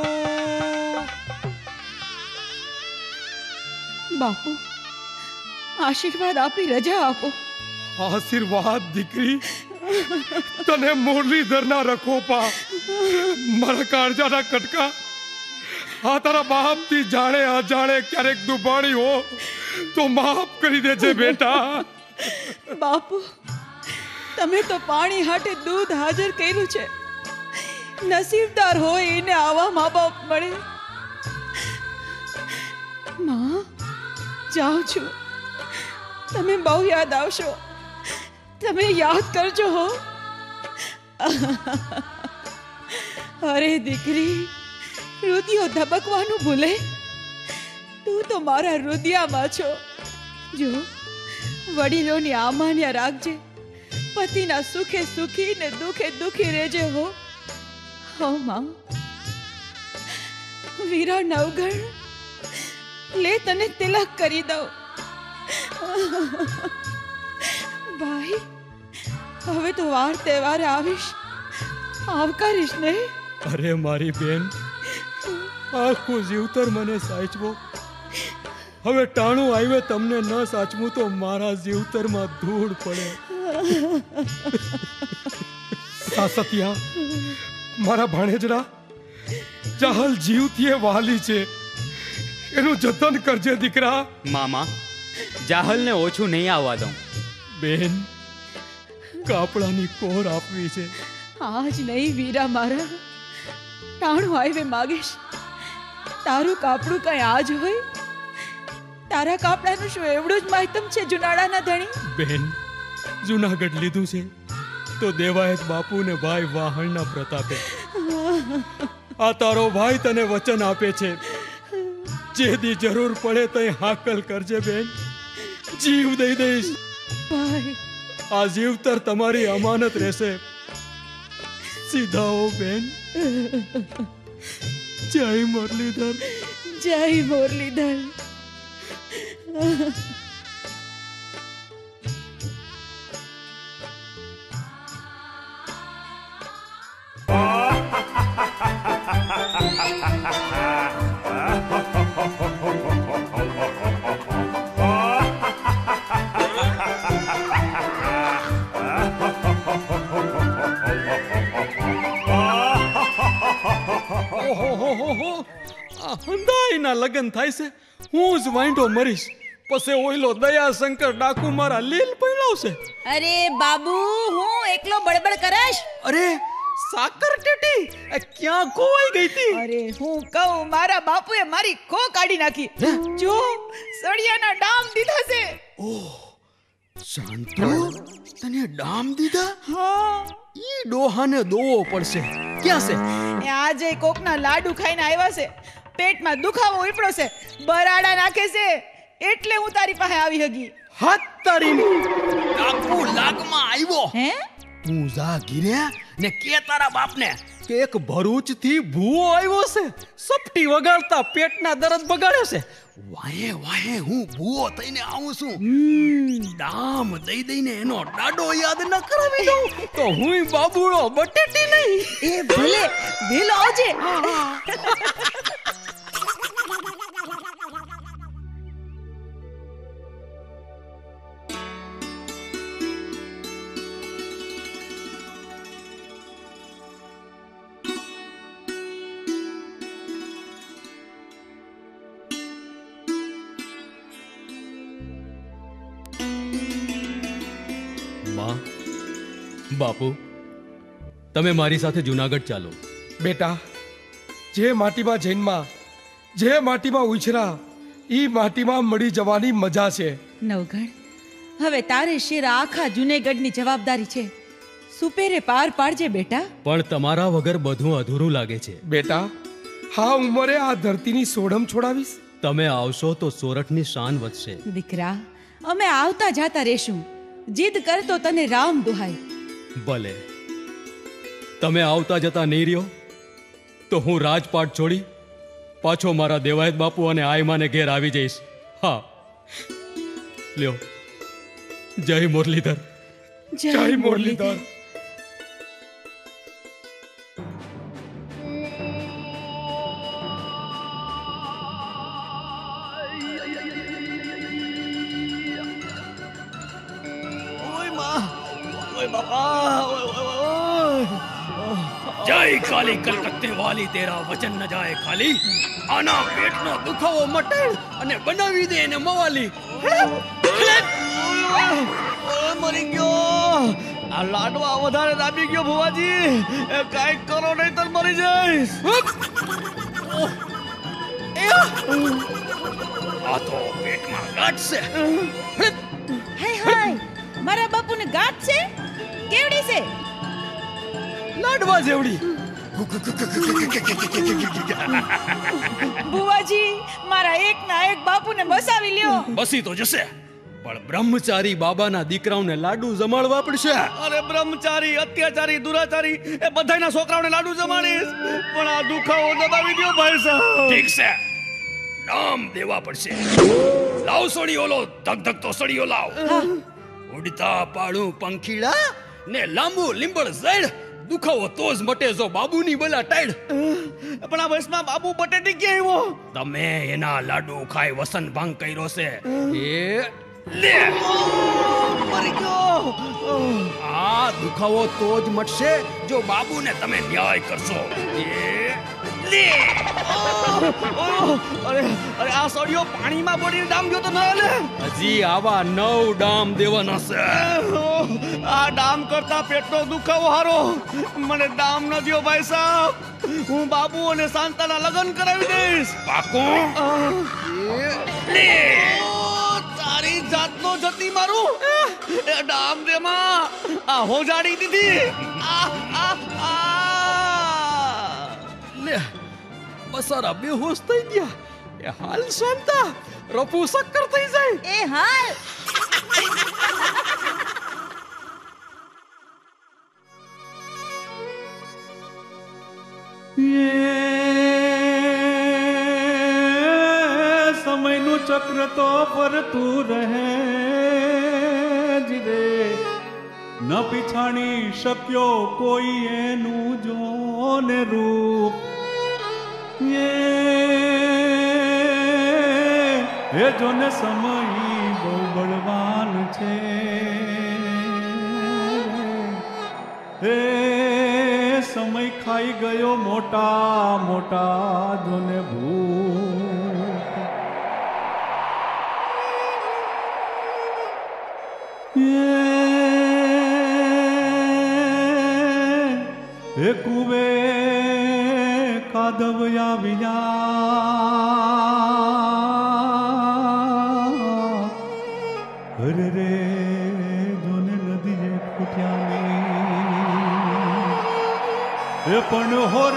બાપુ, આશીર્વાદ આપી રજા આપો. આશીર્વાદ દીકરી, તને મુરલીધરના રખોપા, મારા કાળજાના કટકા. આ તારા બાપથી જાણે અજાણે ક્યારેક દુભાણી હો તો માફ કરી દેજે બેટા. બાપુ, તમે તો પાણી હાટે દૂધ હાજર કર્યું છે. નસીબદાર હોય એને આવા મા બાપ મળે. માં, જાઉં છું. તમે બહુ યાદ આવશો. તમે યાદ કરજો હો. અરે દીકરી, રુધિયો ધબકવાનું ભૂલે. તું તો મારા રુધિયામાં છો. જો, વડીલોની આમાન્યા રાખજે. પતિના સુખે સુખી ને દુખે દુખી રહેજે હો. હો માં. વીરા નવગણ, લે તને તિલક કરી દઉં. ભાઈ, હવે તો વાર તહેવારે આવીશ, આવકારીશ ને. અરે મારી બેન, આખું જીવતર મને સાચવો. હવે ટાણું આવ્યો તમને ન સાચવું તો મારા જીવતરમાં ધૂળ પડે. સાસતિયા, મારા ભાણેજરા, જાહલ જીવથી વાલી છે, એનું જતન કરજે દીકરા. મામા, જાહલને ઓછું નહીં આવવા દઉં. બેન, કાપડાની કોર આપવી છે. આજ નહીં વીરા મારા, ટાણું આવે માગીશ. તારું કાપડું કઈ આજ હોય? તારા કાપડાનું શું એવડું જ માહિતમ છે જુનાળાના ધણી? બેન, જુનાગઢ લીધું છે તો દેવાયત બાપુ ને ભાઈ વાહણના પ્રતાપે. આ તારો ભાઈ તને વચન આપે છે, જેદી જરૂર પડે તઈ હાકલ કરજે બેન. જીવ દઈ દઈશ. ભાઈ, આ જીવતર તમારી અમાનત રહેશે. સીધાઓ બેન. જય મુરલીધર. જય મુરલીધર. હંધાઈના લગન થાય છે, હું જ વાંઢો મરીશ, પછી ઓઈલો દયા શંકર ડાકુ મારા લીલ પૈણાવશે. અરે બાબુ, હું એકલો બળબડ કરશ? અરે સાકર ટેટી, ક્યાં ખોવાઈ ગઈ હતી? અરે હું કહું, મારા બાપુએ મારી ખો કાઢી નાખી. જો, સળિયાના ડામ દીધા છે. ઓહ, શાંતો, તને ડામ દીધા? હા. ઈ ડોહાને દોવો પડશે. ક્યાં છે? એ આજે કોકના લાડુ ખાઈને આવ્યા છે, પેટમાં દુખાવો ઉપડ્યો છે, બરાડા નાખે છે, એટલે હું તારી પાસે આવી હગી. હાથ તારી ડાકુ લાગમાં આવ્યો. હે? તું જા ગીરે ને કે તારા બાપને કે એક ભરૂચ થી ભૂવો આવ્યો છે, સપટી વગાડતા પેટના દર્દ બગાડે છે. વાહે વાહે હું ભૂવો થઈને આવું છું. દામ દઈ દઈને એનો ડાડો યાદ ન કરાવી દઉં તો હું બાબુડો બટેટી નહીં. એ ભલે વેલો આવજે. બાપુ, તમે મારી સાથે જુનાગઢ ચાલો. બેટા, જે માટીમાં જન્મા, જે માટીમાં ઉછરા, ઈ માટીમાં મળી જવાની મજા છે. નવઘણ, હવે તારે શેર આખા જુનેગઢની જવાબદારી છે. સુપેરે પાર પાડજે બેટા. પણ તમારા વગર બધું અધૂરું લાગે છે. બેટા, હા ઉંમરે આ ધરતીની સોડમ છોડાવીશ. તમે આવશો તો સોરઠની શાન વધશે. દીકરા, અમે આવતા જાતા રહેશું. જીદ કરતો તને રામ દુહાય. ભલે, તમે આવતા જતા નહીં રહ્યો તો હું રાજપાટ છોડી પાછો મારા દેવાયત બાપુ અને આયમાને ઘેર આવી જઈશ. હા, લ્યો, જય મુરલીધર. જય મુરલીધર. જય કાલી કલકત્તે વાલી, તેરા વચન ન જાય ખાલી. આના પેટનો દુખાવો મટે અને બનાવી દે એને મવાલી. મરી ગયો. આ લાડવા વધારે દાબી ગયો ભુવાજી. કાંઈક કરો નહીં તો મરી જઈશ. આ તો પેટમાં ગાંઠ છે. હાય હાય, મારા બાપુને ગાંઠ છે? કેવડી છે? લાડવા જેવડી. બુવાજી, મારા એક ના એક બાપુને બસાવી લ્યો. બસી તો જશે, પણ બ્રહ્મચારી બાબાના દીકરાઓને લાડુ જમાડવા પડશે. અરે બ્રહ્મચારી, અત્યાચારી, દુરાચારી એ બધાયના છોકરાઓને લાડુ જમાડીશ. પણ આ દુખાવો દબાવી દો ભાઈ સાહેબ. ઠીક છે, નામ દેવા પડશે. લાવ સળી ઓલો ધક તો સળીઓ લાવ. ઉડતા પાડું પંખીડા ને લાંબુ લીંબડ ઝેડ. દુખાવો તો જ મટે જો બાબુની બલા ટાઈડ. પણ આ વયસમાં બાબુ બટેટી ક્યાં આવ્યો? તમે એના લાડુ ખાઈ વસન ભંગ કર્યો છે. એ લે, મરી ગયો. આ દુખાવો તો જ મટશે જો બાબુને તમે ન્યાય કરશો. એ લે. અરે અરે, આ સળિયો પાણીમાં બોડીને ડામ ગયો તો ન લે. હજી આવા નવ ડામ દેવાના છે. આ ડામ કરતા પેટનો દુખાવો હારો. મને ડામ ન દ્યો ભાઈ સાહેબ. હું બાબુ અને શાંતાના લગ્ન કરાવી દઈશ. પાકો? લે, તારી જાતનો જતી મારું. એ ડામ દે માં. આ હોજાડી દીધી. આ આ આ લે, બસારા બેહોશ થઈ ગયા. એ હાલ શાંતા, રફુ શક્કર થઈ જાય. એ હાલ. સમયનું ચક્ર તો ફરતું રહે જ રે. ન પીછાણી શક્યો કોઈ એનું જોને રૂપ. એ જોને સમય બહુ બળવાન છે. એ સમય ખાઈ ગયો મોટા મોટા જોને ભૂત. એ કુવે કાદવ આવી જા. અરે રે જોને નદીએ ખૂટ્યા. એ પણ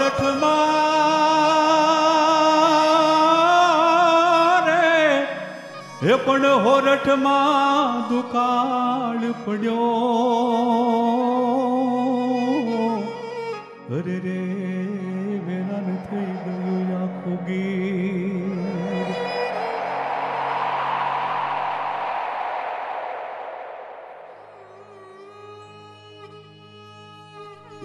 હોરઠમાં રે, એ પણ હોરઠમાં દુકાળ પડ્યો. અરે રે વેરાન થઈ ગયું આખું ગીર.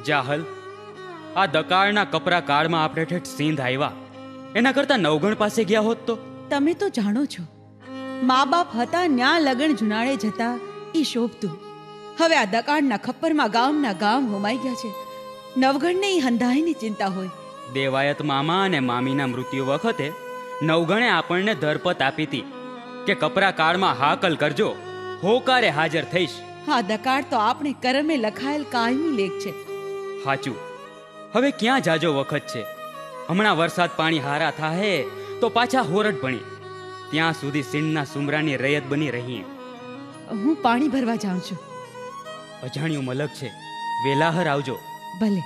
જાહલ, આ દકાળના કપરા કાળમાં આપણે ઠેઠ સિંધ આવ્યા, એના કરતા નવગણ પાસે ગયા હોત તો? તમે તો જાણો છો, મા બાપ હતા ન્યા લગન જુનાળે જતા ઈ શોભતું. હવે આ દકાળના ખપ્પરમાં ગામના ગામ હોમાઈ ગયા છે. નવગણને ઈ હંધાઈની ચિંતા હોય. દેવાયત મામા અને મામીના મૃત્યુ વખતે નવગણે આપણને ધરપત આપી હતી કે કપરા કાળમાં હાકલ કરજો, હોકારે હાજર થઈશ. હા, દકાળ તો આપણે કરમે લખાયેલ કાયમી લેખ છે. હાચું. હવે ક્યાં જાજો વખત છે? હમણાં વરસાદ પાણી હારા થાહે તો પાછા હોરટ ભણી, ત્યાં સુધી સિંધના સુમરાની રયત બની રહીએ. હું પાણી ભરવા જાઉં છું. અજાણ્યું મલક છે, વેલાહર આવજો. ભલે.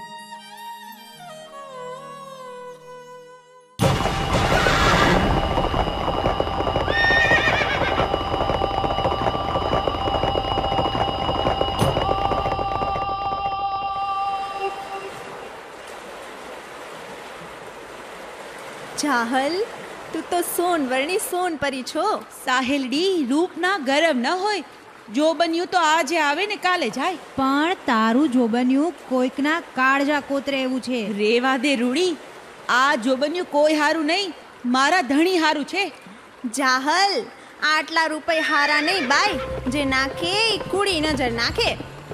જાહલ, તું તો સોનવર્ણી સોન પરી છો. સાહેલડી, રૂપના ગરમ ન હોય. જો બન્યું તો આજે આવે ને કાલે જાય. પણ તારું જોબન્યું કોઈકના કાળજા કોતરે એવું છે. રેવા દે રૂડી, આ જોબન્યું કોઈ હારું નહીં, મારા ધણી હારું છે. જાહલ, આટલા રૂપિયા હારા નહીં બાય, જે નાખે ઈ કુડી નજર નાખે.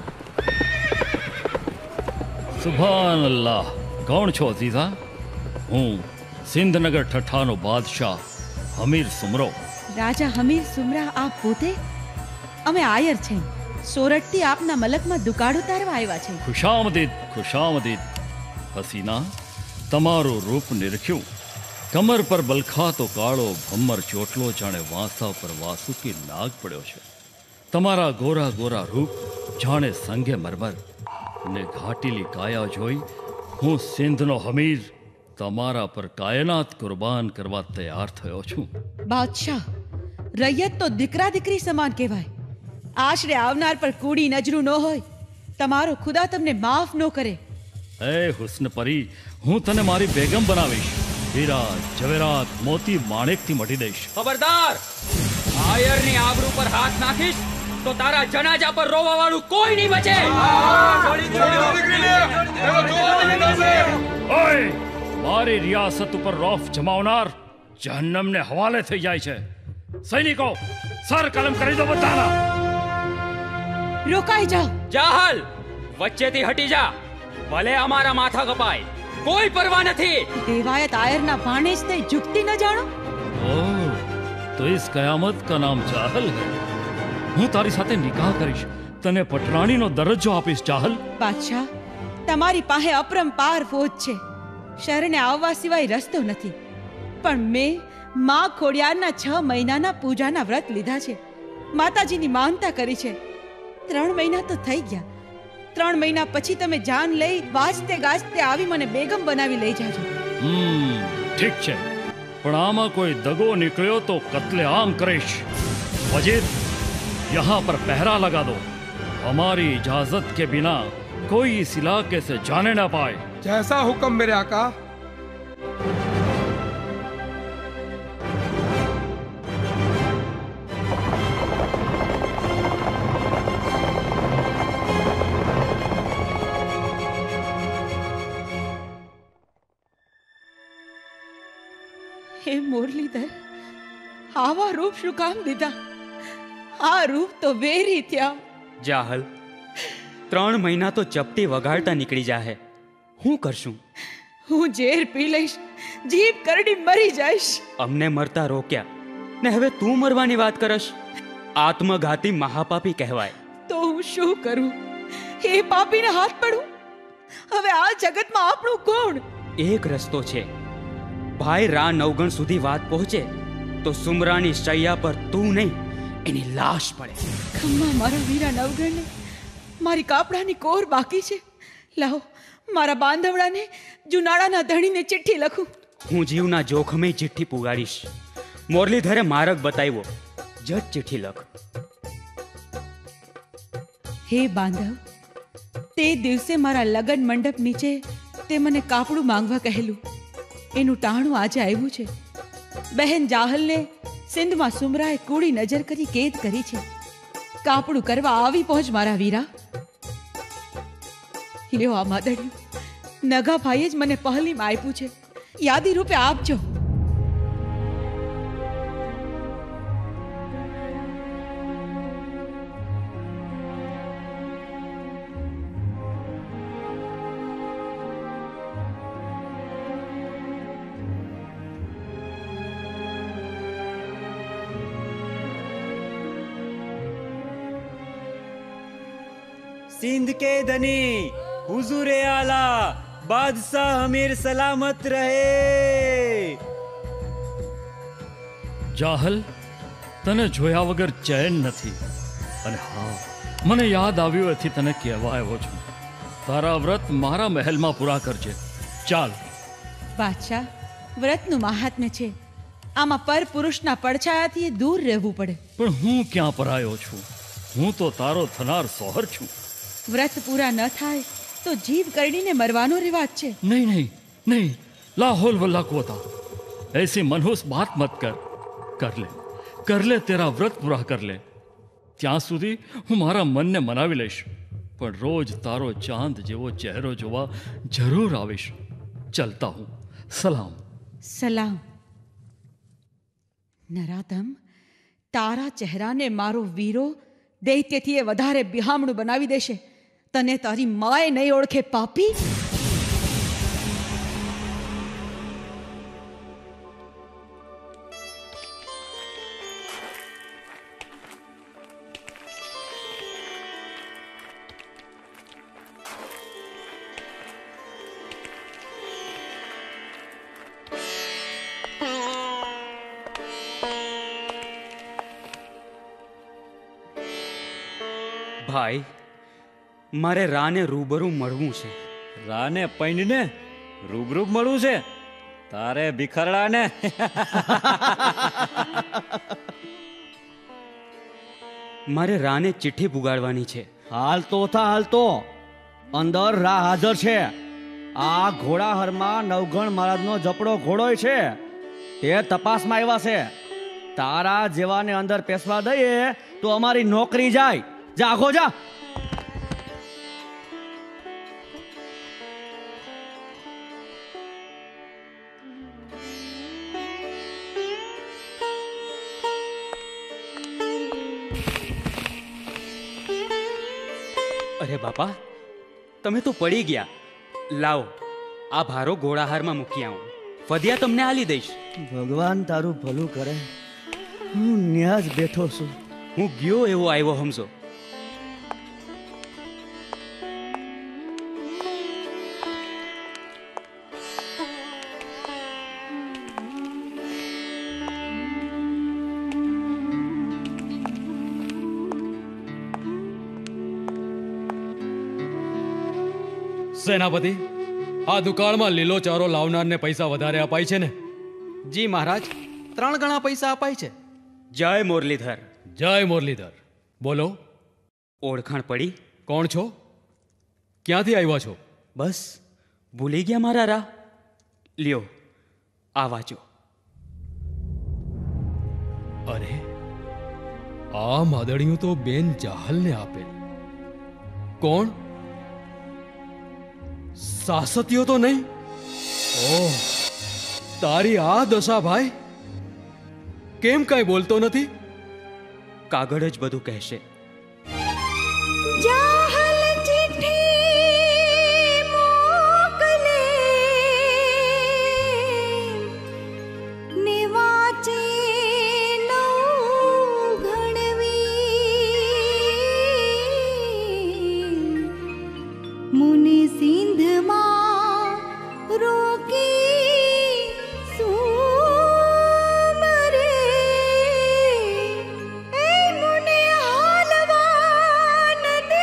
સુભાન અલ્લાહ. કોણ છો અઝીઝા? હું સિંધનગર ઠઠ્ઠાનો બાદશાહ હમીર સુમરો. રાજા હમીર સુમરા આપ પોતે? અમે આયર છે, સોરઠથી આપના મલકમાં દુકાળ ઉતારવા આવ્યા છે. ખુશામદીદ, ખુશામદીદ. હસીના, તમારું રૂપ નિરખ્યું. કમર પર બલખાતો કાળો ભમ્મર ચોટલો જાણે વાંસા પર વાસુકી નાગ પડ્યો છે. તમારા ગોરા ગોરા રૂપ જાણે સંગે મરમર ને ઘાટીલી કાયા જોઈ હું સિંધનો હમીર તમારા પર કાયનાત કુરબાન કરવા તૈયાર થયો છું. બાદશાહ, રૈયત તો દીકરા દીકરી સમાન કહેવાય. આશરે આવનાર પર કૂડી નજરું ન હોય. તમારો ખુદા તમને માફ ન કરે. એ હુસ્ન પરી, હું તને મારી બેગમ બનાવીશ. હીરા જવેરાત મોતી માણેકથી મઢી દઈશ. ખબરદાર, આયરની આબરૂ પર હાથ નાખીશ તો તારા જનાજા પર રોવા વાળું કોઈ નહીં બચે. ઓય, મારી રિયાસત ઉપર રોફ જમાવનાર જહન્નમને હવાલે થઈ જાય છે. સૈનિકો, સર કલમ કરી દો બધાના. રોકાઈ જાઓ. જાહલ, વચ્ચેથી હટી જા, ભલે અમારા માથા કપાય, કોઈ પરવા નથી. દેવાયત આયરના ભાણેજ તે ઝુકતી ન જાણો? ઓહ, તો ઇસ કયામત કા નામ જાહલ હૈ. હું તારી સાથે નિકાહ કરીશ, તને પટરાણીનો દરજ્જો આપીશ. જાહલ. બાદશાહ, તમારી પાસે અપરંપાર ફોજ છે, શરણે આવવા સિવાય રસ્તો નથી. પણ મેં મા ખોડિયારના છ મહિનાના પૂજાના વ્રત લીધા છે, માતાજીની માનતા કરી છે. ત્રણ મહિના તો થઈ ગયા. ત્રણ મહિના પછી તમે જાન લઈ વાજતે ગાજતે આવી મને બેગમ બનાવી લઈ જાજો. હમ, ઠીક છે, પણ આમાં કોઈ દગો નીકળ્યો તો કત્લે આમ કરીશ. વજીર, यहाँ पर पहरा लगा दो. हमारी इजाजत के बिना कोई इस इलाके से जाने ना पाए. जैसा हुक्म मेरे आका. हे मुरलीधर, आवा रूप शू काम दीधा? આ રૂપ તો વેરી થયા. જાહલ, ત્રણ મહિના તો ચપટી વગાડતા નીકળી જાહે. હું કરશું? હું ઝેર પી લઈશ, જીભ કરડી મરી જઈશ. અમને મરતા રોક્યા ને હવે તું મરવાની વાત કરશ? આત્મઘાતી મહાપાપી કહેવાય. તો હું શું કરું? એ પાપીને હાથ પડું? હવે આ જગતમાં આપણું કોણ? એક રસ્તો છે. ભાઈ રા નવગણ સુધી વાત પહોંચે તો સુમરાની શૈયા પર તું નહીં, એની લાશ પડે. ખમ્મા મારા વીરા નવગણને મારી કાપડાની કોર બાકી છે. લાવો, મારા બાંધવડાને જુનાળાના ધણીને ચિઠ્ઠી લખું. હું જીવના જોખમે ચિઠ્ઠી પુગાડીશ. મોરલીધરે માર્ગ બતાવ્યો, જટ ચિઠ્ઠી લખ. હે બાંધવ, તે દિવસે મારા લગન મંડપ નીચે તે મને કાપડું માંગવા કહેલું, એનું ટાણું આજે આવ્યું છે. બહેન જાહલને સિંધમાં સુમરાએ કૂડી નજર કરી કેદ કરી છે. કાપડું કરવા આવી પહોંચ મારા વીરા. લ્યો આ માદડ્યું, નગાભાઈએ જ મને પહેલીમાં આપ્યું છે, યાદી રૂપે આપજો. सिंध के धनी हुजूरे आला बादशाह हमीर सलामत રહે. જાહલ, તને જોયા વગર ચેન નથી. અને હા, મને યાદ આવ્યું એથી તને કહેવા આવ્યો છું. તારા વ્રત મારા મહેલમાં પૂરા કરજે. ચાલ. બાદશાહ, વ્રતનું મહાત્મ્ય છે. આમાં પર પુરુષના પડછાયાથી દૂર રહેવું પડે. પણ હું ક્યાં પરાયો છું? હું તો તારો થનાર સોહર છું. વ્રત પૂરા ન થાય તો જીવ કરડીને મરવાનો રિવાજ છે. નહીં નહીં નહીં, લાહોલ વલ્લા કોતા, ऐसी मनहूस बात मत कर. कर ले कर ले तेरा व्रत पूरा कर ले. ત્યાં સુધી હું મારા મનને મનાવી લઈશ, પણ રોજ તારો ચાંદ જેવો ચહેરો જોવા જરૂર આવીશ. ચલતા હું. સલામ. સલામ. નરાધમ, તારા ચહેરાને મારો વીરો દૈત્યથી એ વધારે બિહામણું બનાવી દેશે. તને તારી માએ નહીં ઓળખે પાપી. ભાઈ, મારે રાને રૂબરૂ મળવું છે. રાને પૈણને રૂબરૂ મળવું છે? તારે ભિખરડાને. મારે રાને ચિઠ્ઠી પુગાડવાની છે. હાલતો થા હાલતો, અંદર રા હાજર છે. આ ઘોડાહરમાં નવગણ મહારાજનો જપડો ઘોડો છે, તે તપાસમાં આવ્યા છે. તારા જેવાને અંદર પેસવા દઈએ તો અમારી નોકરી જાય. જાગો જા. અરે બાપા, તમે તો પડી ગયા. લાવો, આ ભારો ઘોડાહારમાં મૂકી આવું. ફદિયા તમને આલી દઈશ. ભગવાન તારું ભલું કરે. હું ન્યા જ બેઠો છું. હું ગયો એવો આવ્યો સમજો. સેનાપતિ, આ દુકાળમાં લીલો ચારો લાવનારને પૈસા વધારે અપાય છે ને? જી મહારાજ, ત્રણ ગણા પૈસા અપાય છે. જય મુરલીધર. જય મુરલીધર. બોલો, ઓળખાણ પડી? કોણ છો? ક્યાંથી આવ્યા છો? બસ ભૂલી ગયા મારા રા? લ્યો, આ વાંચો. અરે, આ માદળિયું તો બેન જાહલને આપે. કોણ? સાસતીયો તો નહીં? ઓહ, તારી આ દશા ભાઈ. કેમ કઈ બોલતો નથી? કાગળ જ બધું કહેશે. જાહલ ચિઠ્ઠી મોકલે ને વાંચે નવ ઘણવી મુનિ સિંધમાં રોકી સુમરે એ મુનિ હાલવા ન દે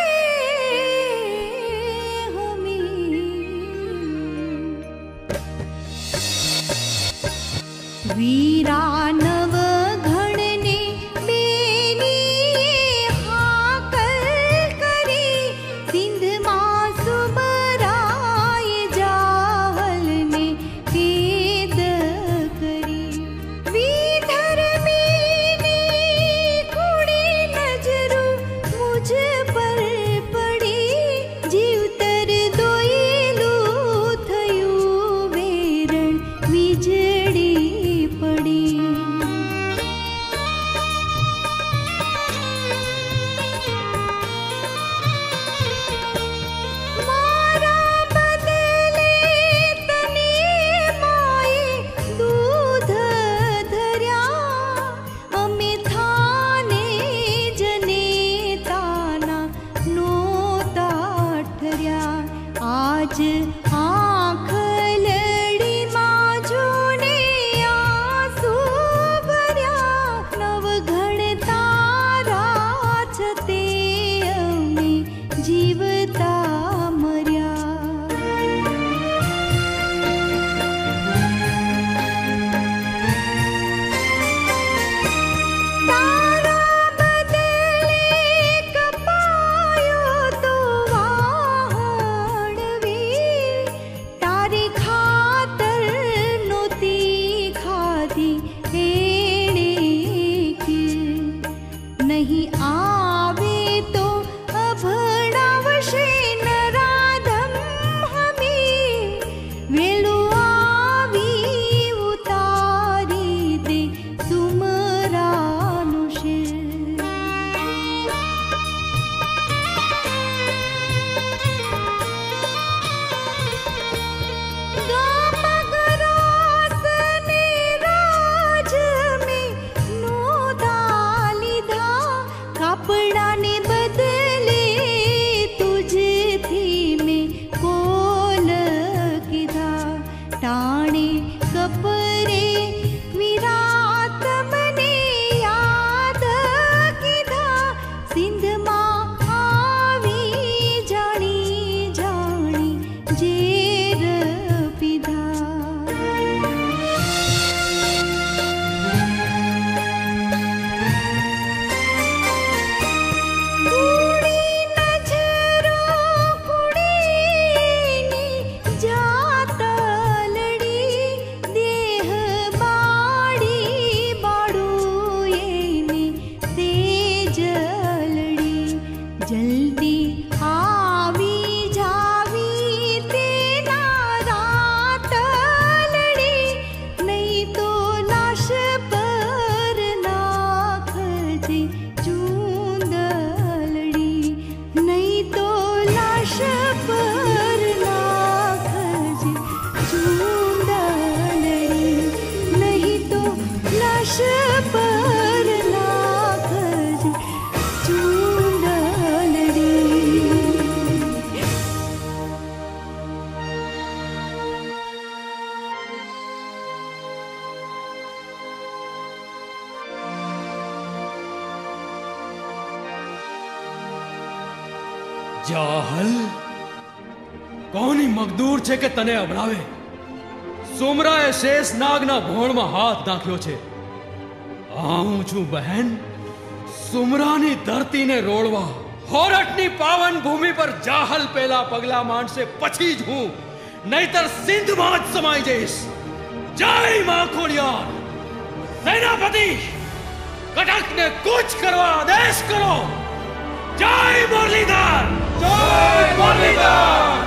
હમી વીરા નવ ઘણને બેની હાકલ કરી સિંધમાં સુમરાય જાહલને કેદ કરી વિધર્મીની કુડી નજરો મુझ પર પડી જીવતર દો સપરે વિરાટ મને યાદ કીધા સિંધમાં આવી જાણી જાણી ઝેર પીધા કુડી નજરો કુડીની જાતલડી દેહ બાડી બાડું એની તેજલડી જલ્દી આવી જાવી તેના રાતલડી નહીં તો લાશ પર નાખજે ચૂંદલડી નહીં તો લાશ પર નાખજે ચૂંદલડી નહીં તો લાશ પર નાખજે ચૂંદલડી જાહલ કોની મગદૂર છે કે તને અબડાવે? સુમરાએ શેષ નાગના ભોણમાં હાથ નાખ્યો છે. આવું છું બહેન સુમરાની ધરતીને રોળવા. હોરઠની પાવન ભૂમિ પર જાહલ પેલા પગલા માંડશે પછી જ હું, નહીતર સિંધમાં જ સમાઈ જઈશ. જય માં ખોડિયાર. સેનાપતિ કટકને કૂચ કરવા આદેશ કરો. જય મુરલીધર. જય મુરલીધર.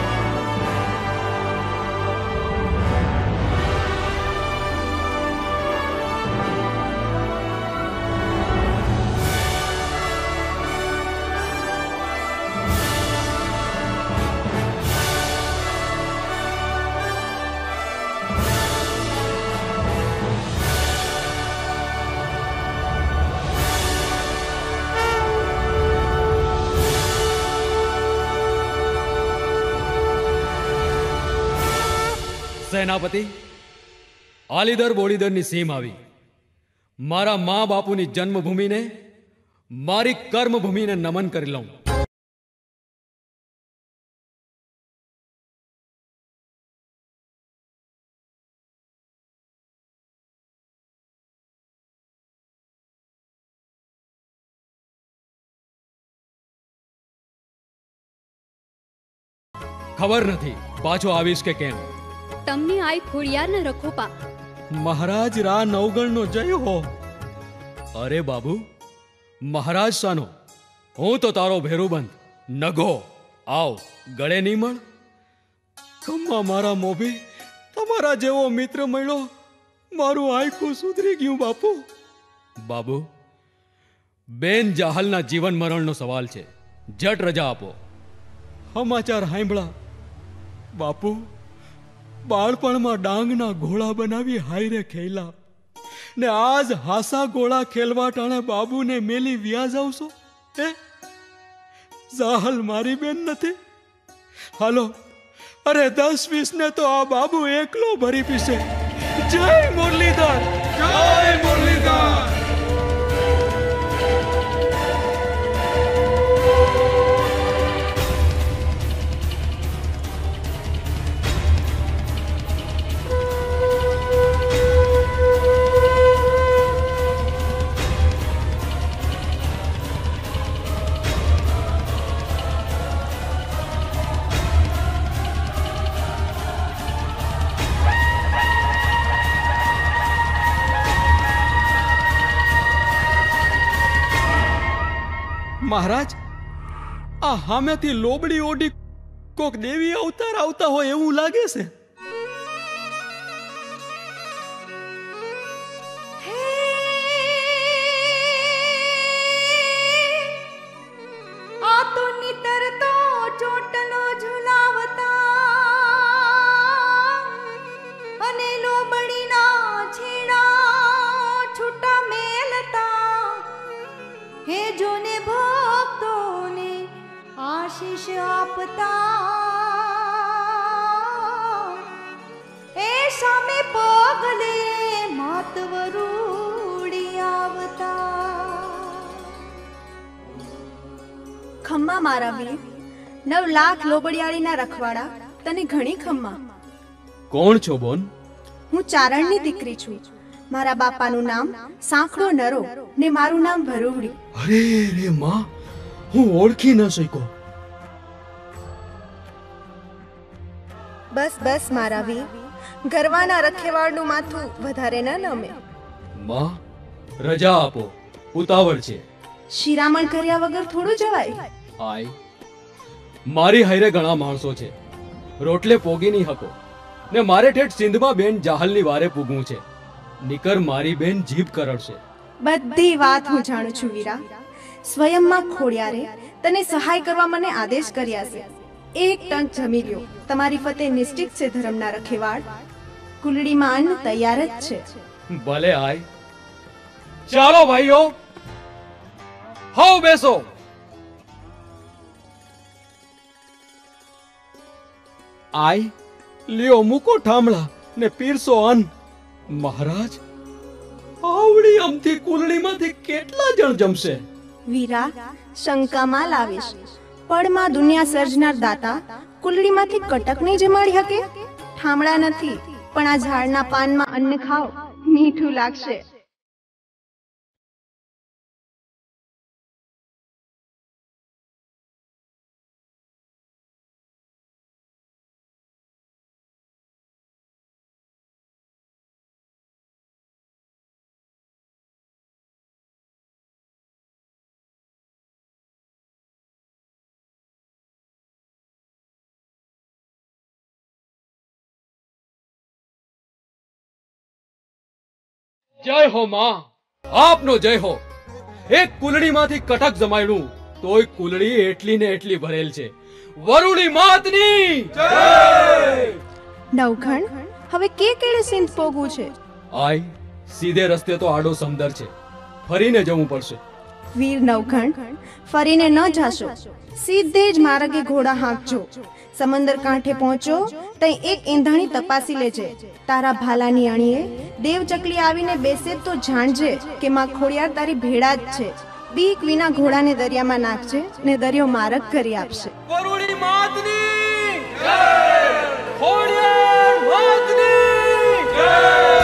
સેનાપતિ આલીદર બોડીદરની સીમ આવી. મારા મા બાપુની જન્મભૂમિને મારી કર્મભૂમિને નમન કરી લઉં. ખબર નથી પાછો આવીશ કે કેમ. તમને આય ખોડિયાર ન રખોપા. મહારાજ રા નવગણ નો જય હો. અરે બાબુ મહારાજ સાનો, હું તો તારો ભેરુબંધ નગો. આવ ગળે નહીં મળ. કમ્મા મારા મોભી, તમારા જેવો મિત્ર મળ્યો મારું આયખું સુધરી ગયું બાપુ. બાબુ બેન જાહલના જીવન મરણનો સવાલ છે, જટ રજા આપો. સમાચાર સાંભળા બાપુ. બાળપણમાં ડાંગના ઘોડા બનાવી હાયરે ખેલા ને આજ હાસા ઘોડા ખેલવા ટાણે બાબુને મેલી વ્યા જાવશો. એ જાહલ મારી બેન નથી. હાલો, અરે દસ વીસ ને તો આ બાબુ એકલો ભરી પીશે. જય મુરલીધર. જય મુરલીધર. મહારાજ, આ હામેથી લોબડી ઓડી કોક દેવી અવતાર આવતા હોય એવું લાગે છે. આ તો નિતર તો ચોટલો ઝુલાવતા અને લોબડીના છીણા છૂટા મેલતા. હે જોને ભક્તોને આશીષ આપતા. એ સામે પર વાત વરૂડી આવતા. ખમ્મા મારા વીર, નવ લાખ લોબડિયાળીના રખવાડા તને ઘણી ખમ્મા. કોણ છો બોન? હું ચારણની દીકરી છું. મારા બાપાનું નામ સાંકડો નરો ને મારું નામ ભરૂવડી. અરે રે માં, હું ઓળખી ન શક્યો. બસ બસ મારા વીર, ગરવાના રખેવાળનું માથું વધારે ન નમે. માં, રજા આપો, ઉતાવળ છે. શિરામણ કર્યા વગર થોડું જવાય. આય, મારી હારે ઘણા માણસો છે. રોટલે પોગી નહીં હકો ને મારે ઠેઠ સિંધમાં બેન જાહલની વારે પૂગવું છે. નિકર મારી બેન જીભ કરડશે. બધી વાત હું જાણું છું વીરા. સ્વયંમાં ખોડિયારે તને સહાય કરવા મને આદેશ કર્યા છે. એક ટંક જમી લ્યો. તમારી ફતે નિશ્ચિત છે ધર્મના રખેવાળ. કુલડીમાં અન્ન તૈયાર જ છે. ભલે આય. ચાલો ભાઈઓ, હાવ બેસો. આય, લ્યો મૂકો ઠામડા ને પીરસો અન્ન. મહારાજ, આવડી અમથી કુલડીમાંથી કેટલા જણ જમશે? વીરા, શંકામાં લાવીશ. પળમાં દુનિયા સર્જનાર દાતા કુલડીમાંથી કટક નહીં જમાડી શકે. ઠામડા નથી, પણ આ ઝાડના પાનમાં અન્ન ખાઓ, મીઠું લાગશે. જય હો માં, આપનો જય હો. એક કુલડીમાંથી કટક જમાડ્યું તોય કુલડી એટલી ને એટલી ભરેલ છે. વરુડી માતની જય. નવઘણ, હવે કે કેડે સિંધ પોગવું છે? આય, સીધે રસ્તે તો આડો સમદર છે, ફરીને જવું પડશે. વીર નવઘણ, ફરીને ન જાશો. સીધે જ માર્ગે ઘોડા હાંકજો. સમંદર કાંઠે પહોંચો તઈ એક ઈંધણી તપાસી લેજે. તારા ભાલાની અણીએ દેવ ચકલી આવીને બેસે તો જાણજે કે માં ખોડિયાર તારી ભેળા જ છે. બીક વિના ઘોડાને દરિયામાં નાખજે ને દરિયો માર્ગ કરી આપશે. વરુડી માતની જય. ખોડિયાર માતની જય.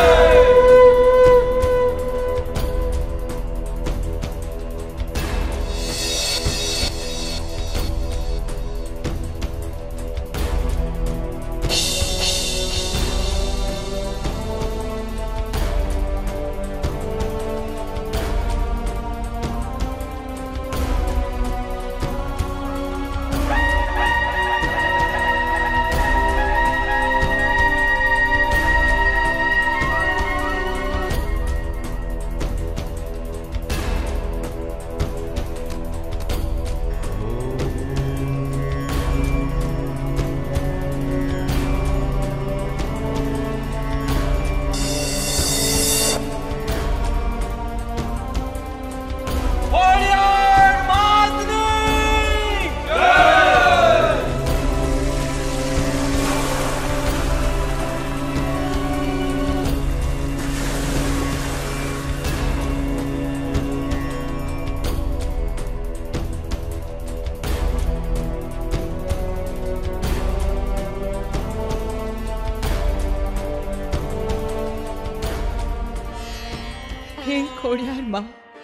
ખોડિયાર માં,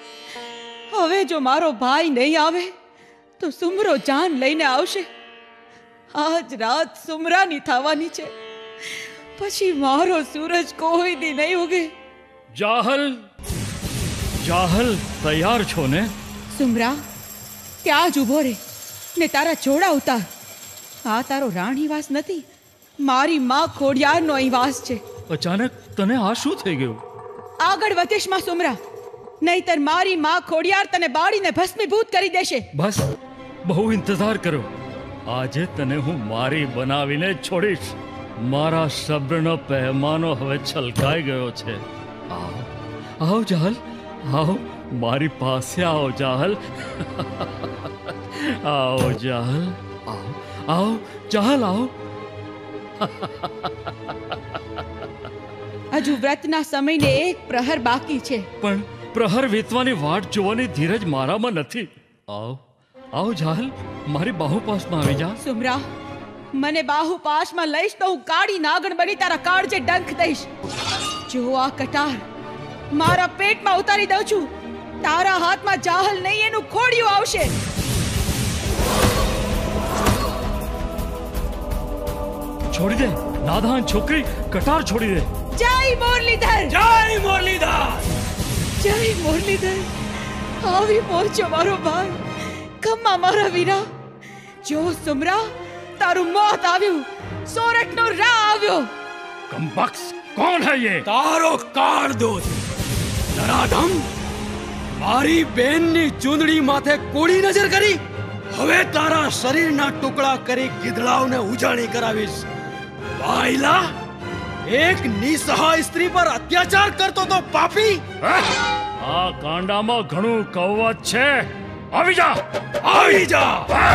હવે જો મારો ભાઈ નહીં આવે તો સુમરો જાન લઈને આવશે. આજ રાત સુમરાની થવાની છે, પછી મારો સૂરજ કોઈ દી નહીં ઉગે. જાહલ, જાહલ તૈયાર છો ને? સુમરા, ત્યાં જ ઉભો રે ને તારા જોડા ઉતાર. આ તારો રાણીવાસ નથી, મારી માં ખોડિયારનો અહીં વાસ છે. અચાનક તને આ શું થઈ ગયું? આગળ વધીશ માં સુમરા, નહીતર મારી માં ખોડિયાર તને બાળીને ભસ્મીભૂત કરી દેશે. બસ, બહુ ઇંતજાર કરો. આજે તને હું મારી બનાવીને છોડીશ. મારા સબ્રનો પહેમાનો હવે છલકાઈ ગયો છે. આવો, આવો જાહલ, આવો મારી પાસે આવો જાહલ. આવો જાહલ, આવો, આવો જાહલ, આવો. હજુ વ્રતના સમયને એક પ્રહર બાકી છે. પણ પ્રહર વીતવાની વાટ જોવાની ધીરજ મારામાં નથી. આવ આવ જાહલ, મારી બાહુપાસમાં આવી જા. સુમરા, મને બાહુપાસમાં લઈશ તો હું કાળી નાગણ બની તારા કાળજે ડંખ દઈશ. જો આ કટાર મારા પેટમાં ઉતારી દઉં છું, તારા હાથમાં જાહલ નહીં એનું ખોડિયું આવશે. છોડી દે નાદાન છોકરી, કટાર છોડી દે. જય મુરલીધર, જય મુરલીધર, જય મુરલીધર. આવી પહોંચ્યો મારો ભાઈ, ખમ્મા મારા વીરા. જો સુમરા, તારું મોત આવ્યું, સોરઠનો રા આવ્યો. કમબખ્ત, કોણ હે યે? તારો કાળ દોત નરાધમ, મારી બેનની ચૂંદડી માથે કોડી નજર કરી. હવે તારા શરીરના ટુકડા કરી ગીધડાઓને ઉજાણી કરાવીશ. બાયલા, એક નિસહાય સ્ત્રી પર અત્યાચાર કરતો તો પાપી. આ કાંડામાં ઘણું કવચ છે. આવી જા, આવી જા.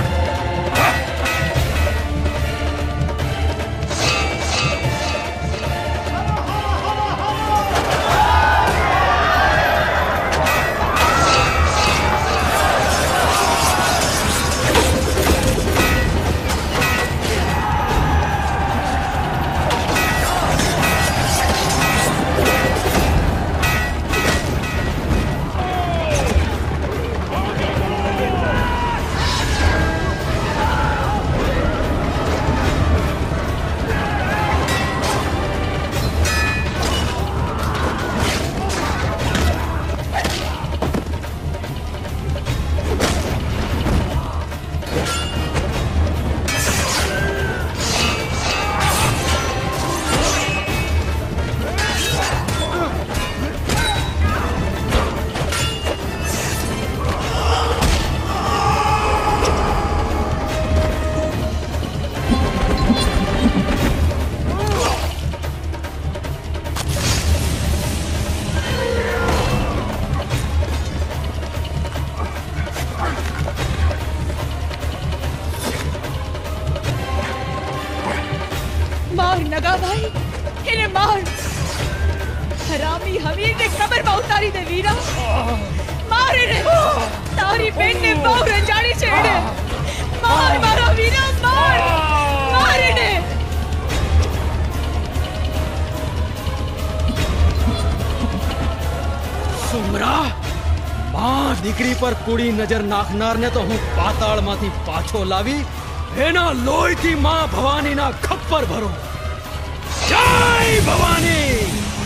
દીકરી પર કુડી નજર નાખનારને તો હું પાતાળમાંથી પાછો લાવી એના લોહીથી માં ભવાનીના ખપ્પર ભરો. જય ભવાની.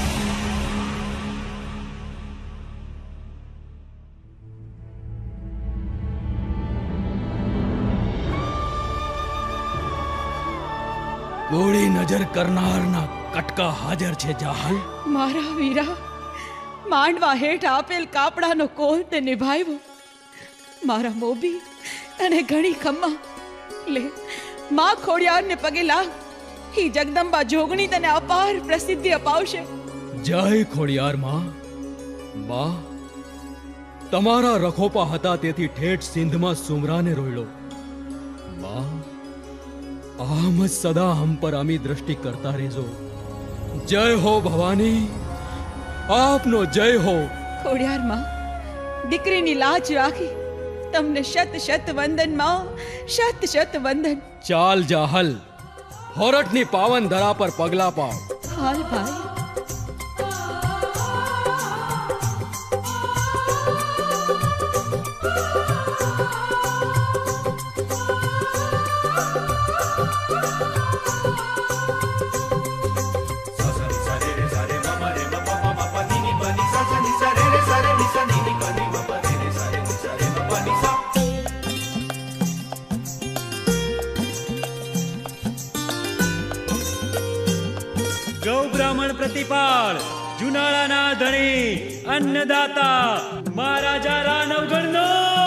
કોડી નજર કરનારના કટકા હાજર છે જાહલ. મારા વીરા, માંડવા હેઠ આપેલ કાપડાનો કોલ તે નિભાવ્યો. મારા મોબી તને ઘણી ખમ્મા. લે, માં ખોડિયારને પગે લાગ. હી જગદંબા જોગણી તને અપાર પ્રસિદ્ધિ અપાવશે. જય ખોડિયાર માં. બા, તમારા રખોપા હતા તેથી ઠેઠ સિંધમાં સુમરાને રોયડો. બા, આમ જ સદા હમ પર આમી દ્રષ્ટિ કરતા રહેજો. જય હો ભવાની, આપનો જય હો. ખોડિયાર માં, દીકરીની લાજ રાખી તમને શત શત વંદન માં, શત શત વંદન. ચાલ જાહલ, હોરઠની પાવન ધરા પર પગલા પાવ. હાલ ભાઈ. પ્રતિપાળ, જુનાળાના ધણી, અન્નદાતા મહારાજા રાનવગણનો.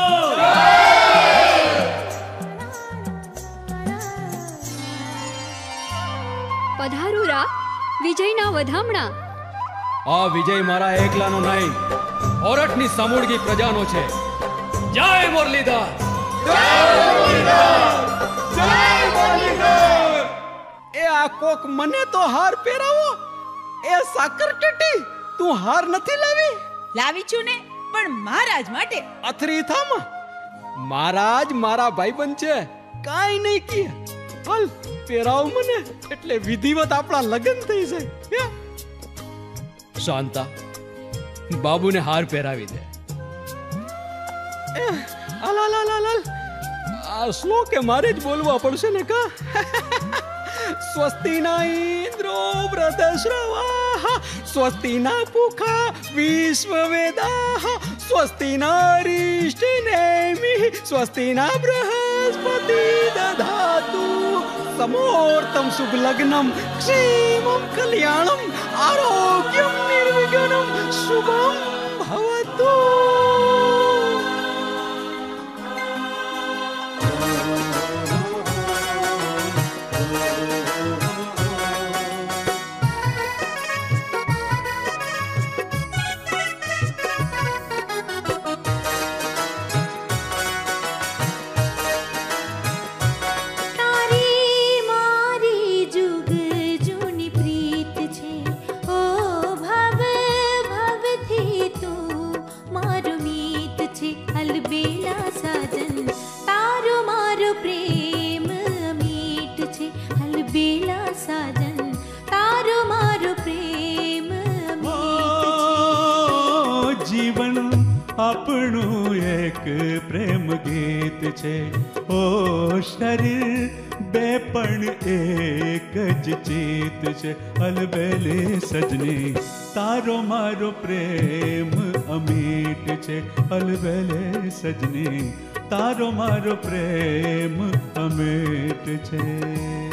પધારુરા, વિજયના વધામણા. આ વિજય મારા એકલાનો નહીં, ઓરઠની સમૂળગી પ્રજાનો છે. જય મુરલીધર. જય મુરલીધર. જય મુરલીધર. એ આ કોક મને તો હાર પહેરાવો. એ સાકર ટેટી તું હાર નથી લાવી? લાવી છું ને, પણ મહારાજ માટે. અથરી થામ, મહારાજ મારા ભાઈબંધ છે, કાઈ નહીં કી. હાલ પહેરાવ મને, એટલે વિધિવત આપણા લગ્ન થઈ જાય. શાંતા, બાબુને હાર પહેરાવી દે. હાલ હાલ હાલ હાલ, આ શ્લોક કે મારે જ બોલવા પડશે ને કા? સ્વસ્તિ ના ઇન્દ્રો વૃધશ્રવાહ, સ્વસ્તિ ના પુખા વિશ્વવેદાહ, સ્વસ્તિ ના રિષ્ટિનેમિ, સ્વસ્તિ ના બૃહસ્પતિ દધાતુ, સમોર્તમ શુભ લગ્નમ, ક્ષેમમ કલ્યાણમ, આરોગ્યમ નિર્વિઘ્નમ, શુભમ ભવતુ. આપણું એક પ્રેમ ગીત છે, ઓ શરીર બે પણ એક જ ચિત છે. અલબેલે સજની તારો મારો પ્રેમ અમીટ છે, અલબેલે સજની તારો મારો પ્રેમ અમીટ છે.